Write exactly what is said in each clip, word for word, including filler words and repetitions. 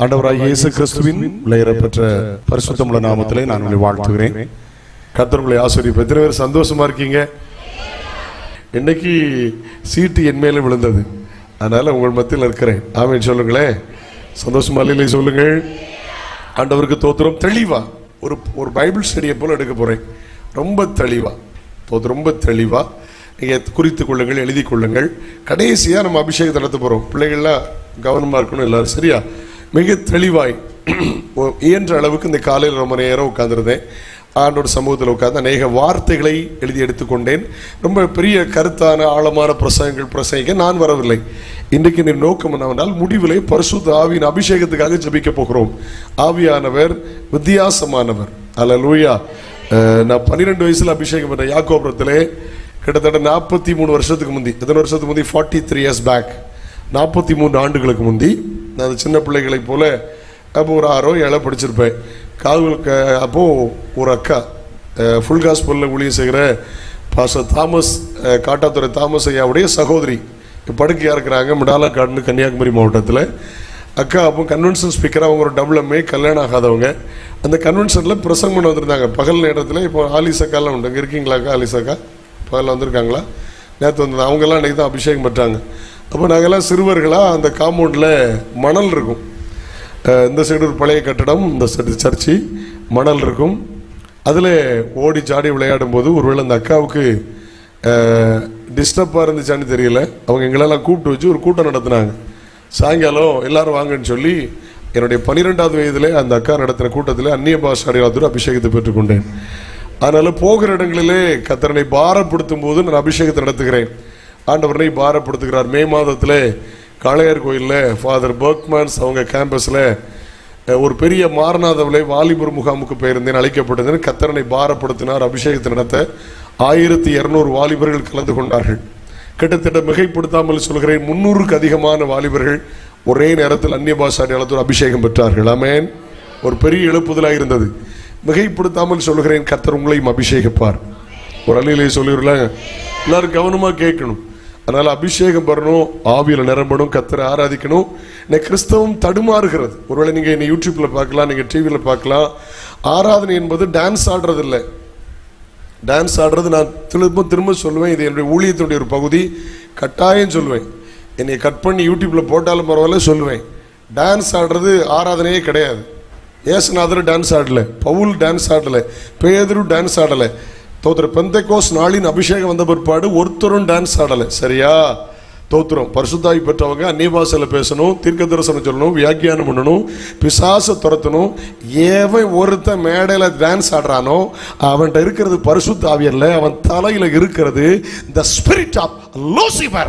ஆண்டவராகிய இயேசு கிறிஸ்துவின் விலையேறப்பெற்ற பரிசுத்தமுள்ள நாமத்திலே நான் உங்களை வாழ்த்துகிறேன். கர்த்தர் உங்களை ஆசீர்வதிப்பார். எத்தனை பேர் சந்தோஷமா இருக்கீங்க? இன்னைக்கு சீட்டு என் மேல விழுந்தது, அதனால உங்கள் மத்தியில் இருக்கிறேன். ஆமென் சொல்லுங்களேன். சந்தோஷமா இல்லை சொல்லுங்கள். ஆண்டவருக்கு தோத்திரம். தெளிவா ஒரு ஒரு பைபிள் ஸ்டடியை போல எடுக்க போறேன். ரொம்ப தெளிவா தோத்திரம், ரொம்ப தெளிவா நீங்க குறித்து கொள்ளுங்கள், எழுதி கொள்ளுங்கள். கடைசியா நம்ம அபிஷேகத்தை நடத்த போறோம். பிள்ளைகள்லாம் கவனமா இருக்கணும் எல்லாரும், சரியா? மிக தெளிவாய் இயன்ற அளவுக்கு இந்த காலையில் ரொம்ப நேரம் உட்கார்ந்துருந்தேன். ஆண்டோட சமூகத்தில் உட்கார்ந்து அநேக வார்த்தைகளை எழுதி எடுத்துக்கொண்டேன். ரொம்ப பெரிய கருத்தான ஆழமான பிரசங்கங்கள் பிரசங்கிக்க நான் வரவில்லை. இன்றைக்கு நீ நோக்கம் என்னவென்றால், முடிவிலே பரிசுத்த ஆவியின் அபிஷேகத்துக்காக ஜெபிக்க போகிறோம். ஆவியானவர் வித்தியாசமானவர். அல்லேலூயா. நான் பன்னிரெண்டு வயசுல அபிஷேகம் பண்ண யாக்கோபுரத்திலே கிட்டத்தட்ட நாற்பத்தி மூணு வருஷத்துக்கு முந்தி, எத்தனை வருஷத்துக்கு முந்தி? ஃபார்ட்டி த்ரீ இயர்ஸ் பேக், நாற்பத்தி மூன்று ஆண்டுகளுக்கு முந்தி. நான் சின்ன பிள்ளைகளை போல அப்போ ஒரு ஆறோ ஏழோ படிச்சிருப்பேன். கால்களுக்கு அப்போது ஒரு அக்கா ஃபுல் காஸ்பலில் ஊழியம் செய்கிற பாஸ்டர் தாமஸ், காட்டாத்துறை தாமஸ் ஐயாவுடைய சகோதரி, படுக்கையாக இருக்கிறாங்க மிடாலா காடுன்னு கன்னியாகுமரி மாவட்டத்தில். அக்கா அப்போ கன்வென்ஷன் ஸ்பீக்கராக அவங்க ஒரு டபுள் எம்ஏ, கல்யாணம் ஆகாதவங்க. அந்த கன்வென்ஷனில் பிரசங்கம் பண்ண வந்திருந்தாங்க பகல் நேரத்தில். இப்போ ஆலிசக்காலாம் உண்டு. இங்கே இருக்கீங்களாக்கா? ஆலிசக்கா பகலில் வந்திருக்காங்களா? நேற்று வந்து அவங்கெல்லாம் இன்றைக்கி தான் அபிஷேகம் பெற்றாங்க. அப்போ நாங்கள்லாம் சிறுவர்களாக அந்த காம்பவுண்டில் மணல் இருக்கும். இந்த சைடு ஒரு பழைய கட்டடம், இந்த சைடு சர்ச்சு, மணல் இருக்கும். அதில் ஓடி சாடி விளையாடும் போது ஒருவேளை அந்த அக்காவுக்கு டிஸ்டர்பாக இருந்துச்சான்னு தெரியல, அவங்க எங்களெல்லாம் கூப்பிட்டு வச்சு ஒரு கூட்டம் நடத்தினாங்க. சாயங்காலம் எல்லாரும் வாங்கன்னு சொல்லி என்னுடைய பன்னிரெண்டாவது வயதிலே அந்த அக்கா நடத்தின கூட்டத்தில் அந்நிய பாஷாரியாதூர் அபிஷேகத்தை பெற்றுக்கொண்டேன். அதனால் போகிற இடங்களிலே கர்த்தரை பாரப்படுத்தும் போது நான் அபிஷேகத்தை நடத்துகிறேன். ஆண்டவரை பாரப்படுத்துகிறார். மே மாதத்தில் காளையார் கோயிலில் ஃபாதர் பர்க்மேன்ஸ் அவங்க கேம்பஸில் ஒரு பெரிய மாரநாதவிலே வாலிபர் முகாமுக்கு போயிருந்தேன், அழைக்கப்பட்டிருந்தேன். கர்த்தரை பாரப்படுத்தினார். அபிஷேகத்தை நடத்த ஆயிரத்தி இருநூறு வாலிபர்கள் கலந்து கொண்டார்கள். கிட்டத்தட்ட மிகைப்படுத்தாமல் சொல்கிறேன், முன்னூறுக்கு அதிகமான வாலிபர்கள் ஒரே நேரத்தில் அந்நிய பாஷாரியாளத்தோடு அபிஷேகம் பெற்றார்கள். ஆமென். ஒரு பெரிய எழுப்புதலாக இருந்தது. மிகைப்படுத்தாமல் சொல்கிறேன், கர்த்தர் உங்களையும் அபிஷேகிப்பார். ஒரு அலையிலே சொல்லிடலாம். எல்லாரும் கவனமாக கேட்கணும். அதனால அபிஷேகம் பெறணும், ஆவியில் நிரம்பணும், கர்த்தரை ஆராதிக்கணும். இன்னைக்கு கிறிஸ்தவம் தடுமாறுகிறது. ஒருவேளை நீங்க என்ன யூடியூப்ல பார்க்கலாம், நீங்க டிவியில பார்க்கலாம். ஆராதனை என்பது டான்ஸ் ஆடுறது இல்லை. டான்ஸ் ஆடுறது நான் திரும்ப திரும்ப சொல்லுவேன், இது என்னுடைய ஊழியத்தினுடைய ஒரு பகுதி. கட்டாயம் சொல்லுவேன். என்னை கட் பண்ணி யூடியூப்ல போட்டாலும் பரவாயில்ல சொல்லுவேன். டான்ஸ் ஆடுறது ஆராதனையே கிடையாது. ஏசுநாதர் டான்ஸ் ஆடல, பவுல் டான்ஸ் ஆடல, பேதுரு டான்ஸ் ஆடல. தோத்திர பெந்தைக்கோஸ் நாளின் அபிஷேகம் வந்த பிற்பாடு ஒருத்தரும் டான்ஸ் ஆடலை. சரியா? தோத்திரம். பரிசுத்தாவி பெற்றவங்க அந்நிய பாஷையில பேசணும், தீர்க்க தரிசனம் சொல்லணும், வியாக்கியானம் பண்ணணும், பிசாசை துரத்தணும். ஏவன் ஒருத்தன் மேடையில டான்ஸ் ஆடுறானோ அவன்கிட்ட இருக்கிறது பரிசுத்த ஆவி அல்ல, அவன் தலையில இருக்கிறது the spirit of Lucifer.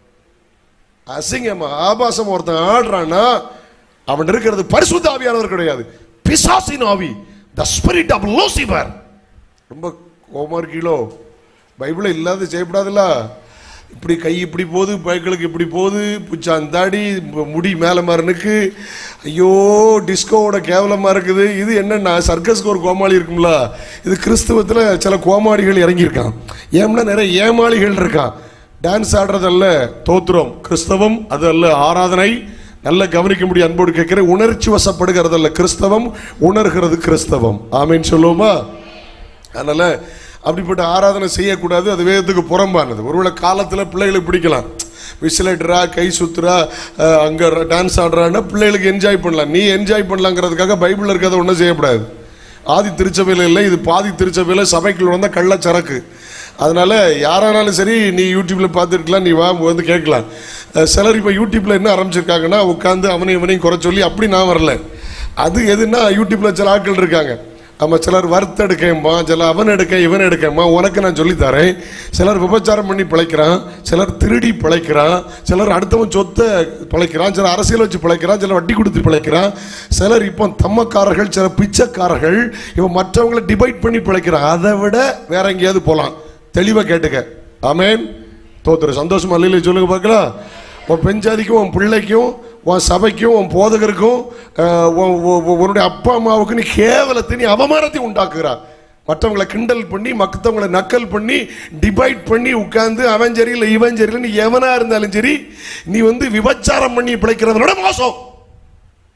அசிங்கமா ஆபாசம் ஒருத்தன் ஆடுறான்னா அவன் இருக்கிறது பரிசுத்த ஆவியானவர் கிடையாது, பிசாசின் ஆவி, the spirit of Lucifer. ரொம்ப கோமா இருக்கீங்களோ? பைபிள இல்லாத செய்யப்படாதுல்ல. இப்படி கை இப்படி போகுது, பைக்களுக்கு இப்படி போகுது, புச்சாந்தாடி, முடி மேல மாறனுக்கு, ஐயோ டிஸ்கோவோட கேவலமா இருக்குது. இது என்னன்னா சர்க்கஸ்க்கு ஒரு கோமாளி இருக்கும்ல, இது கிறிஸ்தவத்துல சில கோமாளிகள் இறங்கியிருக்கான். ஏம்னா நிறைய ஏமாளிகள் இருக்கான். டான்ஸ் ஆடுறதல்ல தோத்திரம் கிறிஸ்தவம், அது அல்ல ஆராதனை. நல்ல கவனிக்க முடியும். அன்போடு கேட்கிற, உணர்ச்சி வசப்படுகிறதல்ல கிறிஸ்தவம், உணர்கிறது கிறிஸ்தவம். ஆமேன்னு சொல்லுவோமா? அதனால அப்படிப்பட்ட ஆராதனை செய்யக்கூடாது. அது வேதத்துக்கு புறம்பானது. ஒருவேளை காலத்தில் பிள்ளைகளுக்கு பிடிக்கலாம், விசிலேட்டரா, கை சுத்துறா, அங்கே டான்ஸ் ஆடுறான்னா பிள்ளைகளுக்கு என்ஜாய் பண்ணலாம். நீ என்ஜாய் பண்ணலாங்கிறதுக்காக பைபிளில் இருக்கிறத ஒன்றும் செய்யக்கூடாது. ஆதி திருச்சபையில் இல்லை, இது பாதி திருச்சபையில் சபைக்குள்ள வந்தால் கள்ளச்சரக்கு. அதனால யாரானாலும் சரி, நீ யூடியூப்ல பார்த்துருக்கலாம், நீ வா வந்து கேட்கலாம். சிலர் இப்போ யூடியூப்ல என்ன ஆரம்பிச்சிருக்காங்கன்னா, உட்காந்து அவனையும் இவனையும் குறை சொல்லி, அப்படி நான் வரல. அது எதுன்னா யூடியூப்ல சில ஆட்கள் இருக்காங்க. ஆமாம், சிலர் வறுத்து எடுக்கமா, சில அவன் எடுக்க இவன் எடுக்கமா, உனக்கு நான் சொல்லித்தரேன். சிலர் விபச்சாரம் பண்ணி பிழைக்கிறான், சிலர் திருடி பிழைக்கிறான், சிலர் அடுத்தவன் சொத்தை பிழைக்கிறான், சிலர் அரசியல் வச்சு பிழைக்கிறான், சிலர் வட்டி கொடுத்து பிழைக்கிறான், சிலர் இப்போ தம்மக்காரர்கள், சில பிச்சைக்காரர்கள், இவன் மற்றவங்களை டிபைட் பண்ணி பிழைக்கிறான். அதை விட வேற எங்கேயாவது போகலாம். தெளிவாக கேட்டுக்க. ஆமேன். தோத்துற சந்தோஷமா இல்லையில சொல்லுங்க பார்க்கலாம். உன் பெஞ்சாதிக்கும், உன் பிள்ளைக்கும், உன் சபைக்கும், உன் போதகருக்கும், உன்னுடைய அப்பா அம்மாவுக்கு நீ கேவலத்தை, நீ அவமானத்தை உண்டாக்குறா. மற்றவங்களை கிண்டல் பண்ணி, மற்றவங்களை நக்கல் பண்ணி, டிபைட் பண்ணி உட்கார்ந்து அவன் சரியில்லை இவன் சரியில்லை, நீ எவனா இருந்தாலும் சரி, நீ வந்து விபச்சாரம் பண்ணி பிழைக்கிறவனோட மோசம்.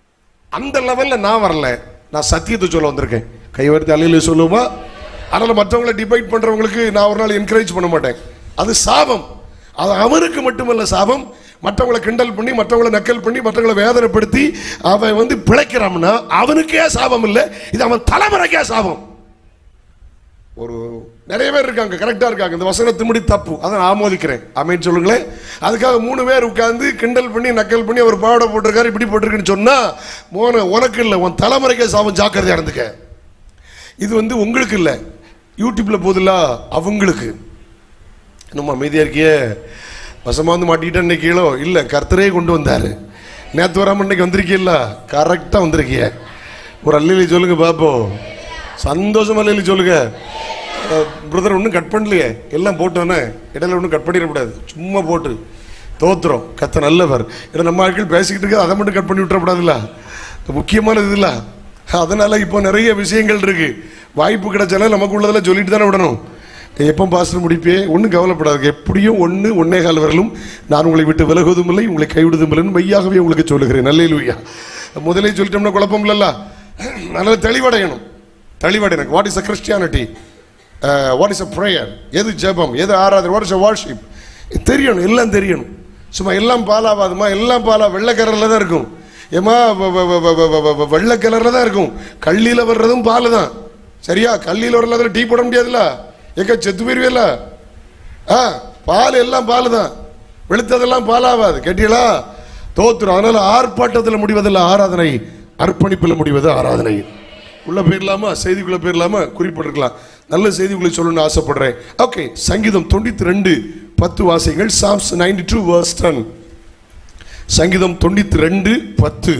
அந்த லெவல்ல நான் வரல, நான் சத்தியத்தை சொல்ல வந்திருக்கேன். கைவர்த்தி அல்லேலூயா சொல்லுமா? அதனால மற்றவங்களை டிபைட் பண்றவங்களுக்கு நான் ஒரு நாள் என்கரேஜ் பண்ண மாட்டேன். அது சாபம். அது அவனுக்கு மட்டுமல்ல சாபம், மற்றவங்களை கிண்டல் பண்ணி மற்றவங்களை நக்கல் பண்ணி மற்றவங்களை வேதனைப்படுத்தி அவன் வந்து பிழைக்கிறான்னா அவனுக்கே சாபம் இல்லை, இது அவன் தலைமுறைக்கே சாபம். ஒரு நிறைய பேர் இருக்காங்க, கரெக்டா இருக்காங்க, இந்த வசனத்து முடி தப்பு, அதை நான் ஆமோதிக்கிறேன். ஆமென் சொல்லுங்களேன். அதுக்காக மூணு பேர் உட்கார்ந்து கிண்டல் பண்ணி நக்கல் பண்ணி அவர் பாவடை போட்டிருக்காரு இப்படி போட்டிருக்குன்னு சொன்னா மோன உனக்கு இல்லை, உன் தலைமுறைக்கே சாபம். ஜாக்கிரதையா இருந்துக்க. இது வந்து உங்களுக்கு இல்லை, யூடியூப்ல போதில்ல அவங்களுக்கு. நம்ம அமைதியா இருக்கியே, வசமா வந்து மாட்டிக்கிட்டா இன்னைக்கு கீழோ இல்லை, கர்த்தரே கொண்டு வந்தாரு. நேற்று வராம இன்னைக்கு வந்திருக்கீல்ல, கரெக்டா வந்திருக்கிய. ஒரு அல்லிலி சொல்லுங்க பாப்போம், சந்தோஷமா அல்லிலி சொல்லுங்க. பிரதர் ஒன்றும் கட் பண்ணலையே, எல்லாம் போட்டோன்னே இடையில ஒன்றும் கட் பண்ணிடக்கூடாது, சும்மா போட்டு தோத்துறோம். கத்த நல்லவர். ஏன்னா நம்ம ஆட்கள் பேசிக்கிட்டு இருக்க, அதை மட்டும் கட் பண்ணி விட்டுறக்கூடாதுல்ல, முக்கியமானது இல்லை. அதனால இப்போ நிறைய விஷயங்கள் இருக்கு, வாய்ப்பு கிடைச்சாலும் நமக்கு உள்ளதெல்லாம் சொல்லிட்டு தானே விடணும். எப்போ பாஸ்டர் முடிப்பே, ஒன்றும் கவலைப்படாது, எப்படியும் ஒன்று ஒன்னே கால் வரலும் நான் உங்களை விட்டு விலகுவதும் இல்லை, உங்களை கைவிடுவதும் இல்லைன்னு மெய்யாகவே உங்களுக்கு சொல்லுகிறேன். அல்லேலூயா. முதலே சொல்லிட்டோம்னா குழப்பம் இல்லைல்ல, நல்ல தெளிவடையணும். தெளிவடையணும். What is a christianity, what is a prayer, எது ஜெபம், எது ஆராதனை, வாட் இஸ் அ வார்ஷிப் தெரியணும், எல்லாம் தெரியணும். சும்மா எல்லாம் பாலாவாதுமா, எல்லாம் பாலா வெள்ளை கலரில் தான் இருக்கும். ஏமா வெள்ளை கலரில் தான் இருக்கும், கள்ளியில் வர்றதும் பால் தான். சரியா? கள்ளியில் வரல டீ போட முடியாதுல்ல, எங்க செத்து போயிருவேல. ஆ பால் எல்லாம் பால் தான், வெளுத்ததெல்லாம் பாலாவாது. கேட்டீங்களா? தோத்துரும். அதனால ஆர்ப்பாட்டத்தில் முடிவதில்லை ஆராதனை, அர்ப்பணிப்பில் முடிவது ஆராதனை. உள்ள போயிடலாமா? செய்திக்குள்ள போயிடலாமா? குறிப்பிட்டிருக்கலாம். நல்ல செய்திக்குள்ள சொல்லணும்னு ஆசைப்படுறேன். ஓகே, சங்கீதம் தொண்ணூத்தி ரெண்டு பத்து வாசிங்கள். Psalms ninety two verse ten. சங்கீதம் தொண்ணூத்தி ரெண்டு பத்து.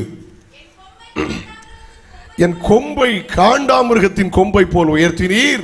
என் கொம்பை காண்டாமிருகத்தின் கொம்பை போல் உயர்த்தினீர்,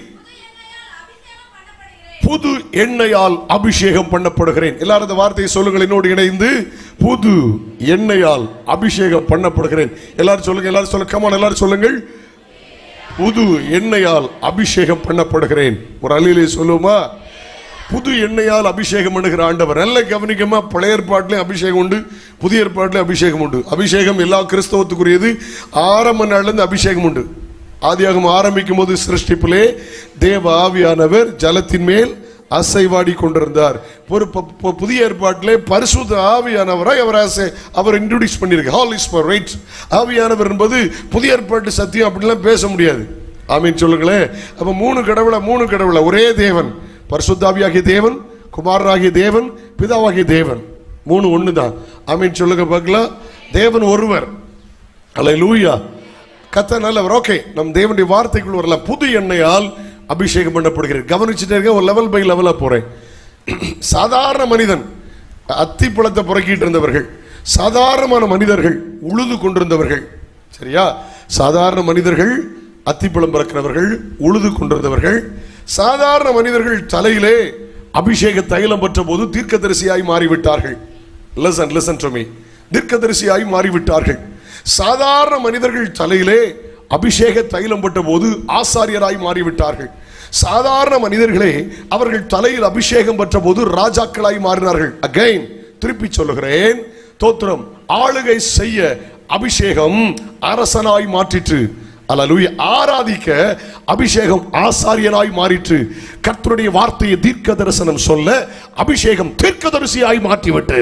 புது எண்ணெயால் அபிஷேகம் பண்ணப்படுகிறேன். எல்லாரும் இந்த வார்த்தையை சொல்லுங்கள் என்னோடு இணைந்து, புது எண்ணெயால் அபிஷேகம் பண்ணப்படுகிறேன். எல்லாரும் சொல்லுங்க, எல்லாரும் சொல்லுங்க, கமான் எல்லாரும் சொல்லுங்கள், புது எண்ணெயால் அபிஷேகம் பண்ணப்படுகிறேன். ஒரு அல்லேலூயா சொல்லுமா? புது எண்ணெயால் அபிஷேகம் பண்ணுகிற ஆண்டவர். நல்ல கவனிக்கமா, பழைய ஏற்பாட்டிலே அபிஷேகம் உண்டு, புதிய ஏற்பாட்டிலே அபிஷேகம் உண்டு. அபிஷேகம் எல்லா கிறிஸ்தவத்துக்குரியது. ஆரம்ப நாள்ல இருந்து அபிஷேகம் உண்டு. ஆதியாகமம் ஆரம்பிக்கும் போது சிருஷ்டிப்பிலே தேவ ஆவியானவர் ஜலத்தின் மேல் அசைவாடி கொண்டிருந்தார். ஒரு புதிய ஏற்பாட்டிலே பரிசுத்த ஆவியானவராய் அவர் அவர் இன்ட்ரோடியூஸ் பண்ணியிருக்கு. ஹோலி ஸ்பிரிட் ஆவியானவர் என்பது புதிய ஏற்பாட்டு சத்தியம் அப்படிலாம் பேச முடியாது. ஆமீன் சொல்லுங்களேன். அப்ப மூணு கடவுளை மூணு கடவுளை ஒரே தேவன், பரிசுத்தாவியாகிய தேவன், குமாரனாகிய தேவன், பிதாவாகிய தேவன், மூணு ஒன்று தான். ஆமீன் சொல்லுங்க பார்க்கலாம். தேவன் ஒருவர். அல்லேலூயா. கத்த நல்லவர். ஓகே, நம் தேவனுடைய வார்த்தைக்குள் வரலாம். புது எண்ணெயால் அபிஷேகம் பண்ணப்படுகிறது. கவனிச்சுட்டே இருக்க, ஒரு லெவல் பை லெவலா போறேன். சாதாரண மனிதன், அத்தி பழத்தை புறக்கிட்டு இருந்தவர்கள், சாதாரணமான மனிதர்கள், உழுது கொண்டிருந்தவர்கள். சரியா? சாதாரண மனிதர்கள், அத்திப்பழம் பறக்கிறவர்கள், உழுது கொண்டிருந்தவர்கள். சாதாரண மனிதர்கள் தலையிலே அபிஷேக தைலம் பெற்ற போது தீர்க்கதரிசியாய் மாறிவிட்டார்கள். Listen listen to me. தீர்க்கதரிசியாய் மாறிவிட்டார்கள். சாதாரண மனிதர்கள் தலையிலே அபிஷேக தைலம் பட்ட போது ஆசாரியராய் மாறிவிட்டார்கள். சாதாரண மனிதர்களே அவர்கள் தலையில் அபிஷேகம் பெற்ற போது ராஜாக்களாய் மாறினார்கள். அகைன் திருப்பி சொல்லுகிறேன், தோத்திரம். ஆளுகை செய்ய அபிஷேகம் அரசனாய் மாற்றிற்று. அல்லேலூயா. ஆராதிக்க அபிஷேகம் ஆசாரியனாய் மாறிற்று. கர்த்தருடைய வார்த்தையை தீர்க்க தரிசனம் சொல்ல அபிஷேகம் தீர்க்கதரிசியாய் மாற்றிவிட்டு,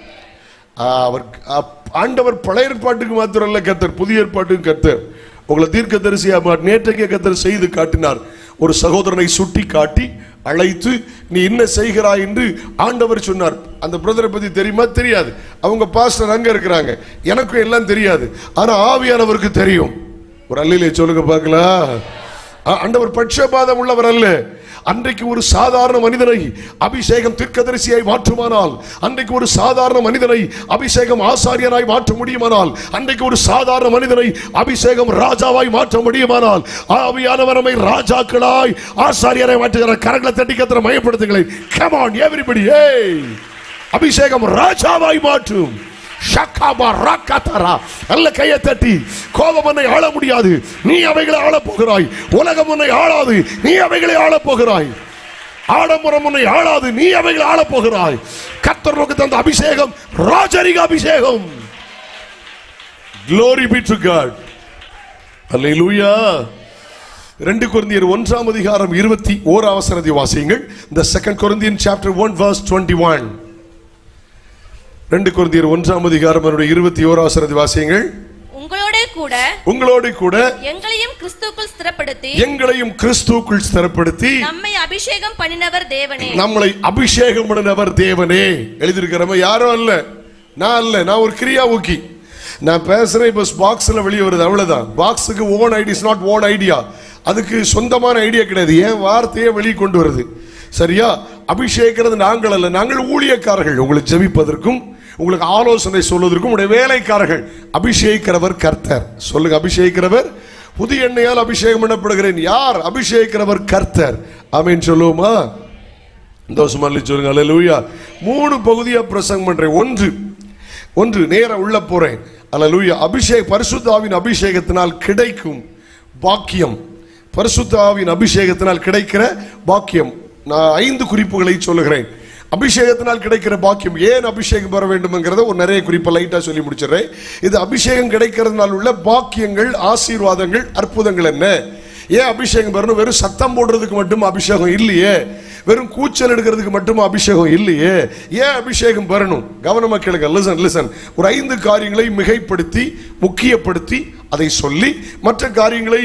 அவர் ஆண்டவர் பழைய ஏற்பாட்டுக்கு மாத்திரம் அல்ல கர்த்தர், புதிய ஏற்பாட்டுக்கு கர்த்தர். உங்களை தீர்க்க தரிசியா நேற்றைக்கே கர்த்தர் செய்து காட்டினார். ஒரு சகோதரனை சுட்டி காட்டி அழைத்து நீ என்ன செய்கிறாய் என்று ஆண்டவர் சொன்னார். அந்த பிரதரை பத்தி தெரியுமா? தெரியாது. அவங்க பாஸ்டர் அங்க இருக்கிறாங்க, எனக்கும் எல்லாம் தெரியாது. ஆனா ஆவியானவருக்கு தெரியும். ஒரு அல்லேலூயா சொல்லுங்க பார்க்கலாம். ஆண்டவர் பட்சபாதம் உள்ளவர் அல்ல. அன்றைக்கு ஒரு சாதாரண மனிதனை அபிஷேகம் தீர்க்கதரிசியாய் மாற்றுமானால், அன்றைக்கு ஒரு சாதாரண மனிதனை அபிஷேகம் ஆசாரியனாய் மாற்ற முடியுமானால், அன்றைக்கு ஒரு சாதாரண மனிதனை அபிஷேகம் ராஜாவாய் மாற்ற முடியுமானால், ஆவியானவர் நம்மை ராஜாக்களாய் ஆசாரியராய் மாற்றுகிற. கரங்களை தட்டி கத்திர மயப்படுத்துங்களேன். Come on everybody. ஏய், அபிஷேகம் ராஜாவாய் மாற்றும். அல்ல கையை தட்டி, கோபம் உன்னை ஆள முடியாது, நீ அவைகளை ஆள போகிறாய். உலகம் உன்னை ஆளாது, நீ அவைகளை ஆள போகிறாய். ஆடம்பரம் உன்னை ஆளாது, நீ அவைகளை ஆள போகிறாய். கர்த்தர் நோக்கி தந்த அபிஷேகம் ராஜரிக அபிஷேகம். Glory be to God. Hallelujah. ரெண்டு கொரிந்தியர் ஒன்றாம் அதிகாரம் இருபத்தி ஓராம் வசனத்தை வாசியுங்கள். The second Corinthians chapter one verse twenty-one. ரெண்டு கொரிந்தியர் ஒன்றாம் அதிகாரம் இருபத்தி ஓராம் வசனத்தை வாசியுங்கள். உங்களோட கூட உங்களோட கூட எங்களையும் கிறிஸ்துவுக்குள் ஸ்திரப்படுத்தி எங்களையும் கிறிஸ்துவுக்குள் ஸ்திரப்படுத்தி நம்மை அபிஷேகம் பண்ணினவர் தேவனே. நம்மளை அபிஷேகம் பண்ணினவர் தேவனே. எழுதியிருக்கிறவங்க யாரும் அல்ல, நான் அல்ல, நான் ஒரு கிரியா ஊக்கி. நான் பேசுறேன் இப்ப பாக்ஸ்ல வெளியே வருது, அவ்வளவுதான். பாக்ஸுக்கு own idea is not own idea, அதுக்கு சொந்தமான ஐடியா கிடையாது. ஏன் வார்த்தையை வெளியே கொண்டு வருது, சரியா? அபிஷேகிறது நாங்கள் அல்ல, நாங்கள் ஊழியக்காரர்கள். உங்களுக்கு ஜெபிப்பதற்கும் உங்களுக்கு ஆலோசனை சொல்வதற்கும் உடைய வேலைக்காரர்கள். அபிஷேகிறவர் கர்த்தர். சொல்லுங்க, அபிஷேகிறவர். புதிய எண்ணெயால் அபிஷேகம் பண்ணப்படுகிறேன். யார் அபிஷேகிறவர்? கர்த்தர். ஆமென் சொல்லுவோமா? தோசமா சொல்லுங்க அல்லேலூயா. மூணு பகுதியா பிரசங்கம் பண்றேன். ஒன்று ஒன்று நேரா உள்ள போறேன். அல்லேலூயா. அபிஷேக பரிசுத்த ஆவியின் அபிஷேகத்தினால் கிடைக்கும் பாக்கியம். பரிசுத்த ஆவியின் அபிஷேகத்தினால் கிடைக்கிற பாக்கியம். நான் ஐந்து குறிப்புகளை சொல்லுகிறேன். அபிஷேகத்தினால் கிடைக்கிற பாக்கியம். ஏன் அபிஷேகம் பெற வேண்டும் என்கிறத ஒரு நிறைய குறிப்பை லைட்டா சொல்லி முடிச்சிடறேன். இது அபிஷேகம் கிடைக்கிறதுனால உள்ள பாக்கியங்கள், ஆசீர்வாதங்கள், அற்புதங்கள் என்ன? ஏன் அபிஷேகம் பெறணும்? வெறும் சத்தம் போடுறதுக்கு மட்டும் அபிஷேகம் இல்லையே, வெறும் கூச்சல் எடுக்கிறதுக்கு மட்டும் அபிஷேகம் இல்லையே. ஏன் அபிஷேகம் பெறணும்? கவனமா கேளுங்க. லிசன் லிசன் ஒரு ஐந்து காரியங்களை மிகைப்படுத்தி முக்கியப்படுத்தி அதை சொல்லி மற்ற காரியங்களை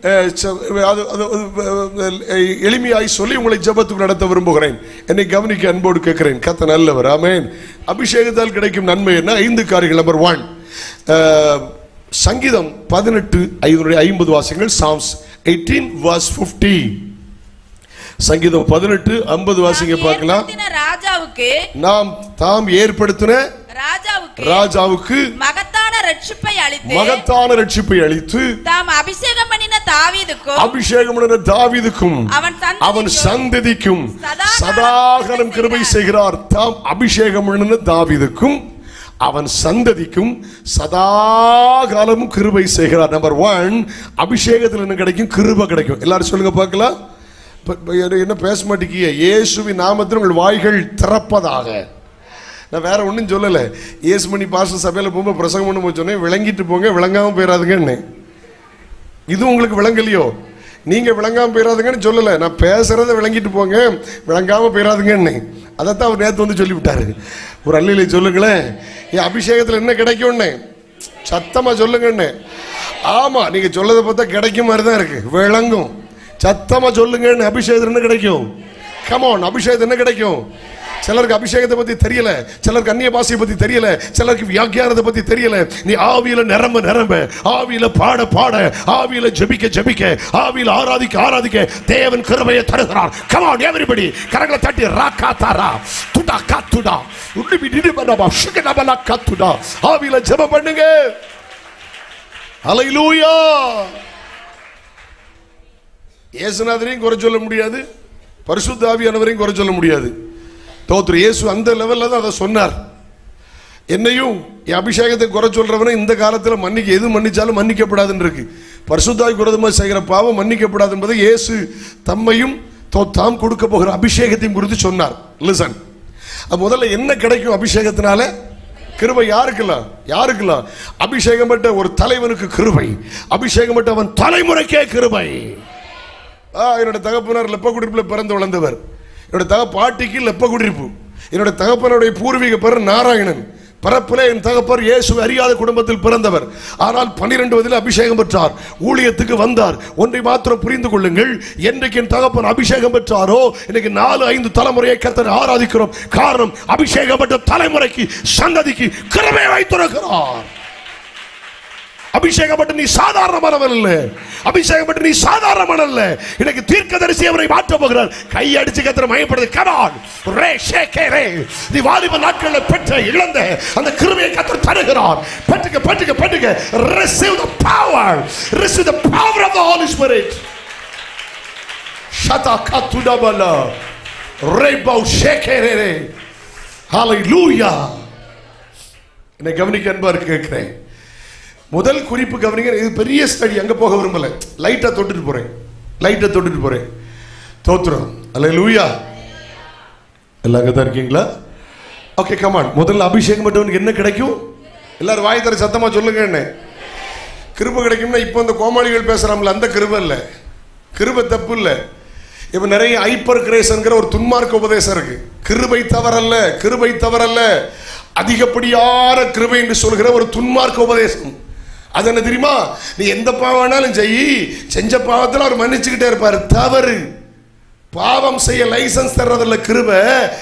எளிமையாய் சொல்லி உங்களை ஜெபத்துக்கு நடத்த விரும்புகிறேன். என்னை கவனிக்க அன்போடு கேட்கிறேன். கர்த்தர் நல்லவர். ஆமென். அபிஷேகத்தால் கிடைக்கும் நன்மை என்ன? ஐந்து காரியங்கள். நம்பர் ஒன், சங்கீதம் பதினெட்டு ஐம்பது வாசிங்கள். Psalms eighteen verse fifty. சங்கீதம் பதினெட்டு ஐம்பது வாசிங்க பார்க்கலாம். ராஜாவுக்கு நாம் தாம் ஏற்படுத்தின ராஜாவுக்கு ராஜாவுக்கு மகத்தான ரட்சிப்பை அளித்து மகத்தான ரட்சிப்பை அளித்து தாம் அபிஷேகம் பண்ணின தாவீதுக்கும் அபிஷேகம் பண்ணின தாவீதுக்கும் அவன் சந்ததிக்கும் சதாகாலம் கிருபை செய்கிறார். தாம் அபிஷேகம் பண்ணின தாவீதுக்கும் அவன் சந்ததிக்கும் சதாகாலமும் கிருபை செய்கிறார். நம்பர் ஒன், அபிஷேகத்தில் என்ன கிடைக்கும்? கிருபை கிடைக்கும். எல்லாரும் சொல்லுங்க பார்க்கலாம். என்ன பேச மாட்டேங்கிய? இயேசுவின் நாமத்தில் உங்கள் வாய்கள் திறப்பதாக. நான் வேற ஒன்றும் சொல்லலை. இயேசு மணி பாஸ்டர் சபையில் போகும்போது பிரசங்கம் பண்ண போது சொன்னேன், விளங்கிட்டு போங்க, விளங்காம போயிடாதுங்கன்னு. இது உங்களுக்கு விளங்கலையோ? நீங்க விளங்காம போயிடாதுங்கன்னு சொல்லலை, நான் பேசுறத விளங்கிட்டு போங்க, விளங்காம போயிடாதுங்கன்னு. அதைத்தான் அவர் நேற்று வந்து சொல்லிவிட்டாரு. ஒரு அல்லையில சொல்லுங்களேன், என் அபிஷேகத்தில் என்ன கிடைக்கும்னு சத்தமா சொல்லுங்கன்னு. ஆமா, நீங்க சொல்லதை பார்த்தா கிடைக்கும் மாதிரி தான் இருக்கு, விளங்கும். சத்தமா சொல்லுங்கன்னு. அபிஷேகத்தில் என்ன கிடைக்கும்? கமான், அபிஷேகத்தில் என்ன கிடைக்கும்? சிலருக்கு அபிஷேகத்தை பத்தி தெரியல, சிலருக்கு அந்நிய பாஷையை பத்தி தெரியல, சிலருக்கு வியாக்கியானத்தை பத்தி தெரியல. நீ ஆவியில நிரம்ப நிரம்ப, ஆவியில பாட பாட, ஆவியில ஜெபிக்க ஜெபிக்க, ஆவியில ஆராதிக்க ஆராதிக்க தேவன் கிருபையை தருகிறார். கம் ஆன் எவரிபடி, கரங்களை தட்டி ராக்கா தாரா துடா காத்துடா உடுபி டிடிபடா ஷிகனபலா காத்துடா. ஆவியில ஜெபம் பண்ணுங்க. ஹல்லேலூயா. இயேசுநாதரையும் குறை சொல்ல முடியாது, பரிசுத்த ஆவியானவரையும் குறை சொல்ல முடியாது. தோத்திர இயேசு அந்த லெவல்ல தான் அதை சொன்னார். என்னையும் என் அபிஷேகத்தை குறை சொல்றவனை இந்த காலத்தில் மன்னிக்க, எது மன்னிச்சாலும் மன்னிக்கப்படாதுன்னு இருக்கு. பரிசுத்தாவிக்கு விரோதமாக செய்கிற பாவம் மன்னிக்கப்படாது என்பதை இயேசு தம்மையும் தாம் கொடுக்க போகிற அபிஷேகத்தையும் குறித்து சொன்னார். லிசன், முதல்ல என்ன கிடைக்கும் அபிஷேகத்தினால? கிருபை. யாருக்கெல்லாம்? யாருக்கெல்லாம்? அபிஷேகம் பெற்ற ஒரு தலைவனுக்கு கிருபை, அபிஷேகம் பெற்ற அவன் தலைமுறைக்கே கிருபை. என்னோட தகப்பனார் லெப்ப குடியிருப்பில் பிறந்து வளர்ந்தவர். என்னோட தக பாட்டிக்கு லெப்ப குடியிருப்பு. என்னோட தகப்பனுடைய பூர்வீக பேர் நாராயணன். பரப்பிலே என் தகப்பர் இயேசு அறியாத குடும்பத்தில் பிறந்தவர். ஆனால் பன்னிரண்டு வயதில் அபிஷேகம் பெற்றார், ஊழியத்துக்கு வந்தார். ஒன்றை மாத்திரம் புரிந்து கொள்ளுங்கள், என்றைக்கு என் தகப்பன் அபிஷேகம் பெற்றாரோ இன்னைக்கு நாலு ஐந்து தலைமுறையை கர்த்தரை ஆராதிக்கிறோம். காரணம், அபிஷேகம் பெற்ற தலைமுறைக்கு சந்ததிக்கு கிருபையை வைத்திருக்கிறார். அபிஷேகப்பட்டு நீ சாதாரணமானவன் அல்ல, அபிஷேகப்பட்டு நீ சாதாரணமான அல்ல. இன்னைக்கு தீர்க்கதரிசி அவரை மாற்ற போகிறார். கை அடிச்சு கத்திர மயப்படுது. கமான் ரே ஷேகே ரே. நீ வாலிப நாட்களில் பெற்ற இழந்த அந்த கிருபையை கர்த்தர் தருகிறார். பெற்றுக்க பெற்றுக்க பெற்றுக்க. receive the power, receive the power of the Holy Spirit. shata katudabala rebo ஷேகே ray. hallelujah. என்னை கவனிக்க அன்பா கேட்கிறேன். முதல் குறிப்பு கவனிங்க. இது பெரிய ஸ்டடி, அங்க போக விரும்பல, லைட்டா தொட்டுட்டு போறேன், லைட்டா தொட்டுட்டு போறேன். தோத்திரம். அல்லேலூயா. எல்லாம் அங்க தான் இருக்கீங்களா? Okay, come on. முதல்ல அபிஷேகம் பெற்றவனுக்கு என்ன கிடைக்கும்? எல்லாரும் வாய் தர சத்தமா சொல்லுங்க. என்ன கிருபை கிடைக்கும்னா இப்போ இந்த கோமாளிகள் பேசுறாங்கல்ல, அந்த கிருபை இல்லை. கிருபை தப்பு இல்லை. இப்போ நிறைய ஹைப்பர் கிரேஸ்ங்கிற ஒரு துன்மார்க்க உபதேசம் இருக்கு. கிருபை தவறல்ல, கிருபை தவறல்ல, அதிகப்படியான கிருபை என்று சொல்கிற ஒரு துன்மார்க்க உபதேசம். அது என்ன தெரியுமா? நீ எந்த பாவம்னாலும் செய், செஞ்ச பாவத்தில் அவர் மன்னிச்சுக்கிட்டே இருப்பார். தவறு. பாவம் செய்ய லைசன்ஸ் தர்றதில்ல கிருபை.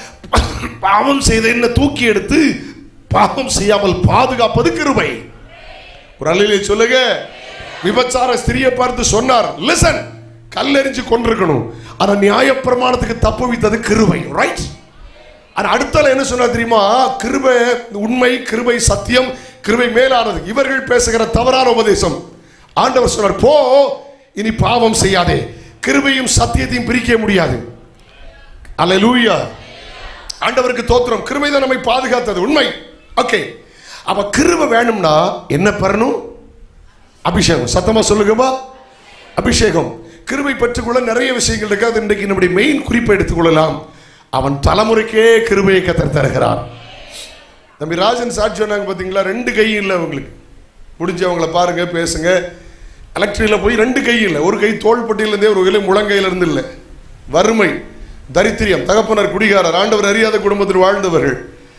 பாவம் செய்த என்ன தூக்கி எடுத்து பாவம் செய்யாமல் பாதுகாப்பது கிருபை. ஒரு அல்லேலூயா சொல்லுங்க. விபச்சார ஸ்திரியை பார்த்து சொன்னார், லிசன், கல்லெறிஞ்சு கொண்டிருக்கணும், ஆனா நியாயப்பிரமாணத்துக்கு தப்பு வைத்தது கிருபை. ரைட்? ஆனா அடுத்தால என்ன சொன்னார் தெரியுமா? கிருபை உண்மை, கிருபை சத்தியம், கிருபை மேலானது. இவர்கள் பேசுகிற தவறான உபதேசம். ஆண்டவர் சொன்னார், போ, இனி பாவம் செய்யாதே. கிருபையும் சத்தியத்தையும் பிரிக்க முடியாது. அல்லேலூயா. ஆண்டவருக்கு தோத்திரம். கிருபை தான் நம்மை பாதுகாத்தது. உண்மை. ஓகே. அப்ப கிருபை வேணும்னா என்ன பெறணும்? அபிஷேகம். சத்தமா சொல்லுங்கப்பா, அபிஷேகம். கிருபை பெற்றுக்கொள்ள நிறைய விஷயங்கள் இருக்கு. அது இன்றைக்கு நம்முடைய மெயின் குறிப்பை எடுத்துக்கொள்ளலாம். அவன் தலைமுறைக்கே கிருபையை கத்தர் தருகிறார். நம்ம ராஜன் சாட்சி சொன்னாங்க பார்த்தீங்களா? ரெண்டு கை இல்லை அவங்களுக்கு. முடிஞ்சு அவங்கள பாருங்க, பேசுங்க. எலக்ட்ரியில் போய் ரெண்டு கை இல்லை. ஒரு கை தோள்பட்டியிலேருந்தே, ஒரு கையில் முழங்கையிலிருந்து இல்லை. வறுமை, தரித்திரியம், தகப்பனர் குடிகாரர், ஆண்டவர் அறியாத குடும்பத்தில் வாழ்ந்தவர்கள்.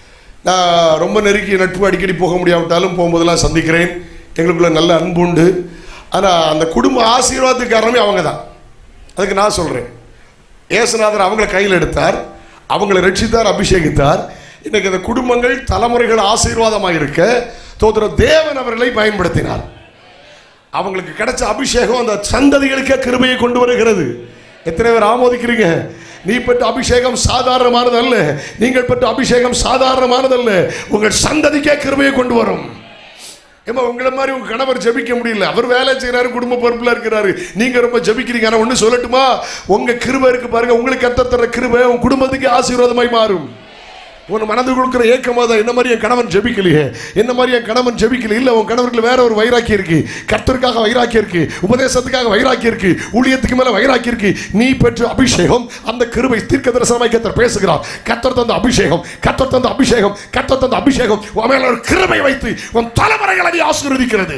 நான் ரொம்ப நெருக்கிய நட்பு, அடிக்கடி போக முடியாவிட்டாலும் போகும்போதெல்லாம் சந்திக்கிறேன். எங்களுக்குள்ள நல்ல அன்பு உண்டு. ஆனால் அந்த குடும்ப ஆசீர்வாதத்துக்கு காரணமே அவங்க தான். அதுக்கு நான் சொல்கிறேன், ஏசுநாதர் அவங்கள கையில் எடுத்தார், அவங்களை ரட்சித்தார், அபிஷேகித்தார். இன்னைக்கு அந்த குடும்பங்கள் தலைமுறைகள் ஆசீர்வாதமாக இருக்க தோத்திர தேவன் அவர்களை பயன்படுத்தினார். அவங்களுக்கு கிடைச்ச அபிஷேகம் அந்த சந்ததிகளுக்கே கிருபையை கொண்டு வருகிறது. எத்தனை பேர் ஆமோதிக்கிறீங்க? நீ பெற்ற அபிஷேகம் சாதாரணமானது அல்ல. நீங்கள் பெற்ற அபிஷேகம் சாதாரணமானது அல்ல. உங்கள் சந்ததிக்கே கிருபையை கொண்டு வரும். ஏமா உங்களை மாதிரி உங்க கணவர் ஜெபிக்க முடியல, அவர் வேலை செய்யறாரு, குடும்ப பொறுப்புல இருக்கிறாரு, நீங்க ரொம்ப ஜெபிக்கிறீங்க. ஆனா ஒண்ணு சொல்லட்டுமா? உங்க கிருபை இருக்கு பாருங்க, உங்களுக்கு கர்த்தர் தர்ற கிருபை உங்க குடும்பத்துக்கு ஆசீர்வாதமாய் மாறும். உன் மனது கொடுக்குற ஏக்கமா தான், என்ன மாதிரி என் கணவன் ஜெபிக்கலையே, என்ன மாதிரி என் கணவன் ஜெபிக்கல. இல்ல, உன் கணவருக்கு வேற ஒரு வைராக்கியம் இருக்கு. கர்த்தருக்காக வைராக்கியம் இருக்கு, உபதேசத்துக்காக வைராக்கியம் இருக்கு, ஊழியத்துக்கு மேல வைராக்கியம் இருக்கு. நீ பெற்ற அபிஷேகம், அந்த கிருபை தீர்க்க தரிசனமாய் கர்த்தர் பேசுகிறார். கர்த்தர் தந்த அபிஷேகம், கர்த்தர் தந்த அபிஷேகம், கர்த்தர் தந்த அபிஷேகம் உன் மேல ஒரு கிருபை வைத்து உன் தலைமுறைகளை ஆசீர்வதிக்கிறது.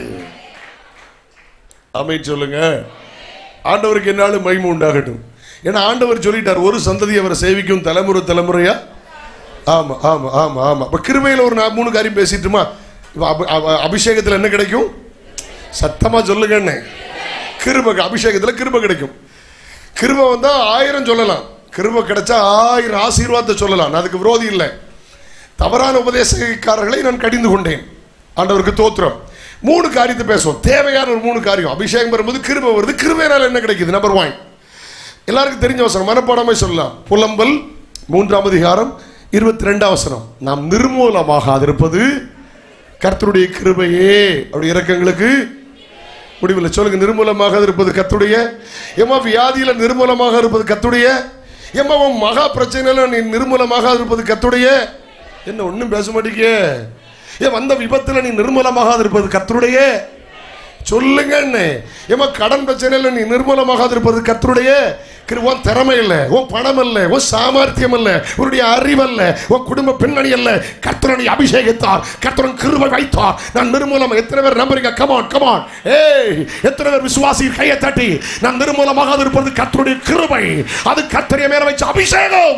ஆமென் சொல்லுங்க. ஆண்டவருக்கு என்னாலும் மகிமை உண்டாகட்டும். ஏன்னா ஆண்டவர் சொல்லிட்டார், ஒரு சந்ததி அவரை சேவிக்கும் தலைமுறை தலைமுறையா. ஆமா ஆமா ஆமா ஆமா. இப்ப கிருபையில் ஒரு நான் மூணு காரியம் பேசிட்டுமா? அபிஷேகத்தில் என்ன கிடைக்கும்? சத்தமா சொல்லுங்க. கிருபை, அபிஷேகத்தில் கிருபை கிடைக்கும். கிருபை வந்தா ஆயிரம் சொல்லலாம், கிருபை கிடைச்சா ஆயிரம் ஆசீர்வாதத்தை சொல்லலாம். நான் அதுக்கு விரோதி இல்லை. தவறான உபதேசக்காரர்களை நான் கடிந்து கொண்டேன். ஆண்டவருக்கு தோத்திரம். மூணு காரியத்தை பேசுவோம். தேவையான ஒரு மூணு காரியம். அபிஷேகம் வரும்போது கிருபை வருது. கிருபையினால என்ன கிடைக்குது? நம்பர் ஒன், எல்லாருக்கும் தெரிஞ்ச வசனம், மனப்பாடமே சொல்லலாம். புலம்பல் மூன்றாம் அதிகாரம் இருபத்தி ரெண்டாம் வசனம். நாம் நிர்மூலமாக இருப்பது கர்த்தருடைய கிருபையே. அப்படி இரக்கங்களுக்கு முடிவில் சொல்லுங்க. நிர்மூலமாக இருப்பது கர்த்தருடைய. ஏமா வியாதியில நிர்மூலமாக இருப்பது கர்த்தருடைய. ஏமா மகா பிரச்சனையில நீ நிர்மூலமாக இருப்பது கர்த்தருடைய. என்ன ஒன்றும் பேச மாட்டீங்க? ஏன் வந்த விபத்துல நீ நிர்மூலமாக இருப்பது கர்த்தருடைய. சொல்லுங்க. ஏமா கடன் பிரச்சனையில நீ நிர்மூலமாக இருப்பது கர்த்தருடைய. உன் திறமை இல்லை, உன் பணம் இல்லை, உன் சாமர்த்தியம் இல்லை, உன்னுடைய அறிவு அல்ல, உன் குடும்ப பின்னணி அல்ல. கர்த்தரை அபிஷேகித்தார், கர்த்தரன் கிருபை வைத்தார். நான் நிர்மூலம். எத்தனை பேர் நம்புறீங்க? Come on come on. ஏய், எத்தனை பேர் விசுவாசி கையை தட்டி நான் நிர்மூலமாக இருப்பது கர்த்தருடைய கிருபை. அது கர்த்தரை மேல வச்ச அபிஷேகம்.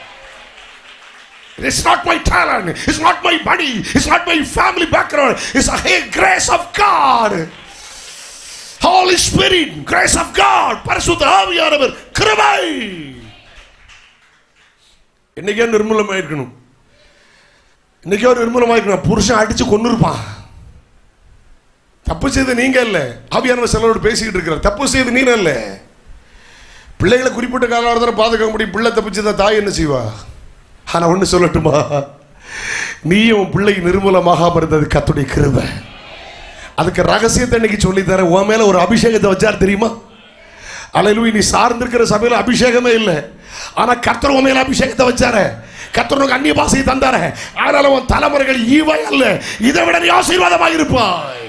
It's not my talent, it's not my money, it's not my family background, it's a grace of God. Holy Spirit, grace of God, பரிசுத்த ஆவியானவர் கிருபை. இன்னைக்கே நிர்மூலமாக இருக்கணும். இன்னைக்கே ஒரு நிர்மூலமாக இருக்கணும். புருஷன் அடிச்சு கொண்டு இருப்பான். தப்பு செய்து நீங்க இல்ல, ஆவியானவர் சிலரோடு பேசிக்கிட்டு இருக்கிறார். தப்பு செய்து நீங்க இல்ல. பிள்ளைகளை குறிப்பிட்ட காலவரத்தில் பாதுகாக்க முடியும். பிள்ளை தப்பிச்சதா தாய் என்ன செய்வா? ஆனா ஒண்ணு சொல்லட்டுமா? நீயும் பிள்ளை நிர்மூலமாக இருந்தது கர்த்தருடைய கிருபை. அதுக்கு ரகசியத்தை இன்னைக்கு சொல்லி தர. உன் மேல ஒரு அபிஷேகத்தை வச்சார் தெரியுமா? அல்லேலூயா. நீ சார்ந்திருக்கிற சபையில அபிஷேகமே இல்லை, ஆனா கர்த்தர் உன் மேல அபிஷேகத்தை வச்சாரு. கர்த்தருக்கு அந்நிய பாஷையை தந்தாரு. அதனால உன் தலைமுறைகள் ஈவை அல்ல, இதை விட நீ ஆசீர்வாதமாக இருப்பாய்.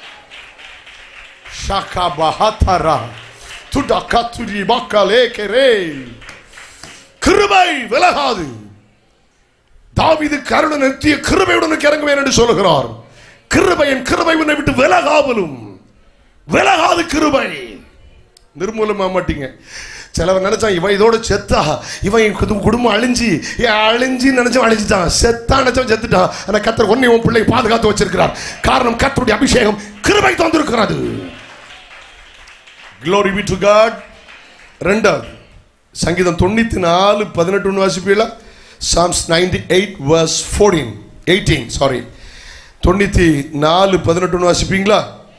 ஷாகா பஹாதரா துடகத்துரி மக்களே கரே. கிருபை விலகாது. தாவீது கருணை நிறுத்திய கிருபையுடன் இறங்குவேன் என்று சொல்லுகிறார். கிருபையின் கிருபை உன்னை விட்டு விலகாமலும் விலகாது கிருபை. நிர்மூலமா மாட்டீங்க. சிலவர் நினைச்சா இவன் இதோட செத்தா இவன் குடும்பம் அழிஞ்சி அழிஞ்சி நினைச்சவன் அழிஞ்சிட்டான், செத்தா நினைச்சவன் செத்துட்டான். ஆனா கர்த்தர் ஒன்னே உன் பிள்ளை பாதுகாத்து வச்சிருக்கிறார். காரணம் கர்த்தருடைய அபிஷேகம் கிருபை தந்திருக்கிறது. Glory be to God. ரெண்டாவது சங்கீதம் தொண்ணூத்தி நாலு பதினெட்டு ஒன்று வாசிப்பீங்களா? Psalms ninety-eight verse fourteen eighteen sorry தொண்ணூத்தி நாலு பதினெட்டு ஒன்று வாசிப்பீங்களா?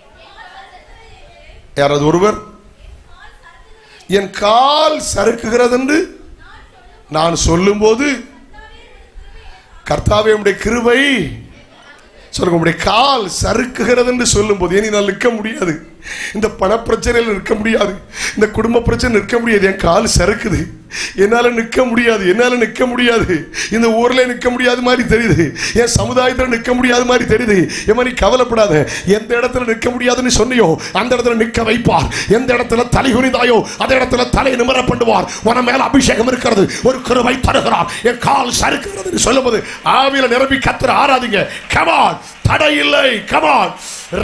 யாராவது ஒருவர்? என் கால் சறுக்குகிறது என்று நான் சொல்லும் போது கர்த்தாவே உம்முடைய கிருபை சொல்லுங்க. உம்முடைய கால் சறுக்குகிறது என்று சொல்லும் போது ஏன் நான் நிற்க முடியாது, இந்த பண பிரச்சனையில் நிற்க முடியாது, இந்த குடும்ப பிரச்சனை நிற்க முடியாது, என் கால் சறுக்குது, என்னால நிற்க முடியாது, என்னால நிற்க முடியாது, இந்த ஊர்ல நிற்க முடியாத மாதிரி தெரியுது, என் சமுதாயத்தில் நிற்க முடியாத மாதிரி தெரியுது. ஏமா நீ கவலைப்படாத, எந்த இடத்துல நிற்க முடியாதுன்னு சொன்னியோ அந்த இடத்துல நிற்க வைப்பார். எந்த இடத்துல தலை குனிந்தாயோ அந்த இடத்துல தலை நிமிர பண்ணுவார். உன மேல அபிஷேகம் இருக்கிறது, ஒரு கிருபை தருகிறார். என் கால் சறுக்குகிறது சொல்லும் போது ஆவியில நிரம்பி கர்த்தரை ஆராதிங்க. கமான், தடை இல்லை. கமான்,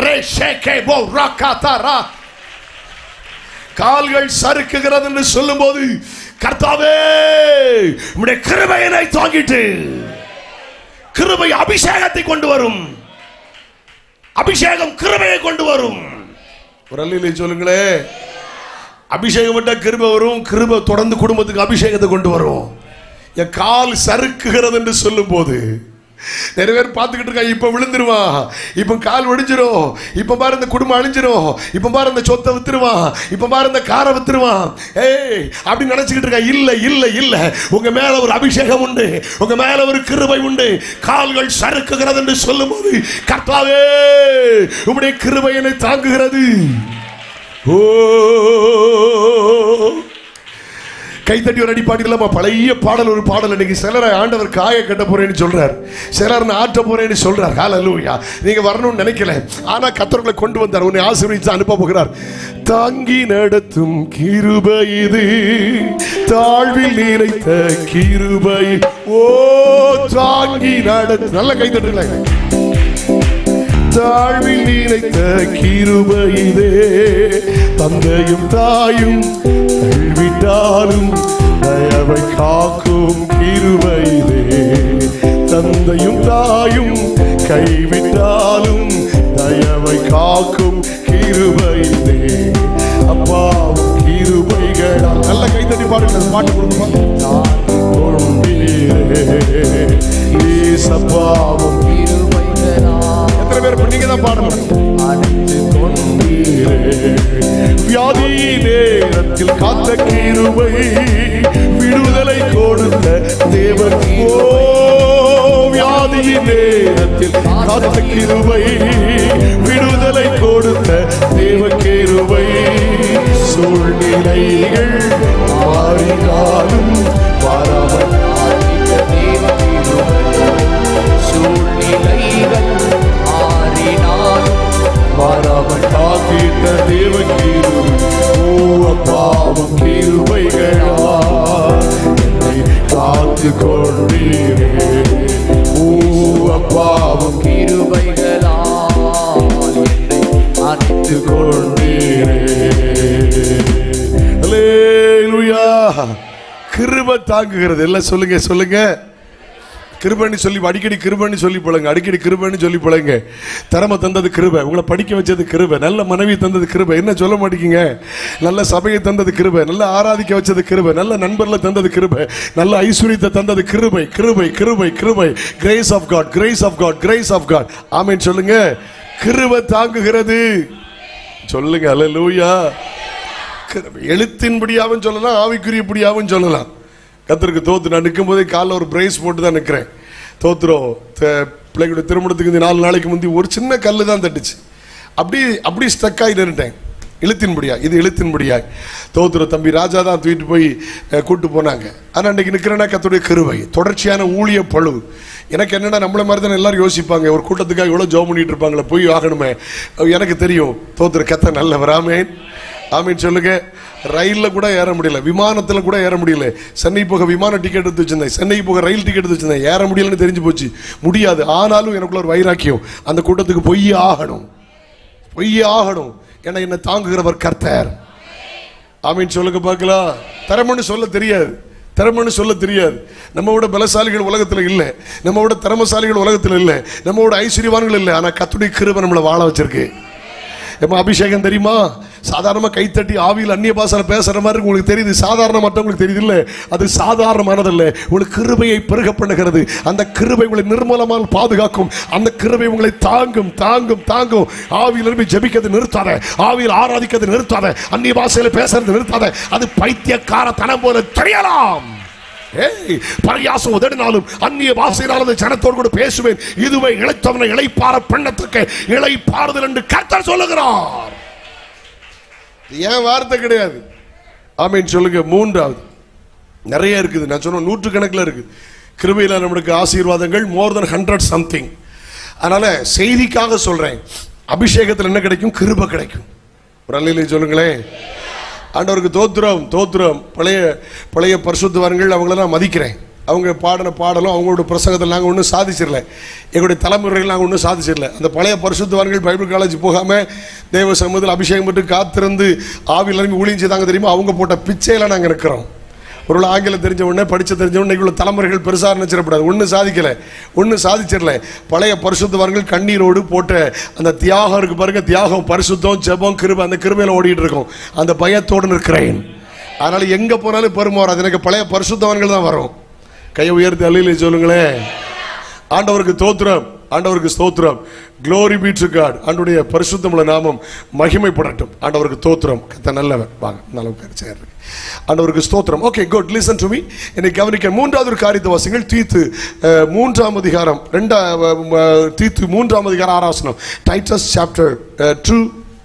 கால்கள் சறுக்குகிறது என்று சொல்லும் போது கர்த்தாவே உம்முடைய கிருபையை தாங்கிட்டு, கிருபை அபிஷேகத்தை கொண்டு வரும். அபிஷேகம் கிருபையை கொண்டு வரும். ஒரு அல்லேலூயா சொல்லுங்களே. அபிஷேகம் விட்டா கிருபை வரும், கிருபை தொடர்ந்து குடும்பத்துக்கு அபிஷேகத்தை கொண்டு வரும். என் கால் சறுக்குகிறது என்று சொல்லும் போது நிறைய பேர் பார்த்துக்கிட்டு இருக்காங்க. இப்ப விழுந்துருவான், இப்ப கால் ஒடிஞ்சிரும், இப்ப பாரு இந்த குடும்பம் அழிஞ்சிரும், இப்ப பாரு இந்த சொத்தை வித்துருவான், இப்ப பாரு இந்த காரை வித்துருவான், ஏய் அப்படி நினைச்சுக்கிட்டு இருக்காங்க. இல்ல இல்ல இல்ல, உங்க மேல ஒரு அபிஷேகம் உண்டு, உங்க மேல ஒரு கிருபை உண்டு. கால்கள் சறுக்குகிறது என்று சொல்லும் போது கர்த்தாவே உம்முடைய கிருபை என்னை தாங்குகிறது. ஓ கைத்தட்டி ஒரு அடி பாடிக்கலாமா? பழைய பாடல், ஒரு பாடல். இன்னைக்கு சிலரை ஆண்டவர் காய கட்ட போறேன்னு சொல்றார், சிலர் ஆட்ட போறேன்னு சொல்றார். ஹல்லேலூயா. நீங்க வரணும்னு நினைக்கல, ஆனா கர்த்தர்களை கொண்டு வந்தார், உன்னை ஆசீர்வதித்து அனுப்ப போகிறார். தாங்கி நடத்தும் கிருபை இது, தாழ்வில் நிறைத்த கிருபை. ஓ தாங்கி நடத்து, நல்ல கைத்தட்டுங்களேன். தாழ்வில் நினைத்த கிருபை இதே, தந்தையும் தாயும் கைவிட்டாலும் தயவை காக்கும் கிருபை இதே. தந்தையும் தாயும் கைவிட்டாலும் தயவை காக்கும் கிருபை இதே. அப்பாவும் கிருபைகளா, நல்ல கைத்தட்டி பாடுங்க. பாட்டு கொடுக்குமா? அப்பாவும் எத்தனை பேர் நீங்க தான் பாட முடியும்? வியாதி நேரத்தில் காத்த கிருபை, விடுதலை கொடுத்த தேவன். ஓ வியாதி நேரத்தில் காத்த கிருபை, விடுதலை கொடுத்த தேவ கிருபை. சூழ்நிலைகள் மாறினாலும் மாறாமல் சூழ்நிலைகள் மாறினாலும் மாறாமல் காக்கிட்ட தேவ கிருபை. ஓ அப்பாவும் கிருபைகளா என்னை காத்து கொண்டீரே. ஓ அப்பாவும் கிருபைகளா என்னை காத்து கொண்டீரே. அல்லேலூயா. கிருபை தாங்குகிறது. எல்லாம் சொல்லுங்க சொல்லுங்க. கிருபைன்னு சொல்லி அடிக்கடி கிருபைன்னு சொல்லி பழங்க, அடிக்கடி கிருபைன்னு சொல்லி பழங்க. திறமை தந்தது கிருபை, உங்களை படிக்க வச்சது கிருபை, நல்ல மனைவி தந்தது கிருபை, என்ன சொல்ல மாட்டேங்க. நல்ல சபையை தந்தது கிருபை, நல்ல ஆராதிக்க வச்சது கிருபை, நல்ல நண்பர்ல தந்தது கிருபை, நல்ல ஐஸ்வர்யத்தை தந்தது கிருபை. கிருபை கிருபை கிருபை. Grace of God, grace of God, grace of God. Amen சொல்லுங்க. கிருபை தாங்குகிறது சொல்லுங்க. அல்லேலூயா. எழுத்தின்படியாவும் சொல்லலாம், ஆவிக்குரியபடியாவும் சொல்லலாம். கர்த்தருக்கு தோத்து. நான் நிற்கும் போதே காலைல ஒரு பிரைஸ் போட்டு தான் நிற்கிறேன். தோத்துறோம். பிள்ளைகளுடைய திருமணத்துக்கு இந்த நாலு நாளைக்கு முந்தி ஒரு சின்ன கல் தான் தட்டுச்சு. அப்படி அப்படி ஸ்டக் ஆகி நின்றுட்டேன். எழுத்தின்படியா, இது எழுத்தின்படியா. தோத்துற தம்பி ராஜா தான் தூக்கிட்டு போய் கூட்டு போனாங்க. ஆனால் அன்றைக்கி நிற்கிறேன்னா கர்த்தருடைய கிருபை, தொடர்ச்சியான ஊழிய பழு. எனக்கு என்னென்னா நம்மள மாதிரி தானே எல்லாரும் யோசிப்பாங்க, ஒரு கூட்டத்துக்காக எவ்வளோ ஜெபம் பண்ணிட்டு இருப்பாங்களே, போய் ஆகணுமே. எனக்கு தெரியும் தோத்துற கர்த்தர் நல்லவர். ஆமென் ஆமென் சொல்லுங்க. ரயிலில் கூட ஏற முடியல, விமானத்தில் கூட ஏற முடியல. சென்னை போக விமான டிக்கெட் எடுத்து வச்சிருந்தேன், சென்னை போக ரயில் டிக்கெட் எடுத்து வச்சிருந்தேன். ஏற முடியலன்னு தெரிஞ்சு போச்சு, முடியாது. ஆனாலும் எனக்குள்ள ஒரு வைராக்கியம், அந்த கூட்டத்துக்கு போய் ஆகணும், போய் ஆகணும். ஏன்னா என்னை தாங்குகிறவர் கர்த்தர். ஆமீன் சொல்லுங்க பார்க்கலாம். திறமைன்னு சொல்ல தெரியாது, திறமைன்னு சொல்ல தெரியாது. நம்ம விட பலசாலிகள் உலகத்தில் இல்லை, நம்ம விட திறமசாலிகள் உலகத்தில் இல்லை, நம்ம விட ஐஸ்வர்யவான்கள் இல்லை. ஆனால் கர்த்தருடைய கிருபை நம்மளை வாழ வச்சிருக்கு. நம்ம அபிஷேகம் தெரியுமா? சாதாரணமாக கைத்தட்டி ஆவியில் அந்நிய பாஷையில பேசுற மாதிரி உங்களுக்கு தெரியுது, சாதாரண மற்றவங்களுக்கு தெரியுது இல்லை, அது சாதாரணமானதல்ல. உங்களுக்கு கிருபையை பெருக பண்ணுகிறது. அந்த கிருபை உங்களை நிர்மூலமாக பாதுகாக்கும். அந்த கிருபை உங்களை தாங்கும் தாங்கும் தாங்கும். ஆவியில் இருந்து ஜெபிக்கிறது நிறுத்தாத, ஆவியில் ஆராதிக்கிறது நிறுத்தாத, அந்நிய பாஷையில பேசுறது நிறுத்தாத. அது பைத்தியக்கார தனம் போல தெரியலாம். ஏய், பரியாசம் உதடினாலும் அந்நிய பாஷையினாலும் ஜனத்தோடு கூட பேசுவேன். இதுவே இளைத்தவனை இளைப்பாற பண்ணத்தக்க இளைப்பாறுதல் என்று கர்த்தர் சொல்லுகிறார். ஏன் வார்த்தை கிடையாது. ஆமீன் சொல்லுங்க. மூன்றாவது நிறைய இருக்குது, நான் சொன்ன நூற்று கணக்கில் இருக்குது. கிருபையில் நம்மளுக்கு ஆசீர்வாதங்கள் மோர் தென் ஹண்ட்ரட் சம்திங். அதனால செய்திக்காக சொல்றேன், அபிஷேகத்தில் என்ன கிடைக்கும்? கிருபை கிடைக்கும். ஒரு அல்லேலூயா சொல்லுங்களேன். ஆண்டவருக்கு தோத்திரம் தோத்திரம். பழைய பழைய பரிசுத்தவான்கள் அவங்கள நான் மதிக்கிறேன். அவங்க பாடின பாடலும் அவங்களோட பிரசங்கத்தில் நாங்கள் ஒன்றும் சாதிச்சிடல, எங்களுடைய தலைமுறைகள் நாங்கள் ஒன்றும் சாதிச்சிடல. அந்த பழைய பரிசுத்தவான்கள் பைபிள் காலேஜ் போகாமல் தேவ சமூகத்தில் அபிஷேகம் பெற்று காத்திருந்து ஆவியில் இறங்கி ஊழியம் செய்தாங்க தெரியுமா? அவங்க போட்ட பிச்சையில் நாங்கள் இருக்கிறோம். ஒரு ஆங்கிலம் தெரிஞ்ச உடனே படிச்சு தெரிஞ்ச உடனே இவ்வளோ தலைமுறைகள் பெருசாக நினைச்சிடப்படாது. ஒன்றும் சாதிக்கலை, ஒன்றும் சாதிச்சிடல. பழைய பரிசுத்தவான்கள் கண்ணீரோடு போட்ட அந்த தியாகம் இருக்கு பாருங்க, தியாகம், பரிசுத்தம், ஜெபம், கிருபை, அந்த கிருபையில் ஓடிட்டு இருக்கோம். அந்த பயத்தோடு நிற்கிறேன். அதனால எங்கே போனாலும் பெருமை வராது. எனக்கு பழைய பரிசுத்தவான்கள் தான் வரும். கையை உயர்த்தி அல்லேலூயா சொல்லுங்களேன். ஆண்டவருக்கு தோத்திரம், ஆண்டவருக்கு ஸ்தோத்திரம். Glory be to God. ஆண்டவருடைய பரிசுத்தமுள்ள நாமம் மகிமைப்படட்டும். ஆண்டவருக்கு தோத்திரம். கர்த்தர் நல்லவர். வாங்க நல்ல உட்கார்ந்து. ஆண்டவருக்கு ஸ்தோத்திரம். Okay good. Listen to me. என்னை கவனிக்க. மூன்றாவது ஒரு காரியத்தை வாசிங்கள். தீத்து மூன்றாம் அதிகாரம் ரெண்டா தீத்து மூன்றாம் அதிகாரம் ஆறாம் வசனம். Titus chapter two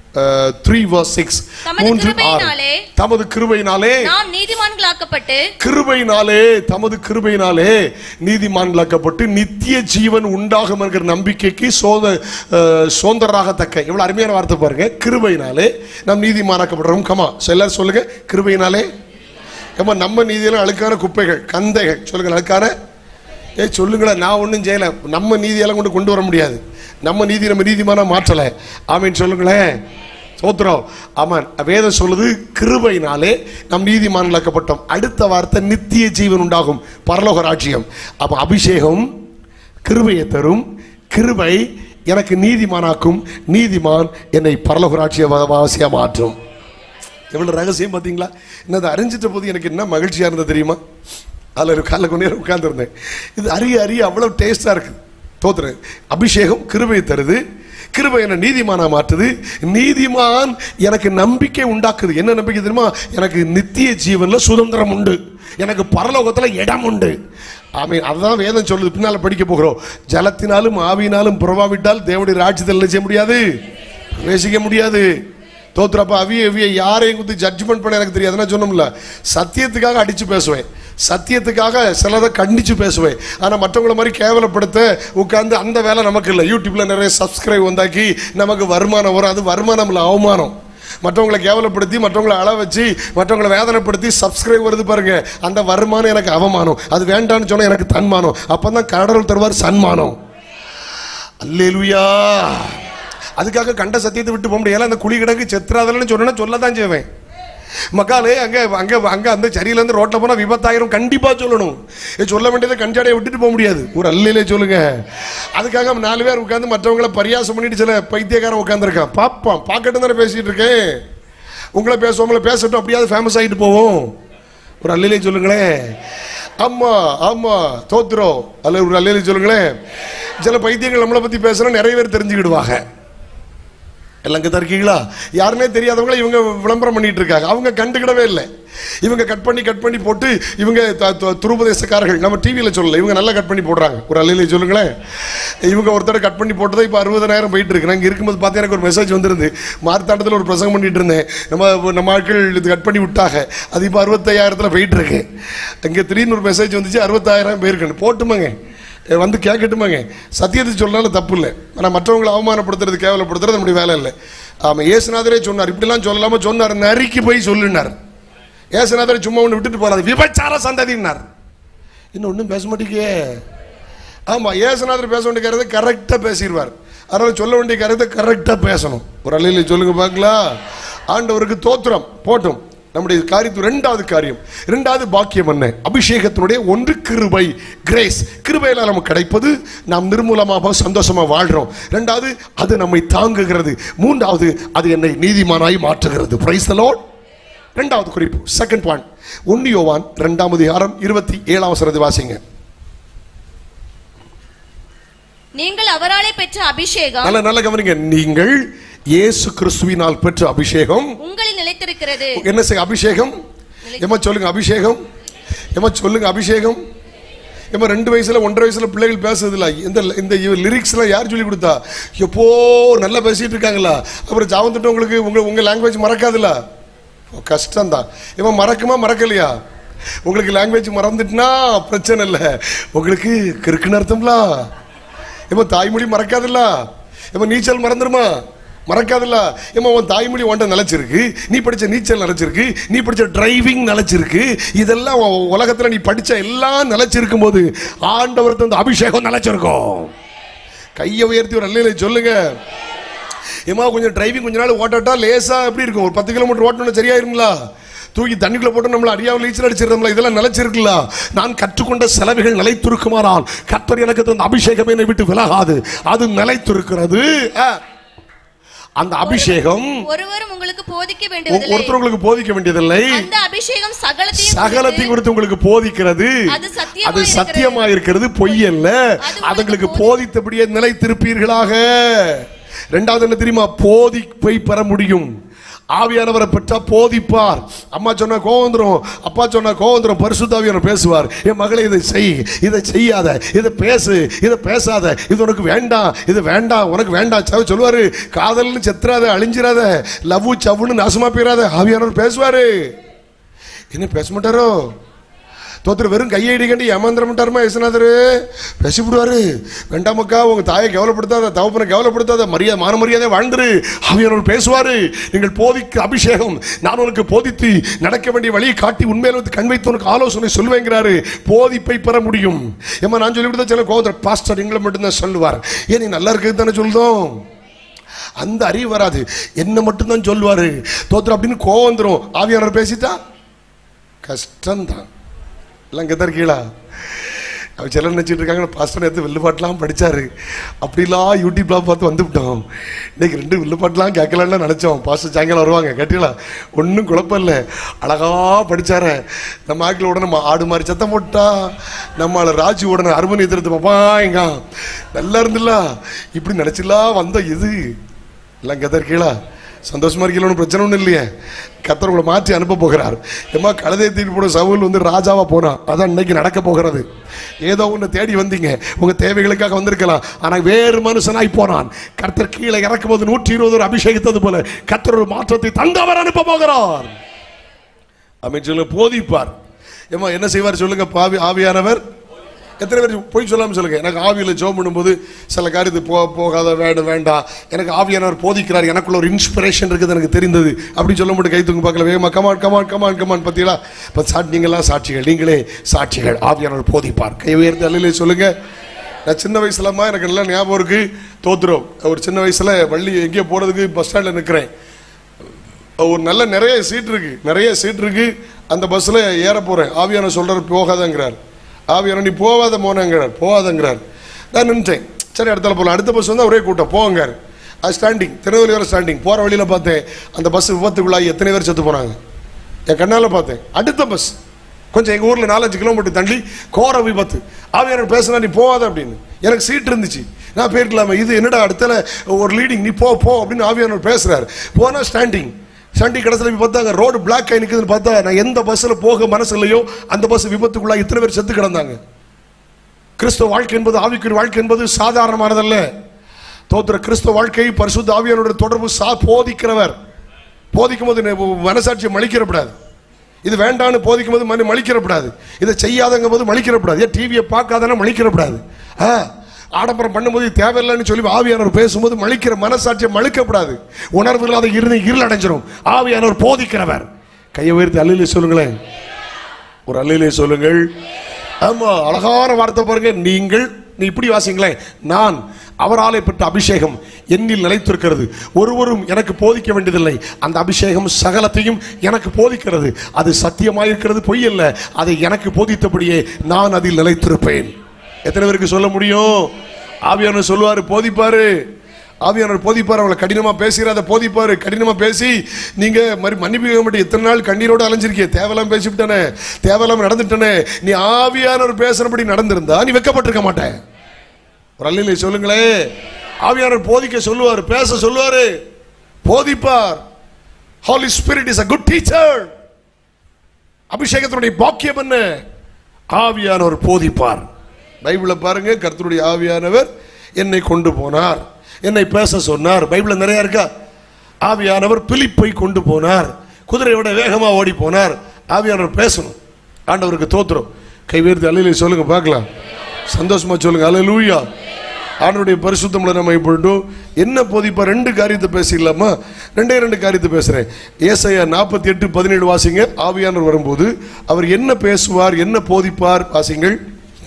three verse six. மூன்று ஆறு. தமது கிருபையினாலே நாம் நீதிமான்களாக்கப்பட்டு, கிருபையினாலே தமது கிருபையினாலே நீதிமான்களாக்கப்பட்டு நித்திய ஜீவன் உண்டாகும் என்கிற நம்பிக்கைக்கு சோத சோந்தராகத்தக்க. இவ்வளவு அருமையான வார்த்தை பாருங்க. கிருபையினாலே நாம் நீதிமானாக்கப்படுறோம். கமா எல்லாரும் சொல்லுங்க. கிருபையினாலே. கமா நம்ம நீதியெல்லாம் அழுக்கான குப்பைகள், கந்தைகள். சொல்லுங்க அழுக்கான. ஏ சொல்லுங்களேன். நான் ஒன்றும் செய்யலை. நம்ம நீதியெல்லாம் கொண்டு கொண்டு வர முடியாது. நம்ம நீதி நம்ம நீதிமானா மாற்றலை. ஆமீன் சொல்லுங்களேன். சோத்ரம். ஆமான். வேதம் சொல்லுது கிருபையினாலே நம் நீதிமான்களாக்கப்பட்டோம். அடுத்த வார்த்தை நித்திய ஜீவன் உண்டாகும், பரலோக ராஜ்யம். அப்போ அபிஷேகம் கிருபையை தரும், கிருபை எனக்கு நீதிமானாக்கும், நீதிமான் என்னை பரலோக ராஜ்ய வாசியா மாற்றும். எவ்வளவு ரகசியம் பார்த்தீங்களா? என்னது அறிஞ்சிட்ட போது எனக்கு என்ன மகிழ்ச்சியா இருந்தது தெரியுமா? அதில் காலைல கொஞ்ச நேரம் உட்கார்ந்துருந்தேன். இது அறிய அறிய அவ்வளவு டேஸ்டா இருக்குது. தோத்துறேன். அபிஷேகம் கிருபையை தருது, கிருபை என்ன நீதிமானா மாற்றுது, நீதிமான் எனக்கு நம்பிக்கை உண்டாக்குது. என்ன நம்பிக்கை தெரியுமா? எனக்கு நித்திய ஜீவன்ல சுதந்திரம் உண்டு, எனக்கு பரலோகத்துல இடம் உண்டு. ஆமீன். அதுதான் வேதம் சொல்லுது. பின்னால படிக்க போகிறோம். ஜலத்தினாலும் ஆவியினாலும் புறவாவிட்டால் தேவனுடைய ராஜ்யத்தில் என்ன செய்ய முடியாது? பிரவேசிக்க முடியாது. தோத்துறப்ப அவிய அவிய யாரையும் குத்தி ஜட்ஜ்மெண்ட் பண்ண எனக்கு தெரியாது. நான் சொன்னோம்ல, சத்தியத்துக்காக அடிச்சு பேசுவேன், சத்தியத்துக்காக சிலதை கண்டிச்சு பேசுவேன். ஆனால் மற்றவங்களை மாதிரி கேவலப்படுத்த உட்கார்ந்து அந்த வேலை நமக்கு இல்லை. யூடியூப்ல நிறைய சப்ஸ்கிரைப் வந்தாக்கி நமக்கு வருமானம் வரும். அது வருமானம் இல்லை, அவமானம். மற்றவங்களை கேவலப்படுத்தி, மற்றவங்களை அள வச்சு, மற்றவங்களை வேதனைப்படுத்தி சப்ஸ்கிரைப் வருது பாருங்க, அந்த வருமானம் எனக்கு அவமானம். அது வேண்டான்னு சொன்னா எனக்கு தன்மானம். அப்பதான் கடவுள் தருவார் சன்மானம். அல்லேலூயா. அதுக்காக கண்ட சத்தியத்தை விட்டு போக முடியாது. அந்த குழி கிடக்கு செத்துறாதன்னு சொன்னா சொல்லதான் செய்வேன். மக்காலே அங்கே அங்கே அங்கே அந்த சரியிலேருந்து ரோட்டில் போனால் விபத்தாயிரம் கண்டிப்பாக சொல்லணும். சொல்ல வேண்டியதை கஞ்சாடையை விட்டுட்டு போக முடியாது. ஒரு அல்லையிலே சொல்லுங்க. அதுக்காக நாலு பேர் உட்காந்து மற்றவங்களை பரியாசம் பண்ணிட்டு சில பைத்தியக்காரன் உட்காந்துருக்கான். பாப்பான் பார்க்கட்டும் தானே பேசிட்டு இருக்கேன். உங்களை பேசுவோம், பேசட்டும், அப்படியாவது ஃபேமஸ் ஆகிட்டு போவோம். ஒரு அல்லையிலே சொல்லுங்களேன். ஆமா ஆமா தோத்துறோம். அல்ல ஒரு அல்லையிலே சொல்லுங்களேன். சில பைத்தியங்கள் நம்மளை பற்றி பேசுனா நிறைய பேர் தெரிஞ்சுக்கிடுவாங்க. எல்லாம் இருக்கீங்களா? யாருன்னே தெரியாதவங்களை இவங்க விளம்பரம் பண்ணிட்டு இருக்காங்க. அவங்க கண்டுக்கிடவே இல்லை. இவங்க கட் பண்ணி கட் பண்ணி போட்டு இவங்க துருபதேசக்காரர்கள், நம்ம டிவியில் சொல்லலை, இவங்க நல்லா கட் பண்ணி போடுறாங்க. ஒரு அல்லையிலே சொல்லுங்களேன். இவங்க ஒருத்தர கட் பண்ணி போட்டதை இப்போ அறுபதாயிரம் போயிட்டு இருக்கு. நாங்கள் இருக்கும்போது பார்த்து எனக்கு ஒரு மெசேஜ் வந்துருந்து. மார்த்தாண்டத்தில் ஒரு பிரசங்கம் பண்ணிட்டு இருந்தேன். நம்ம நம்ம ஆட்கள் இது கட் பண்ணி விட்டாங்க. அது இப்போ அறுபத்தையாயிரத்தில் போயிட்டு இருக்கு. இங்கே திடீர்னு ஒரு மெசேஜ் வந்துச்சு, அறுபத்தாயிரம் போயிருக்குன்னு. போட்டுமாங்க, வந்து கேட்கட்டுமாங்க. சத்தியத்தை சொல்லனாலும் தப்பு இல்லை. ஆனால் மற்றவங்களை அவமானப்படுத்துறது, கேவலப்படுத்துறது நம்முடைய வேலை இல்லை. ஆமாம். ஏசுநாதரே சொன்னார், இப்படிலாம் சொல்லலாமா சொன்னார். நரிக்கு போய் சொல்லுனார். ஏசுநாதரே சும்மா ஒன்று விட்டுட்டு போறாரு, விபச்சார சந்ததினார். இன்னும் ஒன்றும் பேச மாட்டேங்க. ஆமாம், ஏசுநாதர் பேச வேண்டிய கரெக்டாக பேசிடுவார். அதனால சொல்ல வேண்டிய காரியத்தை கரெக்டா பேசணும். ஒரு அல்லேலூயா சொல்லுங்க பார்க்கலாம். ஆண்டவருக்கு தோத்திரம் போட்டும். நம்முடைய காரியத்து ரெண்டாவது காரியம், இரண்டாவது பாக்கியம் என்ன? அபிஷேகத்தினுடைய ஒன்று கிருபை, கிரேஸ். கிருபையில நமக்கு கிடைப்பது, நாம் நிர்மூலமாக சந்தோஷமா வாழ்றோம். இரண்டாவது, அது நம்மை தாங்குகிறது. மூன்றாவது, அது என்னை நீதிமானாய் மாற்றுகிறது. Praise the Lord. இரண்டாவது குறிப்பு, செகண்ட் பாயிண்ட், ஒன்று யோவான் இரண்டாம் அதிகாரம் இருபத்தி ஏழாம் வசனத்தை வாசிங்க. நீங்கள் அவராலே பெற்ற அபிஷேகம், நல்ல நல்ல கவனிங்க, நீங்கள் இயேசு கிறிஸ்துவினால் பெற்ற அபிஷேகம் உங்களில் நிலைத்திருக்கிறது. என்ன செய்ய? அபிஷேகம். ஏமா சொல்லுங்க அபிஷேகம். ஏமா சொல்லுங்க அபிஷேகம். ஏமா ரெண்டு வயசுல ஒன்றரை வயசுல பிள்ளைகள் பேசுறது இல்ல. இந்த இந்த லிரிக்ஸ் எல்லாம் யார் சொல்லி கொடுத்தா? எப்போ நல்லா பேசிட்டு இருக்காங்களா? அப்புறம் ஜாவந்துட்டு உங்களுக்கு உங்க உங்க லாங்குவேஜ் மறக்காதுல்ல? கஷ்டம் தான். ஏமா மறக்குமா மறக்கலையா? உங்களுக்கு லாங்குவேஜ் மறந்துட்டுனா பிரச்சனை இல்லை, உங்களுக்கு கிறுக்குன்னு அர்த்தம்ல. ஏமா தாய்மொழி மறக்காதுல்ல? ஏமா நீச்சல் மறந்துருமா? மறக்காதுல்ல. ஏமா உன் தாய்மொழி ஒன்றை நிலைச்சிருக்கு, நீ படிச்ச நீச்சல் நிலைச்சிருக்கு, நீ படிச்ச டிரைவிங் நிலைச்சிருக்கு, இதெல்லாம் உலகத்துல நீ படிச்ச எல்லாம் நிலைச்சிருக்கும் போது ஆண்டவருக்கு அந்த அபிஷேகம் நிலைச்சிருக்கும். கையை உயர்த்தி ஒரு அல்லேலூயா சொல்லுங்க. ஏமா கொஞ்சம் டிரைவிங் கொஞ்ச நாள் ஓட்டாட்டா லேசா எப்படி இருக்கும்? ஒரு பத்து கிலோமீட்டர் ஓட்டணும் சரியாயிருங்களா? தூக்கி தண்ணிக்குள்ள போட்டு நம்மள அறியாமல் நீச்சல் அடிச்சிருந்தோம்ல, இதெல்லாம் நிலைச்சிருக்குல்ல. நான் கற்றுக்கொண்ட செலவுகள் நிலைத்திருக்குமானால் கர்த்தர் எனக்கு தந்த அபிஷேகம் என்னை விட்டு விலகாது, அது நிலைத்திருக்கிறது. அந்த அபிஷேகம் ஒருவரும் உங்களுக்கு போதிக்க வேண்டியதில்லை, ஒருத்தர் உங்களுக்கு போதிக்க வேண்டியதில்லை. அந்த அபிஷேகம் சகலத்தையும் சகலத்தையும் குறித்து உங்களுக்கு போதிக்கிறது. அது சத்தியமா இருக்கிறது, பொய் அல்ல. அது உங்களுக்கு போதித்தபடியே நிலைத்திருப்பீர்களாக. இரண்டாவது என்ன தெரியுமா? போதிப்பை பெற முடியும். ஆவியானவரை பெற்றா போதிப்பார். அம்மா சொன்னா கோவந்திரம், அப்பா சொன்னா கோவந்திரம், பரிசுத்த ஆவியானவர் பேசுவார். என் மகளை இதை செய், இதை செய்யாத, இதை பேசு, இதை பேசாத, இது உனக்கு வேண்டாம், இது வேண்டாம், உனக்கு வேண்டாம் சொல்லுவாரு. காதல்னு செத்துறாத, அழிஞ்சிராத, லவ் சவுன்னு நாசமா போயிடாத. ஆவியானவர் பேசுவாரு. என்ன பேச மாட்டாரோ? தோத்திர வெறும் கையடி கண்டி ஏமாந்திர மாட்டாருமா இயேசுநாதரு? பேசிவிடுவாரு. வேண்டாமக்கா, உங்க தாயை கவலைப்படுத்தாத, தகப்பனை கவலைப்படுத்தாத, மரியாதை மான மரியாதை வாழ்ந்துரு. ஆவியானவர் பேசுவாரு. நீங்கள் போதிக்க அபிஷேகம், நான் உனக்கு போதித்து நடக்க வேண்டிய வழியை காட்டி உண்மையில வந்து கண் வைத்து உனக்கு ஆலோசனை சொல்லுவேங்கிறாரு. போதிப்பை பெற முடியும். ஏமா நான் சொல்லிவிட்டு சில கோதர் பாஸ்டர் எங்களை மட்டும்தான் சொல்லுவார். ஏன் நீ நல்லா இருக்குது தானே சொல்லுதோம், அந்த அறிவு வராது, என்ன மட்டும்தான் சொல்லுவாரு. தோத்திர அப்படின்னு கோவம் வந்துடும். ஆவியானவர் பேசிட்டா கஷ்டம்தான். எல்லாம் கெத்தர் கீழா அவ சிலர் நினச்சிட்டு இருக்காங்க, பாஸ்டர் நேற்று வில்லுப்பாட்டெலாம் படித்தாரு, அப்படிலாம் யூடியூப்லாம் பார்த்து வந்துவிட்டோம். இன்னைக்கு ரெண்டு வில்லுப்பாட்டெலாம் கேட்கலான்னு நினச்சோம். பாஸ்டர் சாயங்காலம் வருவாங்க, கேட்டீங்களா? ஒன்றும் குழப்பம் இல்லை, அழகாக படித்தார. நம்ம ஆக்கில் உடனே ஆடு மாதிரி சத்தம் போட்டா, நம்மளை ராஜி உடனே அருமனை எதிர்த்து பாப்பா எங்க நல்லா இருந்துல்ல, இப்படி நினச்சிலாம் வந்த இது எல்லாம் கெத்தர் கீழா. சந்தோஷமா இருக்கீங்களா? ஒன்றும் பிரச்சனை ஒன்றும் இல்லையே. கர்த்தர் உங்களை மாற்றி அனுப்ப போகிறார். ஏமா கழுதை தீட்டு போட சவுல் வந்து ராஜாவா போனான், அதான் இன்னைக்கு நடக்க போகிறது. ஏதோ ஒன்று தேடி வந்தீங்க, உங்க தேவைகளுக்காக வந்திருக்கலாம், ஆனால் வேறு மனுஷனாய் போனான். கர்த்தர் கீழே இறக்கும் போது நூற்றி இருபது ஒரு அபிஷேகித்தது போல கர்த்தர் ஒரு மாற்றத்தை தந்தவர் அனுப்ப போகிறார். அமைச்சர் போதிப்பார். ஏமா என்ன செய்வார் சொல்லுங்க? பாவி ஆவியானவர் எத்தனை பேர் போய் சொல்லாமல் சொல்லுங்க. எனக்கு ஆவியில் ஜோம் பண்ணும்போது சில காரியத்து போ போகாத வேண்டாம் வேண்டாம், எனக்கு ஆவியானவர் போதிக்கிறார், எனக்குள்ள ஒரு இன்ஸ்பிரேஷன் இருக்குது, எனக்கு தெரிந்தது அப்படின்னு சொல்ல மட்டும் கை தூங்க பார்க்கல. வேகமா கமான் கமான் கமான் கமான் பார்த்தீங்களா? இப்போ சா நீங்களாம் சாட்சிகள், நீங்களே சாட்சிகள். ஆவியானவர் போதிப்பார். கை உயர்த்தி அல்லையிலே சொல்லுங்க. நான் சின்ன வயசுலமா எனக்கு நல்லா ஞாபகம் இருக்கு. தோத்துறோம் ஒரு சின்ன வயசுல வள்ளி எங்கேயோ போகிறதுக்கு பஸ் ஸ்டாண்டில் நிற்கிறேன். ஒரு நல்ல நிறைய சீட் இருக்கு, நிறைய சீட் இருக்கு. அந்த பஸ்ஸில் ஏற போகிறேன். ஆவியானவர் சொல்கிறார் போகாதங்கிறார். ஆவியானவர் நீ போகாத மோனங்கிறார், போகாதங்கிறார். நான் நின்றுட்டேன். சரி இடத்துல போகலாம். அடுத்த பஸ் வந்து ஒரே கூட்டம் போங்கார். அது ஸ்டாண்டிங், திருநெல்வேலி வர ஸ்டாண்டிங். போகிற வழியில் பார்த்தேன் அந்த பஸ் விபத்துக்குள்ளாகி எத்தனை பேர் செத்து போனாங்க என் கண்ணால் பார்த்தேன். அடுத்த பஸ் கொஞ்சம் எங்கள் ஊரில் நாலஞ்சு கிலோமீட்டர் தள்ளி கோர விபத்து. ஆவியானவர் பேசுனா நீ போகாத அப்படின்னு. எனக்கு சீட் இருந்துச்சு, நான் போயிருக்கலாமே. இது என்னடா அடுத்தல ஒரு லீடிங், நீ போ போ அப்படின்னு ஆவியானவர் பேசுகிறார். போனால் ஸ்டாண்டிங் சண்டி கடைசியில் பார்த்தாங்க ரோடு பிளாக் ஆகி நிற்குதுன்னு பார்த்தா நான் எந்த பஸ்ஸில் போக மனசு இல்லையோ அந்த பஸ் விபத்துக்குள்ளா இத்தனை பேர் செத்து கிடந்தாங்க. கிறிஸ்தவ வாழ்க்கை என்பது, ஆவிக்குரிய வாழ்க்கை என்பது சாதாரணமானதல்ல. தோத்திர கிறிஸ்தவ வாழ்க்கை பரிசுத்த ஆவியானவருடைய தொடர்பு சா போதிக்கிறவர். போதிக்கும் போது மனசாட்சியை மலிக்கிறப்படாது. இது வேண்டான்னு போதிக்கும் போது மனு மலிக்கிறப்படாது. இதை செய்யாதங்க போது மலிக்கிறப்படாது. ஏன் டிவியை பார்க்காதனா மலிக்கிறப்படாது. ஆ ஆடம்பரம் பண்ணும்போது தேவையில்லைன்னு சொல்லி ஆவியானவர் பேசும்போது மலிக்கிற மனசாட்சியை மலிக்கப்படாது. உணர்வு இல்லாத இருந்து இருள் அடைஞ்சிடும். ஆவியானவர் போதிக்கிறவர். கையை உயர்த்தி அல்லையிலே சொல்லுங்களேன். ஒரு அல்லையிலே சொல்லுங்கள். ஆமா, அழகான வார்த்தை பாருங்க. நீங்கள் நீ இப்படி வாசிங்களேன், நான் அவராலே பெற்ற அபிஷேகம் என்னில் நிலைத்திருக்கிறது, ஒருவரும் எனக்கு போதிக்க வேண்டியதில்லை. அந்த அபிஷேகம் சகலத்தையும் எனக்கு போதிக்கிறது. அது சத்தியமாயிருக்கிறது, பொய் அல்ல. அதை எனக்கு போதித்தபடியே நான் அதில் நிலைத்திருப்பேன். எத்தனை பேருக்கு சொல்ல முடியும்? ஆவியானவர் சொல்லுவாரு, போதிப்பாரு. ஆவியானவர் போதிப்பார். அவளை கடினமா பேசுகிறத போதிப்பாரு. கடினமா பேசி நீங்க மன்னிப்பு கேட்க மாட்டேன். எத்தனை நாள் கண்ணீரோடு அலைஞ்சிருக்கே, தேவையில்லாம பேசிவிட்டானே, தேவையில்லாம நடந்துட்டானே. நீ ஆவியானவர் பேசுறபடி நடந்திருந்தா நீ வெட்கப்பட்டிருக்க மாட்டேன். ஒரு அல்லையிலே சொல்லுங்களே. ஆவியானவர் போதிக்க சொல்லுவார், பேச சொல்லுவாரு, போதிப்பார். Holy Spirit is a good teacher. அபிஷேகத்தினுடைய பாக்கியம் என்ன? ஆவியானவர் போதிப்பார். பைபிளை பாருங்க, கர்த்தருடைய ஆவியானவர் என்னை கொண்டு போனார், என்னை பேச சொன்னார். பைபிள் நிறைய இருக்கா. ஆவியானவர் பிலிப்பை கொண்டு போனார், குதிரையோட வேகமா ஓடி போனார். ஆவியானவர் பேசணும். ஆண்டவருக்கு தோத்திரம். கைவேர்த்து அல்லையிலே சொல்லுங்க பார்க்கலாம். சந்தோஷமா சொல்லுங்க அல்லேலூயா. ஆண்டவருடைய பரிசுத்தம்ல நம்ம இப்பொழுது என்ன போதிப்பா? ரெண்டு காரியத்தை பேசிடலாமா? ரெண்டே ரெண்டு காரியத்தை பேசுறேன். ஏசாயா நாற்பத்தி எட்டு பதினேழு வாசிங்க. ஆவியானவர் வரும்போது அவர் என்ன பேசுவார், என்ன போதிப்பார்? வாசிங்கள்.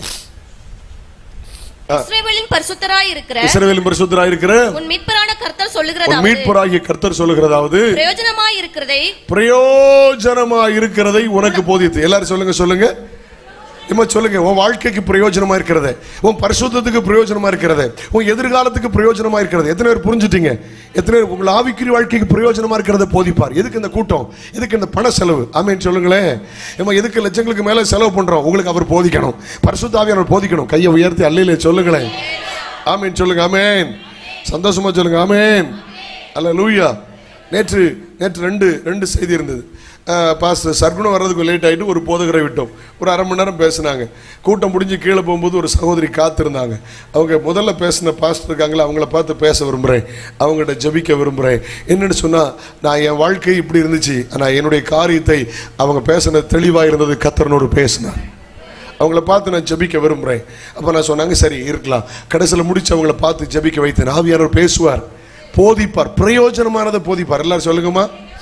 இஸ்ரவேலின் பரிசுத்தராய் இருக்கிற இஸ்ரவேலின் பரிசுத்தராய் இருக்கிற உன் மீட்பரான கர்த்தர் சொல்லுகிறதாவது, உன் மீட்பராகிய கர்த்தர் சொல்லுகிறதாவது, பிரயோஜனமாய் இருக்கிறதை பிரயோஜனமாய் இருக்கிறதை உனக்கு போதித்து. எல்லாரும் சொல்லுங்க சொல்லுங்க இம்மா சொல்லுங்க. உன் வாழ்க்கைக்கு பிரயோஜனமா இருக்கிறது, உன் பரிசுத்தத்துக்கு பிரயோஜனமா இருக்கிறது, உன் எதிர்காலத்துக்கு பிரயோஜனமா இருக்கிறது. எத்தனை பேர் புரிஞ்சுட்டீங்க? எத்தனை பேர் உங்கள் ஆவிக்குரிய வாழ்க்கைக்கு பிரயோஜனமா இருக்கிறத போதிப்பார். எதுக்கு இந்த கூட்டம்? எதுக்கு இந்த பண செலவு? ஆமேன் சொல்லுங்களேன். ஏமா எதுக்கு லட்சங்களுக்கு மேல செலவு பண்றோம்? உங்களுக்கு அவர் போதிக்கணும், பரிசுத்த ஆவியானவர் போதிக்கணும். கையை உயர்த்தி அல்லையிலே சொல்லுங்களேன். ஆமேன் சொல்லுங்க. ஆமேன். சந்தோஷமா சொல்லுங்க. ஆமேன். அல்லேலூயா. நேற்று நேற்று ரெண்டு ரெண்டு செய்தி இருந்தது. பாஸ்டர் சர்க்குணம் வர்றதுக்கு லேட் ஆகிட்டு ஒரு போதகரை விட்டோம். ஒரு அரை மணி நேரம் பேசினாங்க. கூட்டம் முடிஞ்சு கீழே போகும்போது ஒரு சகோதரி காத்திருந்தாங்க. அவங்க முதல்ல பேசின பாஸ்டர் இருக்காங்களே, அவங்கள பார்த்து பேச விரும்புகிறேன், அவங்கள்ட்ட ஜெபிக்க விரும்புகிறேன். என்னென்னு சொன்னால், நான் என் வாழ்க்கை இப்படி இருந்துச்சு, ஆனால் என்னுடைய காரியத்தை அவங்க பேசினது தெளிவாக இருந்தது. கர்த்தரோடு பேசினார். அவங்கள பார்த்து நான் ஜெபிக்க விரும்புகிறேன். அப்போ நான் சொன்னாங்க, சரி இருக்கலாம். கடைசியில் முடிச்சு அவங்கள பார்த்து ஜெபிக்க வைத்தேன். ஆவியானவர் பேசுவார், போதிப்பார், பிரயோஜனமானதை போதிப்பார். எல்லாரும் சொல்லுங்கம்மா.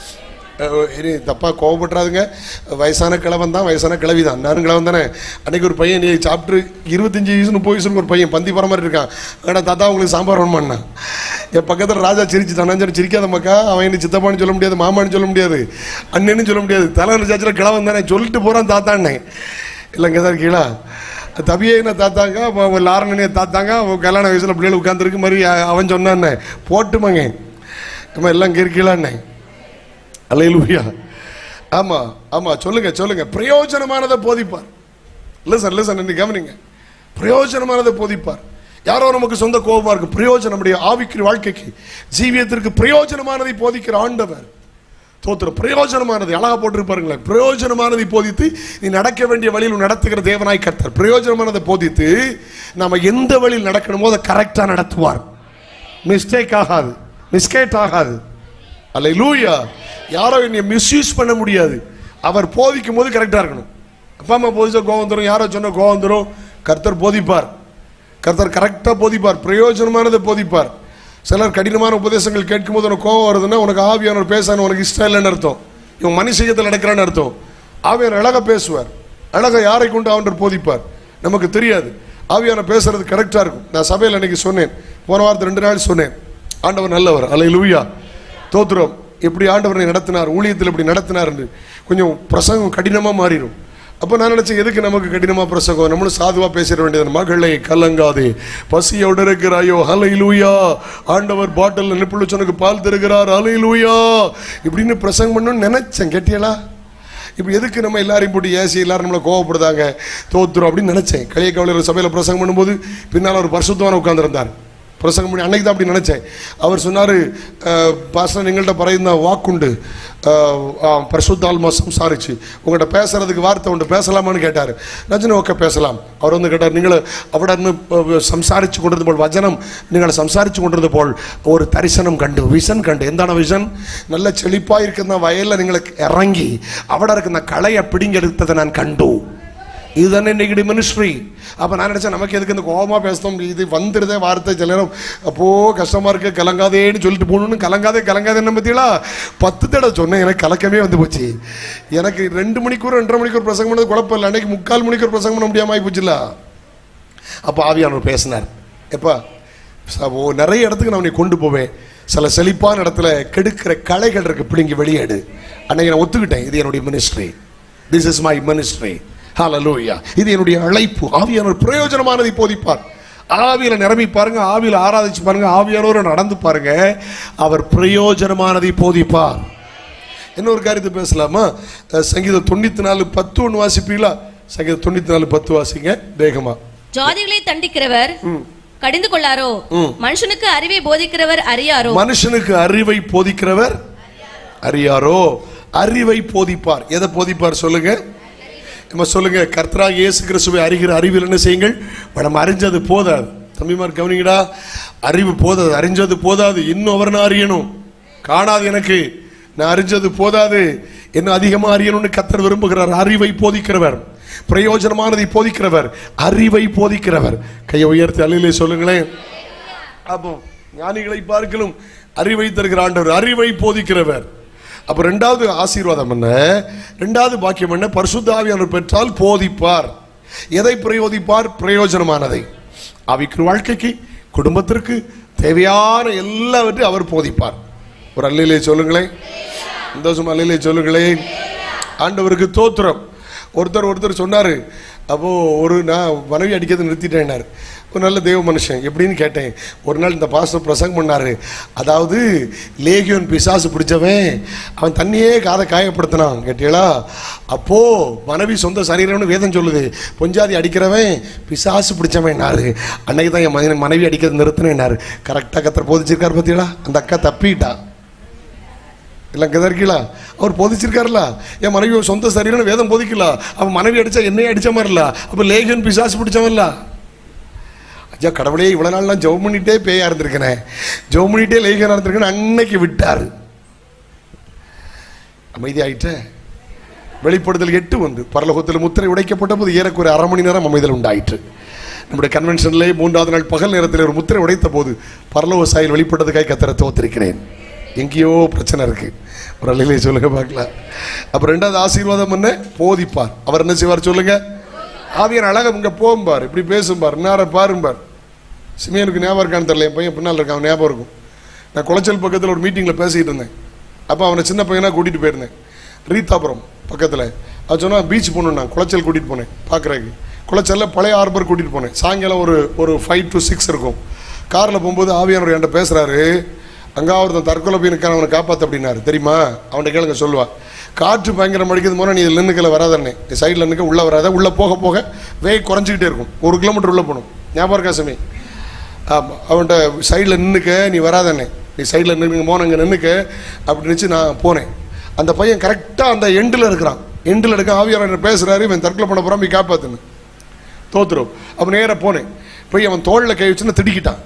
இனி தப்பா கோவப்பட்டுறாதுங்க. வயசான கிழவன் தான், வயசான கிழவி தான். நானும் கிழவன் தானே. அன்னைக்கு ஒரு பையன் நீ சாப்பிட்டு இருபத்தஞ்சி வயசு முப்பது வயசுக்கு ஒரு பையன் பந்தி போகிற மாதிரி இருக்கான். ஆனால் தாத்தா உங்களுக்கு சாம்பார் வேணுமாண்ணா. என் பக்கத்தில் ராஜா சிரிச்சு தானே, சிரிக்காத மக்கா. அவன் என்ன சித்தப்பான்னு சொல்ல முடியாது, மாமான்னு சொல்ல முடியாது, அண்ணன்னு சொல்ல முடியாது. தலைவர் சாச்சில் கிழவன் தானே சொல்லிட்டு போகிறான் தாத்தாண்ணே. இல்லைங்க தான் கீழா தபியே என்ன தாத்தாங்க, லாரனே தாத்தாங்க, கல்யாண வயசில் பிள்ளைகள் உட்காந்துருக்கு மாதிரி அவன் சொன்னான்னே. போட்டுமாங்க நம்ம எல்லாம் கீழாண்ணே. அல்லேலூயா. ஆமா ஆமா சொல்லுங்க சொல்லுங்க. பிரயோஜனமானதை போதிப்பார். லிசன் லிசன் இன்னைக்கு கவனிங்க. பிரயோஜனமானதை போதிப்பார். யாரோ நமக்கு சொந்த கோபமா இருக்கு, பிரயோஜனம் நம்முடைய ஆவிக்குரிய வாழ்க்கைக்கு ஜீவியத்திற்கு பிரயோஜனமானதை போதிக்கிற ஆண்டவர். தோத்திர பிரயோஜனமானது அழகா போட்டிருப்பாருங்களேன். பிரயோஜனமானதை போதித்து நீ நடக்க வேண்டிய வழியில் நடத்துகிற தேவனாய் கர்த்தர். பிரயோஜனமானதை போதித்து நம்ம எந்த வழியில் நடக்கணுமோ அதை கரெக்டா நடத்துவார். மிஸ்டேக் ஆகாது, மிஸ்கேட் ஆகாது. அல்லேலூயா. யாரோ என்னை மிஸ்யூஸ் பண்ண முடியாது. அவர் போதிக்கும் போது கரெக்டாக இருக்கணும். அப்பா அம்மா போதிச்சா கோவம் வந்துடும், யாரோ சொன்ன கோவம் வந்துடும். கர்த்தர் போதிப்பார். கர்த்தர் கரெக்டாக போதிப்பார், பிரயோஜனமானதை போதிப்பார். சிலர் கடினமான உபதேசங்கள் கேட்கும் போது உனக்கு கோவம் வருதுன்னா உனக்கு ஆவியானவர் பேசணும், உனக்கு இஷ்டம் இல்லைன்னு அர்த்தம். இவன் மனுஷயத்தில் நடக்கிறான்னு அர்த்தம். ஆவியானவர் அழகாக பேசுவார். அழகாக யாரை கொண்டு ஆண்டவர் போதிப்பார் நமக்கு தெரியாது. ஆவியானவர் பேசுறது கரெக்டாக இருக்கும். நான் சபையில் அன்னைக்கு சொன்னேன், போன வாரத்தை ரெண்டு நாள் சொன்னேன். ஆண்டவர் நல்லவர். அல்லேலூயா. தோத்திரம். எப்படி ஆண்டவரை நடத்தினார், ஊழியத்தில் எப்படி நடத்தினார் என்று கொஞ்சம் பிரசங்கம் கடினமாக மாறிடும். அப்போ நான் நினச்சேன், எதுக்கு நமக்கு கடினமாக பிரசங்கம், நம்மளும் சாதுவாக பேசிட வேண்டியது. மகளை கலங்காதே, பசியோடு இருக்கிறாயோ, ஹல்லேலூயா. ஆண்டவர் பாட்டில் நிப்புளுச்சனுக்கு பால் தருகிறார், ஹல்லேலூயா. இப்படின்னு பிரசங்கம் பண்ணணும்னு நினைச்சேன். கேட்டியலா? இப்போ எதுக்கு நம்ம எல்லாரையும் போட்டு ஏசி எல்லாரும் நம்மளை கோவப்படுதாங்க, தோத்துரும் அப்படின்னு நினைச்சேன். களிய கவலையில் சபையில் பிரசங்கம் பண்ணும்போது பின்னால் ஒரு பரிசுத்தவான உட்கார்ந்துருந்தார். பிரசங்கம் பண்ணி அன்னைக்கு தான் அப்படி நினச்சேன். அவர் சொன்னார், பாஸ்டர் எங்கள்கிட்ட பறையுந்த வாக்குண்டு, பரிசுத்தாத்மா சம்சாரிச்சு உங்கள்கிட்ட பேசுறதுக்கு வார்த்தை உண்டு, பேசலாமான்னு கேட்டார். ரஜினி ஓகே பேசலாம். அவர் வந்து கேட்டார், நீங்கள் அவடன்னு சம்சாரிச்சு கொண்டிருந்த போல் வசனம் நீங்கள் சம்சாரிச்சு கொண்டிருந்த போல் ஒரு தரிசனம் கண்டு, விஷன் கண்டு. எந்தான விஷன்? நல்ல செழிப்பாக இருக்கிற வயலில் நீங்களுக்கு இறங்கி அவட இருக்கிற களையை பிடிங்கி எடுத்ததை நான் கண்டு. இதுதானே இன்னைக்கு மினிஸ்ட்ரி. அப்போ நான் நினச்சேன், நமக்கு எதுக்கு இந்த கோபமாக பேசணும், இது வந்துடுதே வார்த்தை. சில நேரம் அப்போ கஷ்டமாக இருக்கு, கலங்காதேன்னு சொல்லிட்டு போகணுன்னு. கலங்காதே கலங்காதே என்ன பற்றியலா பத்து தடவை சொன்னேன். எனக்கு கலக்கமே வந்து போச்சு. எனக்கு ரெண்டு மணிக்கூர் ரெண்டரை மணிக்கூர் பிரசங்கம் பண்ணது குழப்பம் இல்லை. அன்னைக்கு முக்கால் மணிக்கூர் பிரசங்கம் பண்ண முடியாமல் ஆகி போச்சுல. அப்போ ஆவியானவர் பேசினார், எப்பா நிறைய இடத்துக்கு நான் உன்னை கொண்டு போவேன், சில செழிப்பான இடத்துல கெடுக்கிற கலைகள் இருக்கு, பிடிங்கி வெளியேடு. அன்னைக்கு நான் ஒத்துக்கிட்டேன், இது என்னுடைய ministry, this is my ministry, hallelujah, இது என்னுடைய அழைப்பு. ஆவியானவர் பிரயோஜனமானதை போதிப்பார். ஆவியில நிரம்பி பாருங்க, ஆவியில ஆராதிச்சு பாருங்க, ஆவியானவரை நடந்து பாருங்க, அவர் பிரயோஜனமானதை போதிப்பார். இன்னொரு காரியத்தை பேசலாமா? சங்கீதம் தொண்ணூத்தி நாலு பத்து ஒன்று வாசிப்பீங்களா? சங்கீதம் தொண்ணூத்தி நாலு பத்து வாசிங்க வேகமா. ஜாதிகளை தண்டிக்கிறவர் கடிந்து கொள்ளாரோ, மனுஷனுக்கு அறிவை போதிக்கிறவர் அறியாரோ. மனுஷனுக்கு அறிவை போதிக்கிறவர் அறியாரோ. அறிவை போதிப்பார். எதை போதிப்பார் சொல்லுங்க? நம்ம சொல்லுங்க, கர்த்தராகிய இயேசு கிறிஸ்துவை அறிகிற அறிவில் என்ன செய்யுங்கள்? நம்ம அறிஞ்சது போதாது. தம்பிமார் கவனிங்கடா, அறிவு போதாது, அறிஞ்சது போதாது, இன்னும் அவர் நான் அறியணும். காணாது எனக்கு, நான் அறிஞ்சது போதாது, என்ன அதிகமா அறியணும்னு கர்த்தர் விரும்புகிறார். அறிவை போதிக்கிறவர், பிரயோஜனமானதை போதிக்கிறவர், அறிவை போதிக்கிறவர். கையை உயர்த்தி அல்லையிலே சொல்லுங்களேன். அப்போ ஞானிகளை பார்க்கலும் அறிவை தருகிற ஆண்டவர், அறிவை போதிக்கிறவர். அப்ப ரெண்டாவது ஆசீர்வாதம் என்ன? ரெண்டாவது பாக்கியம் என்ன? பரிசுத்த ஆவியானவர் பெற்றால் போதிப்பார். எதை பிரயோதிப்பார்? பிரயோஜனமானதை. ஆவிக்குரிய வாழ்க்கைக்கு, குடும்பத்திற்கு தேவையான எல்லாவற்றையும் அவர் போதிப்பார். ஒரு அல்லையிலே சொல்லுங்களேன், சந்தோஷம் அல்லையிலே சொல்லுங்களேன். ஆண்டவருக்கு தோத்திரம். ஒருத்தர் ஒருத்தர் சொன்னாரு, அப்போ ஒரு நான் மனைவி அடிக்கிறது நிறுத்திட்டேன்னாரு. ஒரு நல்ல தேவ மனுஷன். எப்படின்னு கேட்டேன். ஒரு நாள் இந்த பாஸ்டர் பிரசங்கம் பண்ணாரு. அதாவது லேகியோன் பிசாசு பிடிச்சவன் அவன் தண்ணியே காதை காயப்படுத்தினான் கேட்டீங்களா? அப்போ மனைவி சொந்த சரீரம்னு வேதம் சொல்லுது. பொஞ்சாதி அடிக்கிறவன் பிசாசு பிடிச்சவன்னாரு. அன்னைக்கு தான் என் மனைவி அடிக்கிறது நிறுத்தினேன்னாரு. கரெக்டாக கத்தர் போதிச்சிருக்காரு பார்த்தீங்களா? அந்த அக்கா தப்பிட்டா இல்லை, அங்கே தான் இருக்கீங்களா? அவர் போதிச்சிருக்காருல. என் மனைவி சொந்த சரீரம் வேதம் போதிக்கல, அவன் மனைவி அடிச்சா என்னையே அடிச்ச மாதிரில. அப்போ லேகியோன் பிசாசு பிடிச்சவன்ல. ஐயா கடவுளே, இவ்வளோ நாள் நான் ஜெபம் பண்ணிட்டே பேயா இருந்திருக்கேன், ஜெபம் பண்ணிட்டே லேகியோனா இருந்திருக்கேன், அன்னைக்கு விட்டாரு. அமைதி ஆயிட்ட. வெளிப்படுதல் எட்டு வந்து பரலோகத்தில் முத்திரை உடைக்கப்பட்ட போது ஏறக்குறை அரை மணி நேரம் அமைதல் உண்டாயிற்று. நம்முடைய கன்வென்ஷன்லேயே மூன்றாவது நாள் பகல் நேரத்தில் ஒரு முத்திரை உடைத்த போது பரலோக சாயல் வெளிப்பட்டதுக்காக கத்தரை தோத்திருக்கிறேன். எங்கேயோ பிரச்சனை இருக்கு. ஒரு அல்லையிலே சொல்லுங்க பார்க்கலாம். அப்புறம் ரெண்டாவது ஆசீர்வாதம் என்ன? போதிப்பார். அவர் என்ன செய்வார் சொல்லுங்க? ஆவியார் அழகா இங்க போகும்பார், இப்படி பேசும்பார், நேரம் பாரும்பார். சிமியனுக்கு ஞாபகம் இருக்கான்னு தெரியல, என் பையன் பின்னால் இருக்கான், ஞாபகம் இருக்கும். நான் குளச்சல் பக்கத்தில் ஒரு மீட்டிங்கில் பேசிக்கிட்டு இருந்தேன். அப்போ அவனை சின்ன பையனாக கூட்டிகிட்டு போயிருந்தேன். ரீதாபுரம் பக்கத்தில். அது சொன்னால் பீச் போகணும். நான் குளச்சல் கூட்டிகிட்டு போனேன் பார்க்குறதுக்கு. குளச்சலில் பழைய ஹார்பர் கூட்டிகிட்டு போனேன். சாயங்காலம் ஒரு ஒரு ஃபைவ் டு சிக்ஸ் இருக்கும். காரில் போகும்போது ஆவியானவர் என்கிட்ட பேசுகிறாரு. அங்கே ஒருத்தன் தற்கொலை போய் நிற்கான், அவனை காப்பாற்று அப்படின்னாரு. தெரியுமா? அவன்கிட்ட கேளுங்க சொல்லுவா. காற்று பயங்கரம் அடிக்கிறது போனால் நீ இதில் நின்றுக்கல வராதண்ணே, நீ சைடில் நிற்க, உள்ளே வராத. உள்ளே போக போக வேக குறைஞ்சிக்கிட்டே இருக்கும். ஒரு கிலோமீட்டர் உள்ளே போகணும். ஞாபகம் இருக்கா சமி? ஆமாம். அவன்கிட்ட சைடில் நின்றுக்க, நீ வராதண்ணே, நீ சைடில் நின்று போன அங்கே நின்றுக்க அப்படின்னு நினச்சி நான் போனேன். அந்த பையன் கரெக்டாக அந்த எண்டில் இருக்கிறான். எண்டில் இருக்க ஆவியானவர் பேசுகிறாரு, இவன் தற்கொலை பண்ண போகிறான், போய் காப்பாற்றுன்னு. தோத்துரும். அப்போ நேராக போனேன். போய் அவன் தோளில் கை வச்சுன்னு திட்டிக்கிட்டான்.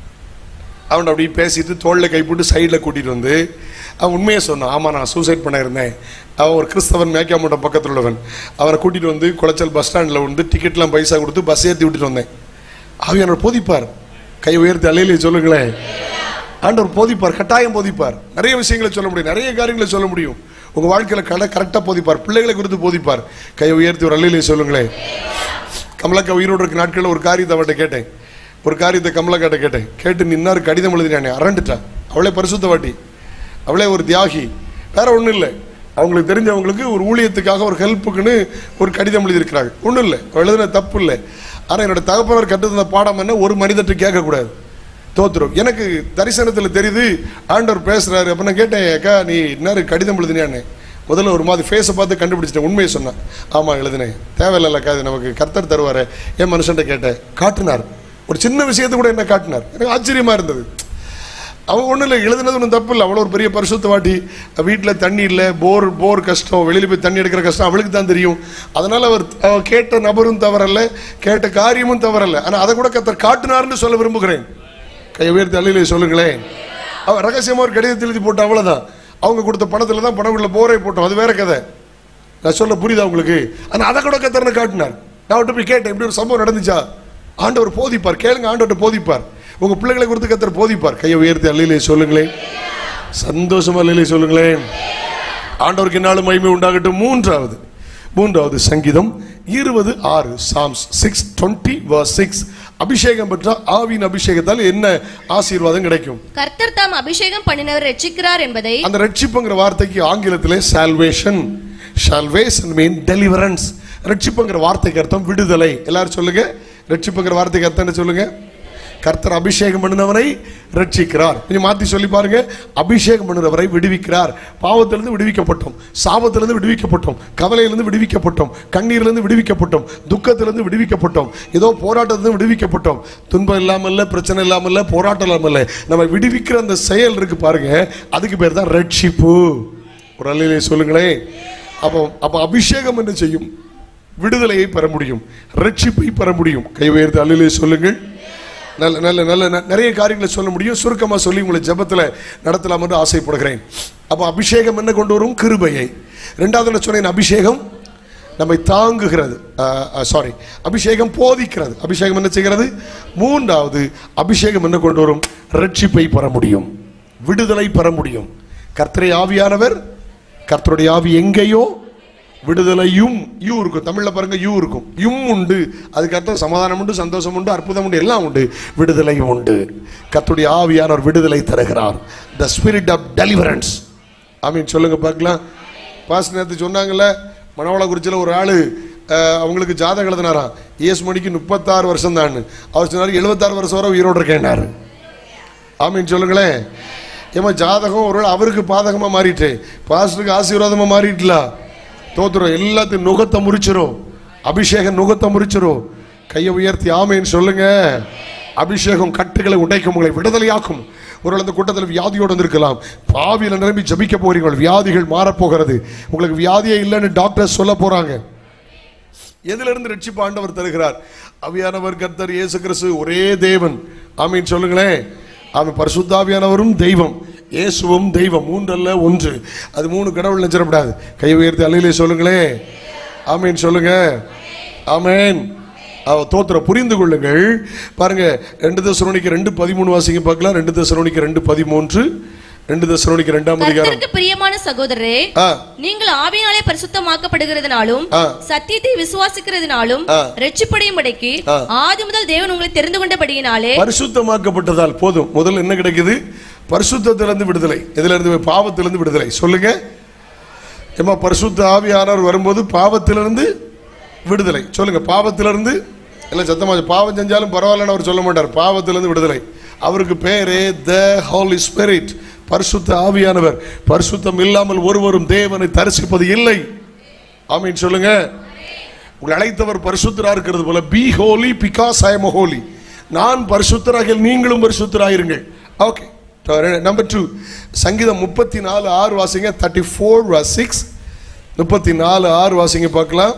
அவன் அப்படி பேசிட்டு தோளில் கை போட்டு சைடில் கூட்டிகிட்டு வந்து அவன் உண்மையை சொன்னான். ஆமாம், நான் சூசைட் பண்ண இருந்தேன். அவன் ஒரு கிறிஸ்தவன், மேக்காமட்டம் பக்கத்தில் உள்ளவன். அவனை கூட்டிகிட்டு வந்து குளச்சல் பஸ் ஸ்டாண்டில் வந்து டிக்கெட்லாம் பைசா கொடுத்து பஸ் ஏற்றி விட்டுட்டு வந்தேன். ஆவியானவர் போதிப்பார். கை உயர்த்தி அல்லையிலே சொல்லுங்களேன். ஆண்டவர் போதிப்பார், கட்டாயம் போதிப்பார். நிறைய விஷயங்களை சொல்ல முடியும், நிறைய காரியங்களை சொல்ல முடியும். உங்கள் வாழ்க்கையில் கடை கரெக்டாக போதிப்பார். பிள்ளைகளை குறித்து போதிப்பார். கை உயர்த்தி ஒரு அல்லையிலே சொல்லுங்களேன். கமலக்கா உயிரோடு இருக்க நாட்களில் ஒரு காரியத்தை அவன்கிட்ட கேட்டேன். ஒரு காரியத்தை கமலக்காட்ட கேட்டேன். கேட்டு நின்னாரு, கடிதம் எழுதினானே, அரண்டுட்டான். அவளே பரிசுத்த வாட்டி, அவளே ஒரு தியாகி, வேற ஒன்றும் இல்லை. அவங்களுக்கு தெரிஞ்சவங்களுக்கு ஒரு ஊழியத்துக்காக ஒரு ஹெல்ப்புக்குன்னு ஒரு கடிதம் எழுதியிருக்கிறாங்க. ஒன்றும் இல்லை, எழுதுன தப்பு இல்லை. ஆனால் என்னோட தகப்பனர் கற்றுத்தந்த பாடம் என்ன? ஒரு மனிதர்கிட்ட கேட்கக்கூடாது. தோத்துரும். எனக்கு தரிசனத்தில் தெரியுது ஆண்டவர் பேசுறாரு. அப்போ நான் கேட்டேன், அக்கா நீ என்ன கடிதம் எழுதினானே? முதல்ல ஒரு மாதிரி ஃபேஸை பார்த்து கண்டுபிடிச்சிட்டேன். உண்மையை சொன்னேன். ஆமாம் எழுதினேன். தேவையில்லைக்கா, இது நமக்கு கர்த்தர் தருவார். என் மனுஷன்ட்ட கேட்டேன். காட்டினார். ஒரு சின்ன விஷயத்தை கூட என்ன காட்டினார். எனக்கு ஆச்சரியமா இருந்தது. அவன் ஒன்றும் இல்லை, எழுதுனது ஒன்றும் தப்பு இல்லை. அவ்வளோ ஒரு பெரிய பரிசுத்த வாட்டி. வீட்டில் தண்ணி இல்லை, போர் போர் கஷ்டம், வெளியில் போய் தண்ணி எடுக்கிற கஷ்டம் அவளுக்கு தான் தெரியும். அதனால் அவர் கேட்ட நபரும் தவறல்ல, கேட்ட காரியமும் தவறல்ல. ஆனால் அதை கூட கர்த்தர் காட்டினார்னு சொல்ல விரும்புகிறேன். கை உயர்த்தி அல்லையிலே சொல்லுங்களேன். அவன் ரகசியமாக ஒரு கடிதத்தில் எழுதி போட்டு அவ்வளோதான். அவங்க கொடுத்த பணத்தில் தான் பணம் உள்ள போரே போட்டோம். அது வேற கதை. நான் சொல்ல புரியுதா உங்களுக்கு? ஆனால் அதை கூட கர்த்தர்னு காட்டினார். நான் அவர்கிட்ட போய் கேட்டேன், இப்படி ஒரு சம்பவம் நடந்துச்சா? ஆண்டவர் போதிப்பார். கேளுங்க, ஆண்டவர்கிட்ட போதிப்பார். உங்க பிள்ளைகளை கொடுத்து கர்த்தர் போதிப்பார். கையை உயர்த்தி அல்லையிலே சொல்லுங்களேன். சந்தோஷமா அல்லையிலே சொல்லுங்களேன். ஆண்டவருக்கு என்னாலும் மகிமை உண்டாகட்டும். மூன்றாவது மூன்றாவது சங்கீதம் இருபது ஆறு. Psalms six twenty verse six. அபிஷேகம் பெற்றா ஆவியின் அபிஷேகத்தால் என்ன ஆசீர்வாதம் கிடைக்கும்? கர்த்தர் தாம் அபிஷேகம் பண்ணினவர் ரட்சிக்கிறார் என்பதை. அந்த ரட்சிப்புங்கிற வார்த்தைக்கு ஆங்கிலத்திலே சால்வேஷன். Salvation mean deliverance. ரட்சிப்புங்கிற வார்த்தைக்கு அர்த்தம் விடுதலை. எல்லாரும் சொல்லுங்க, ரட்சிப்புங்கிற வார்த்தைக்கு அர்த்தம் என்ன சொல்லுங்க? கர்த்தர் அபிஷேகம் பண்ணினவரை ரட்சிக்கிறார். கொஞ்சம் மாத்தி சொல்லி பாருங்க. அபிஷேகம் பண்ணினவரை விடுவிக்கிறார். பாவத்திலிருந்து விடுவிக்கப்பட்டோம், சாபத்திலிருந்து விடுவிக்கப்பட்டோம், கவலையிலிருந்து விடுவிக்கப்பட்டோம், கண்ணீரிலிருந்து விடுவிக்கப்பட்டோம், துக்கத்திலிருந்து விடுவிக்கப்பட்டோம், ஏதோ போராட்டத்திலிருந்து விடுவிக்கப்பட்டோம். துன்பம் இல்லாமல்ல, பிரச்சனை இல்லாமல்ல, போராட்டம் இல்லாமல்ல, நம்ம விடுவிக்கிற அந்த செயல் இருக்கு பாருங்க, அதுக்கு பேர் தான் ரட்சிப்பு. ஒரு அல்லையிலே சொல்லுங்களேன். அப்போ அப்போ அபிஷேகம் என்ன செய்யும்? விடுதலையை பெற முடியும், ரட்சிப்பை பெற முடியும். கை உயர்த்தி அல்லையிலே சொல்லுங்கள். நல்ல நல்ல நல்ல நிறைய காரியங்களை சொல்ல முடியும். சுருக்கமாக சொல்லி உங்களை ஜெபத்தில் நடத்தலாம் என்று ஆசைப்படுகிறேன். அப்போ அபிஷேகம் என்ன கொண்டு வரும்? கிருபையை. ரெண்டாவது சொன்னேன், அபிஷேகம் நம்மை தாங்குகிறது. சாரி, அபிஷேகம் போதிக்கிறது. அபிஷேகம் என்ன செய்கிறது? மூன்றாவது, அபிஷேகம் என்ன கொண்டு வரும்? ரட்சிப்பை பெற முடியும், விடுதலை பெற முடியும். கர்த்தரை ஆவியானவர், கர்த்தருடைய ஆவி எங்கேயோ விடுதலையும் யூ இருக்கும். தமிழ்ல பாருங்க, யூ இருக்கும், யும் உண்டு. அதுக்கு அர்த்தம் சமாதானம் உண்டு, சந்தோஷம் உண்டு, அற்புதம் உண்டு, எல்லாம் உண்டு, விடுதலையும் உண்டு. கர்த்தருடைய ஆவியானவர் விடுதலை தருகிறார். The spirit of deliverance. Amen சொல்லுங்க பார்க்கலாம். பாஸ் நேரத்து சொன்னாங்கல்ல, மணவாளக்குறிச்சியில் ஒரு ஆளு அவங்களுக்கு ஜாதகம் எழுதினாராம். இயேசு மணிக்கு முப்பத்தாறு வருஷம் தான். அவர் சொன்னார் எழுபத்தாறு வருஷம் வரை உயிரோடு இருக்கேன்னாரு. ஆமீன் சொல்லுங்களேன். ஏமா ஜாதகம் ஒரு அவருக்கு பாதகமா மாறிட்டு பாஸ்டருக்கு ஆசீர்வாதமா மாறிட்டுல தோத்துரும். எல்லாத்தையும் நுகத்தை முறிச்சிரும். அபிஷேகம் நுகத்தை முறிச்சிரும். கையை உயர்த்தி ஆமேன்னு சொல்லுங்க. அபிஷேகம் கட்டுகளை உடைக்கும், உங்களை விடுதலையாக்கும். ஒரு அந்த கூட்டத்தில் வியாதியோடு வந்திருக்கலாம். பாவியில் நிரம்பி ஜபிக்க போறீங்க, வியாதிகள் மாறப்போகிறது. உங்களுக்கு வியாதியே இல்லைன்னு டாக்டர் சொல்ல போறாங்க. எதுல இருந்து ரட்சிப்பு ஆண்டவர் தருகிறார்? ஆவியானவர், கர்த்தர் இயேசு கிறிஸ்து ஒரே தேவன். ஆமீன் சொல்லுங்களேன். அவன் பரிசுத்தாவியானவரும் தெய்வம், இயேசுவும் தெய்வம். மூன்றல்ல ஒன்று. அது மூணு கடவுள் நினைச்சிடப்படாது. கை உயர்த்தி அல்லையிலே சொல்லுங்களேன். ஆமீன் சொல்லுங்க. ஆமேன். தோத்திர புரிந்து கொள்ளுங்கள். பாருங்க, ரெண்டு தெசலோனிக்கர் ரெண்டு பதிமூணு வாசிங்க பார்க்கலாம். ரெண்டு தெசலோனிக்கர் ரெண்டு பதிமூன்று. ரெண்டு தெசலோனிக்கர் இரண்டாம் அதிகாரம். கர்த்தருக்கு பிரியமான சகோதரரே, நீங்கள் ஆவியினாலே பரிசுத்தமாக்கப்படுகிறதுனாலும் சத்தியத்தை விசுவாசிக்கிறதுனாலும் இரட்சிப்படையும்படிக்கு ஆதி முதல் தேவன் உங்களை தெரிந்து கொண்டபடியினாலே. பரிசுத்தமாக்கப்பட்டதால் போதும். முதல்ல என்ன கிடைக்குது? பரிசுத்தத்திலிருந்து விடுதலை. எதுல இருந்து? பாவத்திலிருந்து விடுதலை. சொல்லுங்க. ஏமா பரிசுத்த ஆவியானவர் வரும்போது பாவத்திலிருந்து விடுதலை. சொல்லுங்க. பாவத்திலிருந்து எல்லாம் சத்தமா, பாவம் செஞ்சாலும் பரவாயில்லன்னு அவர் சொல்ல மாட்டார். பாவத்திலிருந்து விடுதலை. அவருக்கு பேரே த ஹோலி ஸ்பிரிட், பரிசுத்த ஆவியானவர். பரிசுத்தம் இல்லாமல் ஒருவரும் தேவனை தரிசிப்பது இல்லை. ஆமீன் சொல்லுங்க. உங்களை அழைத்தவர் பரிசுத்தரா இருக்கிறது போல, be holy because I am holy. நான் பரிசுத்தராக நீங்களும் பரிசுத்தராயிருங்கள். ஓகே. நம்பர் டூ, சங்கீதம் முப்பத்தி நாலு ஆறு வாசிங்க. தேர்ட்டி ஃபோர் சிக்ஸ் முப்பத்தி நாலு ஆறு வாசிங்க பார்க்கலாம்.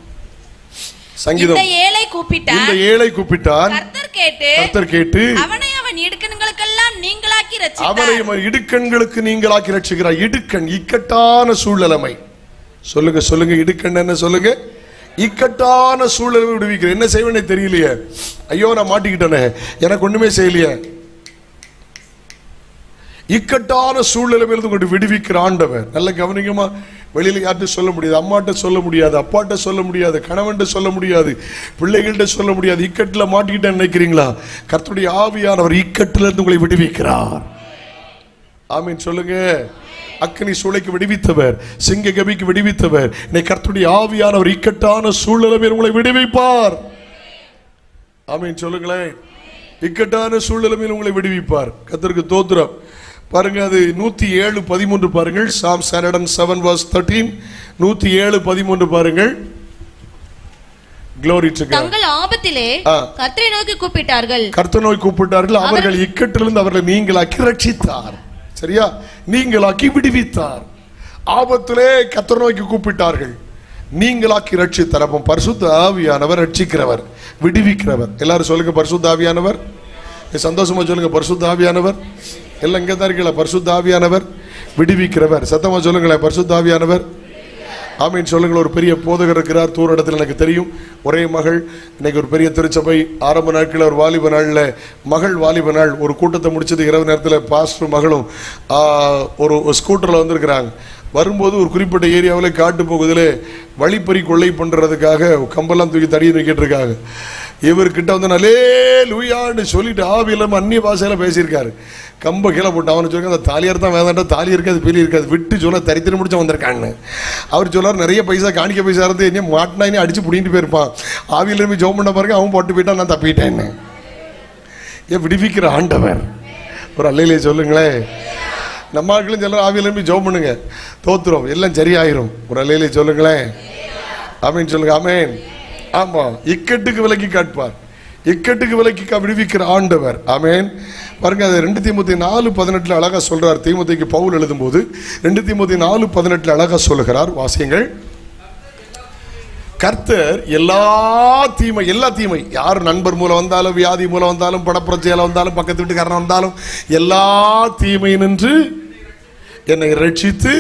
சங்கீதம். இந்த ஏழை கூப்பிட்டார், இந்த ஏழை கூப்பிட்டார், கர்த்தர் கேட்டு கர்த்தர் கேட்டு அவனை அவன் இடுக்கண்களுக்கெல்லாம் நீங்களாக்கி ரட்சித்தார். அவனை அவன் இடுக்கண்களுக்கு நீங்களாக்கி ரட்சிக்கிறார். இடுக்கண் இக்கட்டான சூழ்நிலைமை. சொல்லுங்க சொல்லுங்க. இடுக்கண் என்ன? சொல்லுங்க. இக்கட்டான சூழ்நிலை விடுவிக்கிற. என்ன செய்வேனே தெரியலையே, ஐயோ நான் மாட்டிக்கிட்டேனே, எனக்கு ஒண்ணுமே செய்யலையே. இக்கட்டான சூழ்நிலையிலிருந்து கொண்டு விடுவிக்கிற ஆண்டவர். நல்ல கவனிங்கம்மா. வெளியில யார்கிட்ட சொல்ல முடியாது, அம்மாட்ட சொல்ல முடியாது, அப்பாட்ட சொல்ல முடியாது, கணவன்கிட்ட சொல்ல முடியாது, பிள்ளைகள்கிட்ட சொல்ல முடியாது. இக்கட்டுல மாட்டிக்கிட்டேன்னு நினைக்கிறீங்களா? கர்த்தருடைய ஆவியானவர் இக்கட்டுல இருந்து உங்களை விடுவிக்கிறார். ஆமீன் சொல்லுங்க. அக்கினி சூளைக்கு விடுவித்தவர், சிங்க கபிக்கு விடுவித்தவர். இன்னைக்கு கர்த்தருடைய ஆவியானவர் இக்கட்டான சூழ்நிலையில் உங்களை விடுவிப்பார். ஆமீன் சொல்லுங்களேன். இக்கட்டான சூழ்நிலையில் உங்களை விடுவிப்பார். கர்த்தருக்கு தோத்திரம். பாருங்க, அது நூத்தி ஏழு பதிமூன்று பாருங்கள். Psalm hundred seven verse thirteen. நூத்தி ஏழு பதிமூன்று பாருங்கள். Glory to God. தங்கள் ஆபத்திலே கர்த்தரை நோக்கி கூப்பிட்டார்கள், கர்த்தரை நோக்கி கூப்பிட்டார்கள். அவர்கள் இக்கட்டிலிருந்து அவர்களை நீங்களாக்கி ரட்சித்தார். சரியா? நீங்களாக்கி விடுவித்தார். ஆபத்திலே கர்த்தரை நோக்கி கூப்பிட்டார்கள், நீங்களாக்கி ரட்சித்தார். அப்போ பரிசுத்த ஆவியானவர் ரட்சிக்கிறவர், விடுவிக்கிறவர். எல்லாரும் சொல்லுங்க பரிசுத்த ஆவியானவர். சந்தோஷமா சொல்லுங்க பரிசுத்த ஆவியானவர். எல்லாம் இங்கே தான் இருக்கல. பரிசுத்த ஆவியானவர் விடுவிக்கிறவர். சத்தமா சொல்லுங்களேன் பரிசுத்த ஆவியானவர். ஆமீன் சொல்லுங்கள். ஒரு பெரிய போதகர் இருக்கிறார் தூர இடத்துல, எனக்கு தெரியும். ஒரே மகள். இன்னைக்கு ஒரு பெரிய திருச்சபை ஆரம்ப நாட்களில் ஒரு வாலிப நாளில் மகள் வாலிப நாள் ஒரு கூட்டத்தை முடிச்சது. இரவு நேரத்தில் பாஸ்டர் மகளும் ஒரு ஸ்கூட்டரில் வந்திருக்கிறாங்க. வரும்போது ஒரு குறிப்பிட்ட ஏரியாவில் காட்டு போகுதில் வழிப்பறி கொள்ளை பண்ணுறதுக்காக கம்பெல்லாம் தூக்கி தடியை நிற்கிட்டு இருக்காங்க. இவர்கிட்ட வந்து நல்லே லூயான்னு சொல்லிட்டு ஆவியில அந்நிய பாஷையில பேசியிருக்காரு. கம்ப கீழே போட்டு அவனு சொல்லுங்க அந்த தாலியார் தான் வேதாண்டா, தாலி இருக்காது பெரிய இருக்காது விட்டு சொல்ல தரித்திரம் முடிச்சு வந்திருக்கான்னு. அவர் சொல்லார் நிறைய பைசா காணிக்க பைசா இருந்து என்ன மாட்டினா இனி அடிச்சு பிடிக்கிட்டு போயிருப்பான். ஆவியில இருந்து ஜோம் பண்ண பாருங்க, அவன் போட்டு போயிட்டான், நான் தப்பிட்டேன்னு. ஏன் விடுவிக்கிற ஆண்டவர். ஒரு அல்லையிலே சொல்லுங்களேன். நம்ம ஆட்களும் சொல்ல ஆவியில இருந்து ஜோம் பண்ணுங்க, தோத்துரும், எல்லாம் சரியாயிரும். ஒரு அல்லையிலே சொல்லுங்களேன். ஆமீன் சொல்லுங்க. ஆமேன். ஆமா, இக்கட்டுக்கு விலக்கி காட்பார், இக்கட்டுக்கு விலக்கி விடுவிக்கிற ஆண்டவர். ஆமேன். பாருங்க, அது ரெண்டு தீமோத்தேயு நாலு பதினெட்டுல அழகா சொல்றார். தீமோத்தேயுக்கு பவுல் எழுதும் போது ரெண்டு தீமோத்தேயு நாலு பதினெட்டுல அழகா சொல்லுகிறார். வாசியங்கள். கர்த்தர் எல்லா தீமை, எல்லா தீமை, யார் நண்பர் மூலம் வந்தாலும், வியாதி மூலம் வந்தாலும், படப்புறச்செயல வந்தாலும், பக்கத்து வீட்டுக்காரன் வந்தாலும், எல்லா தீமை நின்று என்னை ரட்சித்து,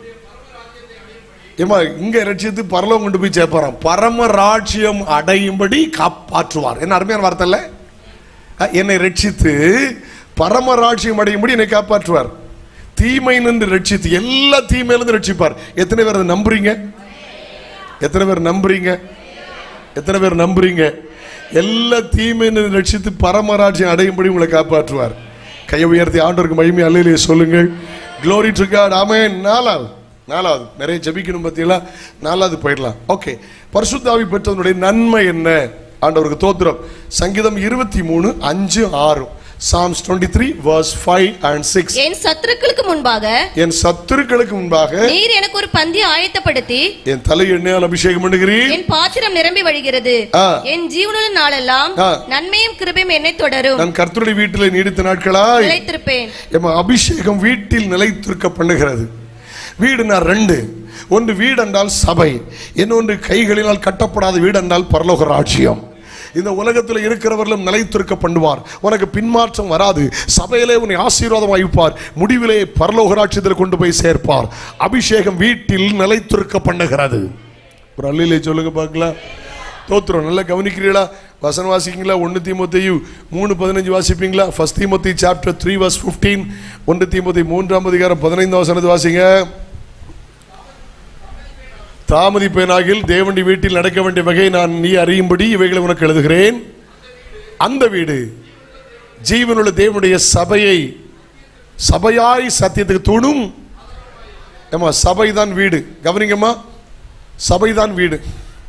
ஏமா இங்க ரட்சித்து பரலோகம் கொண்டு போய் சேர்ப்பாராம். பரமராட்சியம் அடையும்படி காப்பாற்றுவார். என்ன அருமையான வார்த்தை இல்ல? என்னை ரட்சித்து பரமராட்சியம் அடையும்படி என்னை காப்பாற்றுவார். தீமை நின்று ரட்சித்து, எல்லா தீமையிலிருந்து ரட்சிப்பார். எத்தனை பேர் அதை நம்புறீங்க? எத்தனை பேர் நம்புறீங்க? எத்தனை பேர் நம்புறீங்க? எல்லா தீமை நின்று ரட்சித்து பரமராட்சியம் அடையும்படி உங்களை காப்பாற்றுவார். கையை உயர்த்தி ஆண்டவருக்கு மகிமை அல்லேலூயா சொல்லுங்கள். Glory to God. ஆமென். நாலாவது நாலாவது நிறைய ஜெபிக்கணும் பத்தியா, நாலாவது போயிடலாம். ஓகே, பரிசுத்த ஆவி பெற்றவனுடைய நன்மை என்ன? ஆண்டவருக்கு தோத்திரம். சங்கீதம் இருபத்தி மூணு அஞ்சு ஆறு. Psalms twenty-three verse five and six. என் சத்துருக்களுக்கு முன்பாக, என் சத்துருக்களுக்கு முன்பாக நீர் எனக்கு ஒரு பந்தி ஆயத்தப்படுத்தி என் தலை எண்ணெயால் அபிஷேகம் பண்ணுகிறீர். என் பாத்திரம் நிரம்பி வழிகிறது. என் ஜீவனுள்ள நாளெல்லாம் நன்மையும் கிருபையும் என்னை தொடரும். நான் கர்த்தருடைய வீட்டிலே நீடித்த நாட்களாய் நிலைத்திருப்பேன். என் அபிஷேகம் வீட்டில் நிலைத்திருக்க பண்ணுகிறது. வீடுனா ரெண்டு. ஒன்று வீடு என்றால் சபை, இன்னொன்று கைகளினால் கட்டப்படாத வீடு என்றால் பரலோக ராஜ்யம். இந்த உலகத்தில் இருக்கிறவர்களும் நிலைத்திருக்க பண்ணுவார். உனக்கு பின்மாற்றம் வராது. சபையிலே உன்னை ஆசீர்வாதம் வைப்பார். முடிவிலே பரலோக ராஜ்யத்தில் கொண்டு போய் சேர்ப்பார். அபிஷேகம் வீட்டில் நிலைத்திருக்க பண்ணுகிறது. ஒரு அல்லையிலே சொல்லுங்க பார்க்கலாம். தோத்திரம். நல்லா கவனிக்கிறீங்களா? வசனம் வாசிக்கீங்களா? ஒன்று தீமோத்தேயு மூணு பதினஞ்சு வாசிப்பீங்களா? ஃபர்ஸ்ட் தீமோத்தேயு சாப்டர் த்ரீ வர்ஸ் ஃபிஃப்டீன். ஒன்று தீமோத்தேயு மூன்றாம் அதிகாரம் பதினைந்தாம் வசனத்தை வாசிங்க. தாமதிப்பேனாகில் தேவனுடைய வீட்டில் நடக்க வேண்டிய வகை நான் நீ அறியும்படி இவைகளை உனக்கு எழுதுகிறேன். அந்த வீடு ஜீவனுள்ள தேவனுடைய சபையை சபையாய் சத்தியத்துக்கு தூணும். ஏமா, சபைதான் வீடு. கவனிங்கம்மா, சபைதான் வீடு.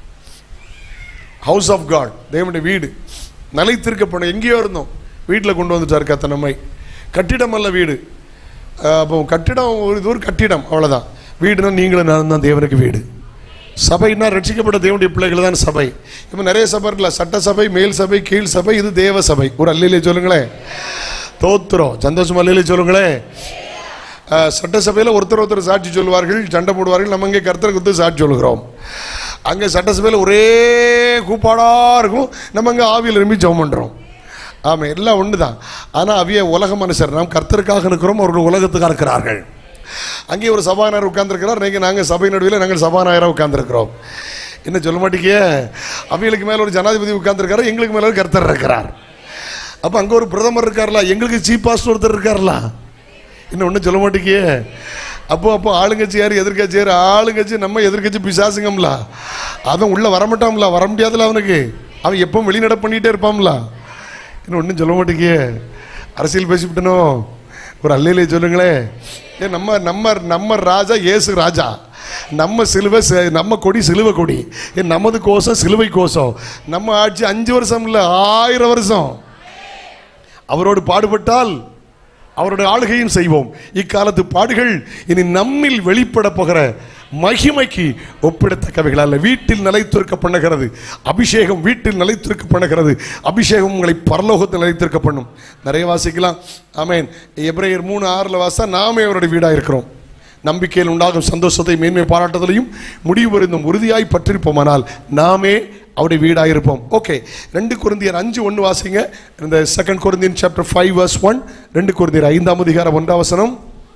ஹவுஸ் ஆஃப் காட், தேவனுடைய வீடு. நிலைத்திருக்க போன எங்கேயோ இருந்தோம், வீட்டில் கொண்டு வந்துட்டார் கர்த்தர் நம்மை. கட்டிடம் அல்ல வீடு. அப்போ கட்டிடம் ஒரு இது ஒரு கட்டிடம், அவ்வளோதான். வீடுனா நீங்களும் நான் தான் தேவனுக்கு வீடு. சபைனா ரட்சிக்கப்பட்ட தேவனுடைய பிள்ளைகள் தான் சபை. இப்போ நிறைய சபை இருக்குல்ல, சட்ட சபை, மேல் சபை, கீழ் சபை, இது தேவ சபை. ஒரு அல்லையிலே சொல்லுங்களேன். தோத்திரம். சந்தோஷம் அல்லையிலே சொல்லுங்களேன். சட்டசபையில் ஒருத்தர் ஒருத்தர் சாட்சி சொல்லுவார்கள், சண்டை போடுவார்கள். நம்ம இங்கே கர்த்தருக்கு வந்து சாட்சி சொல்லுகிறோம். அங்கே சட்டசபையில் ஒரே கூப்பாடாக இருக்கும், நம்ம அங்கே ஆவியில் நிரம்பி ஜெபம் பண்ணுறோம். ஆமாம், எல்லாம் ஒன்று தான். ஆனால் அவிய உலக மனுஷர், நாம் கர்த்தருக்காக இருக்கிறோம், அவர்கள் உலகத்துக்காக இருக்கிறார்கள். அங்கே ஒரு சபாநாயகர் உட்கார்ந்துருக்கிறார், நீங்கள் நாங்கள் சபை நடுவில் நாங்கள் சபாநாயகராக உட்கார்ந்துருக்கிறோம். என்ன சொல்ல மாட்டீங்க? அவிகளுக்கு மேலே ஒரு ஜனாதிபதி உட்கார்ந்துருக்காரு, எங்களுக்கு மேலே ஒரு கர்த்தர் இருக்கிறார். அப்போ அங்கே ஒரு பிரதமர் இருக்கார்ல, எங்களுக்கு சீஃப் பாஸ்டர் ஒருத்தர் இருக்கார்ல. இன்னும் ஒன்றும் சொல்ல மாட்டீங்க. அப்போ அப்போ ஆளுங்கட்சி யார், எதிர்கட்சி யார்? ஆளுங்கட்சி நம்ம, எதிர்கட்சி பிசாசுங்கம்ல. அவன் உள்ளே வரமாட்டான்ல, வர முடியாதுல்ல அவனுக்கு. அவன் எப்போ வெளிநடை பண்ணிகிட்டே இருப்பான்ல. இன்னும் ஒன்றும் சொல்ல மாட்டீங்க. அரசியல் பேசிவிட்டனும். ஒரு அல்லையிலே சொல்லுங்களேன். ஏ நம்ம நம்ம நம்ம ராஜா இயேசு ராஜா. நம்ம சிலுவை, நம்ம கொடி சிலுவை கொடி. ஏன் நமது கோஷம் சிலுவை கோஷம். நம்ம ஆட்சி அஞ்சு வருஷம் இல்லை, ஆயிரம் வருஷம். அவரோடு பாடுபட்டால் அவருடைய ஆளுகையும் செய்வோம். இக்காலத்து பாடுகள் இனி நம்மில் வெளிப்பட போகிற மகிமைக்கு ஒப்பிடத்தக்கவைகள் அல்ல. வீட்டில் நிலைத்திருக்க பண்ணுகிறது அபிஷேகம். வீட்டில் நிலைத்திருக்க பண்ணுகிறது அபிஷேகம். உங்களை பரலோகத்தில் நிலைத்திருக்க பண்ணும். நிறைய வாசிக்கலாம். ஆமென். எபிரேயர் மூணு ஆறுல வாசா, நாமே அவருடைய வீடாக இருக்கிறோம். நம்பிக்கையில் உண்டாகும் சந்தோஷத்தை மேன்மை பாராட்டுதலையும் முடிவு வருந்தும் உறுதியாய் பற்றிருப்போமானால் நாமே அவருடைய வீடாக இருப்போம். ஓகே, ரெண்டு கொரிந்தியர் அஞ்சு ஒன்று வாசிங்க. இந்த second Corinthian chapter five verse one. ரெண்டு கொரிந்தியர் ஐந்தாம் அதிகாரம் ஒன்றாம் வசனம்.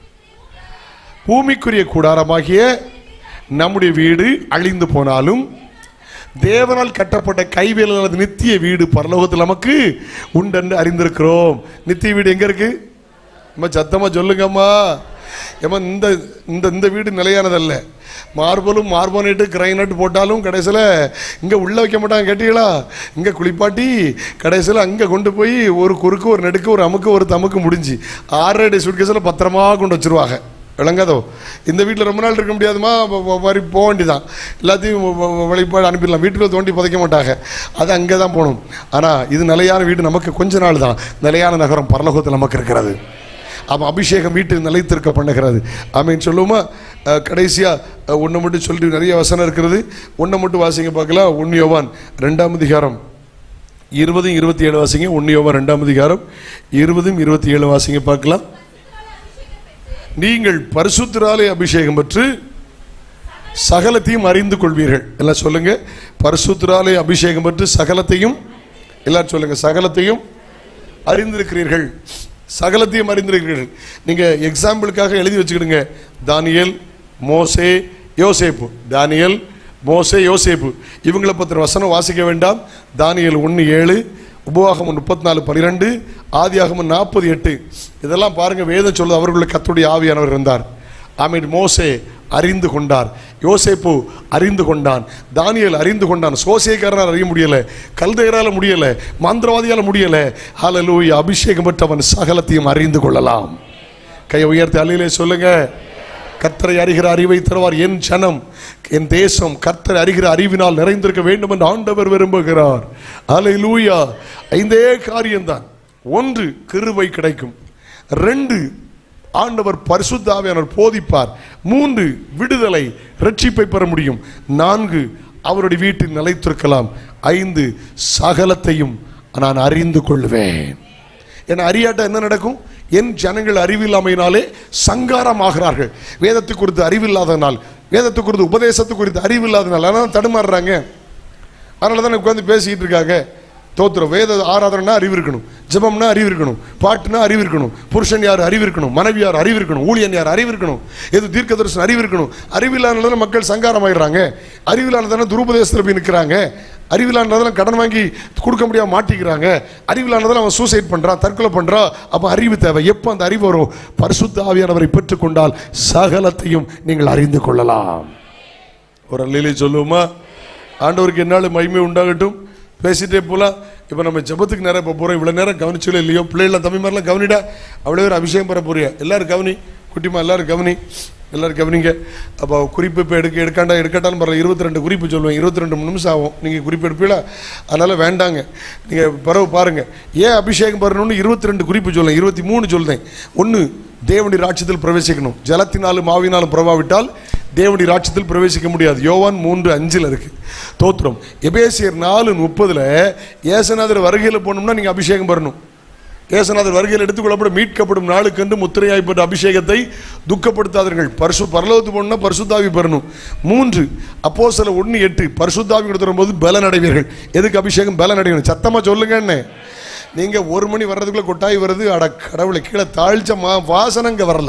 பூமிக்குரிய கூடாரமாகிய நம்முடைய வீடு அழிந்து போனாலும் தேவனால் கட்டப்பட்ட கைவேல நித்திய வீடு பரலோகத்தில் நமக்கு உண்டென்று அறிந்திருக்கிறோம். நித்திய வீடு எங்க இருக்கு? நம்ம சத்தமா சொல்லுங்கம்மா. ஏமா இந்த இந்த இந்த வீடு நிலையானதல்ல. மார்பலும் மார்போனேட்டு கிரைனட் போட்டாலும் கடைசியில் இங்கே உள்ளே வைக்க மாட்டாங்க. கேட்டீங்களா? இங்கே குளிப்பாட்டி கடைசியில் அங்கே கொண்டு போய் ஒரு குறுக்கு ஒரு நெடுக்கு ஒரு அமுக்கு ஒரு தமுக்கு முடிஞ்சு ஆறரை சுட்கேஸில் பத்திரமா கொண்டு வச்சுருவாங்க. விளங்காதோ? இந்த வீட்டில் ரொம்ப நாள் இருக்க முடியாதுமா, மாதிரி போக வேண்டிதான். எல்லாத்தையும் வழிபாடு அனுப்பிடலாம். வீட்டுக்குள்ள தோண்டி புதைக்க மாட்டாங்க, அது அங்கே தான் போகணும். ஆனால் இது நிலையான வீடு நமக்கு கொஞ்ச நாள் தான். நிலையான நகரம் பரலோகத்தில் நமக்கு இருக்கிறது. அவன் அபிஷேகம் வீட்டில் நிலைத்திருக்க பண்ணுகிறது. ஆமீன் சொல்லுவோமா? கடைசியாக ஒன்று மட்டும் சொல்லிட்டு நிறைய வசனம் இருக்கிறது. ஒன்றை மட்டும் வாசிங்க பார்க்கலாம். ஒன்று யோவான் ரெண்டாம் அதிகாரம் இருபதும் இருபத்தி ஏழு வாசிங்க. ஒன்று யோவான் ரெண்டாம் அதிகாரம் இருபதும் இருபத்தி ஏழு வாசிங்க பார்க்கலாம். நீங்கள் பரிசுத்தராலே அபிஷேகம் பெற்று சகலத்தையும் அறிந்து கொள்வீர்கள். எல்லாம் சொல்லுங்க. பரிசுத்தராலே அபிஷேகம் பெற்று சகலத்தையும், எல்லாரும் சொல்லுங்க, சகலத்தையும் அறிந்திருக்கிறீர்கள். சகலத்தையும் அறிந்திருக்கிறீர்கள். நீங்க எக்ஸாம்பிளுக்காக எழுதி வச்சுக்கிடுங்க. தானியேல், மோசே, யோசேப்பு. தானியேல், மோசே, யோசேப்பு இவங்களை பத்திர வசனம் வாசிக்க வேண்டாம். தானியேல் ஒன்று ஏழு, உபவாகமம் முப்பத்தி நாலு பனிரெண்டு, ஆதியாகமம் நாற்பது எட்டு. இதெல்லாம் பாருங்க. வேதம் சொல்லுது அவர்களுக்கு கர்த்தருடைய ஆவியானவர் இருந்தார். ஆமீன். மோசே அறிந்து கொண்டார், யோசேப்பு அறிந்து கொண்டான், தானியேல் அறிந்து கொண்டான். சோசேக்காரனால் அறிய முடியல, கல்தையரால முடியல, மந்திரவாதியால முடியல. ஹல்லேலூயா. அபிஷேகம் பெற்றவன் சகலத்தையும் அறிந்து கொள்ளலாம். கையை உயர்த்தி அல்லேலூயா சொல்லுங்க. கர்த்தரை அறிகிற அறிவை தருவார். என் ஜனம், என் தேசம் கர்த்தரை அறிகிற அறிவினால் நிறைந்திருக்க வேண்டும் என்று ஆண்டவர் விரும்புகிறார். அல்லேலூயா. ஐந்தே காரியம்தான். ஒன்று, கிருபை கிடைக்கும். ரெண்டு, ஆண்டவர் பரிசுத்த ஆவியானவர் போதிப்பார். மூன்று, விடுதலை ரட்சிப்பை பெற முடியும். நான்கு, அவருடைய வீட்டில் நிலைத்திருக்கலாம். ஐந்து, சகலத்தையும் நான் அறிந்து கொள்வேன். என அறியாட்ட என்ன நடக்கும்? என் ஜனங்கள் அறிவில்லாமையினாலே சங்காரமாகிறார்கள். வேதத்தை குறித்து அறிவில்லாதனால், வேதத்தை குறித்து உபதேசத்தை குறித்து அறிவில்லாதனால் அதனால தடுமாறுறாங்க. அதனால தான் உட்காந்து பேசிக்கிட்டு இருக்காங்க. தோத்திரம். வேத ஆராதனைனா அறிவு இருக்கணும், ஜபம்னா அறிவு இருக்கணும், பாட்டுனா அறிவு இருக்கணும், புருஷன் யார் அறிவு இருக்கணும், மனைவி யார் அறிவு இருக்கணும், ஊழியன் யார் அறிவு இருக்கணும், எது தீர்க்க தரிசனம் அறிவு இருக்கணும். அறிவில்லாதனால மக்கள் சங்காரமாயிடுறாங்க. அறிவில்லாததான துருபதேசத்தில் போய் நிற்கிறாங்க. அறிவில்லாததால கடன் வாங்கி கொடுக்க முடியாம மாட்டிக்கிறாங்க. அறிவில்லாததால அவன் சூசைட் பண்றான், தற்கொலை பண்றான். அப்ப அறிவு தேவை. எப்போ அந்த அறிவு வரும்? பரிசுத்த ஆவியானவரை பெற்றுக்கொண்டால் சகலத்தையும் நீங்கள் அறிந்து கொள்ளலாம். ஒரு அல்லேலூயா சொல்லுவோமா? ஆண்டவருக்கு என்னாலும் மகிமை உண்டாகட்டும். பேசிட்டே போலாம். இப்போ நம்ம ஜபத்துக்கு நேரம் இப்போ போகிறோம். இவ்வளோ நேரம் கவனிச்சோ இல்லையோ, பிள்ளைகளாம் தம்பி மாதிரிலாம் கவனிடா. அவ்வளோ பேர் அபிஷேகம் பெற போறியா? எல்லாரும் கவனி. குட்டிமா எல்லாரும் கவனி, எல்லாரும் கவனிங்க. அப்போ குறிப்பு இப்போ எடுக்க எடுக்காண்டா எடுக்கட்டான்னு பரவாயில்ல. இருபத்தி ரெண்டு குறிப்பு சொல்லுவேன். இருபத்தி ரெண்டு நிமிஷம் ஆகும். நீங்கள் குறிப்பு எடுப்பீங்களா? அதனால் வேண்டாங்க. நீங்கள் பிறகு பாருங்கள். ஏன் அபிஷேகம் பெறணும்னு இருபத்தி ரெண்டு குறிப்பு சொல்லுவேன். இருபத்தி மூணு சொல்லுதேன். ஒன்று, தேவனுடைய ராட்சியத்தில் பிரவேசிக்கணும். ஜலத்தினாலும் ஆவினாலும் பிரபாவிட்டால் தேவனுடைய ராட்சியத்தில் பிரவேசிக்க முடியாது. யோவான் மூன்று அஞ்சில் இருக்கு. தோத்திரம். எபேசியர் நாலு முப்பதுல ஏசுநாதர் வருகையில் போகணும்னா நீங்க அபிஷேகம் பெறணும். ஏசுநாதர் வருகையில் எடுத்துக்கொள்ளப்பட மீட்கப்படும் நாளுக்கென்று முத்திரையாய்ப்பட்ட அபிஷேகத்தை துக்கப்படுத்தாதீர்கள். பரிசு பரலோகத்துக்கு போகணும்னா பரிசுத்தாவி பெறணும். மூன்று, அப்போஸ்தலர் ஒன்று எட்டு, பரிசுத்தாவி கொடுத்து வரும்போது பலன் அடைவீர்கள். எதுக்கு அபிஷேகம்? பலன் அடையணும். சத்தமா சொல்லுங்க. என்ன நீங்க ஒரு மணி வர்றதுக்குள்ள கொட்டாய் வருது. அட கடவுளை, கீழே தாழ்ச்ச மா வாசனை இங்கே வரல.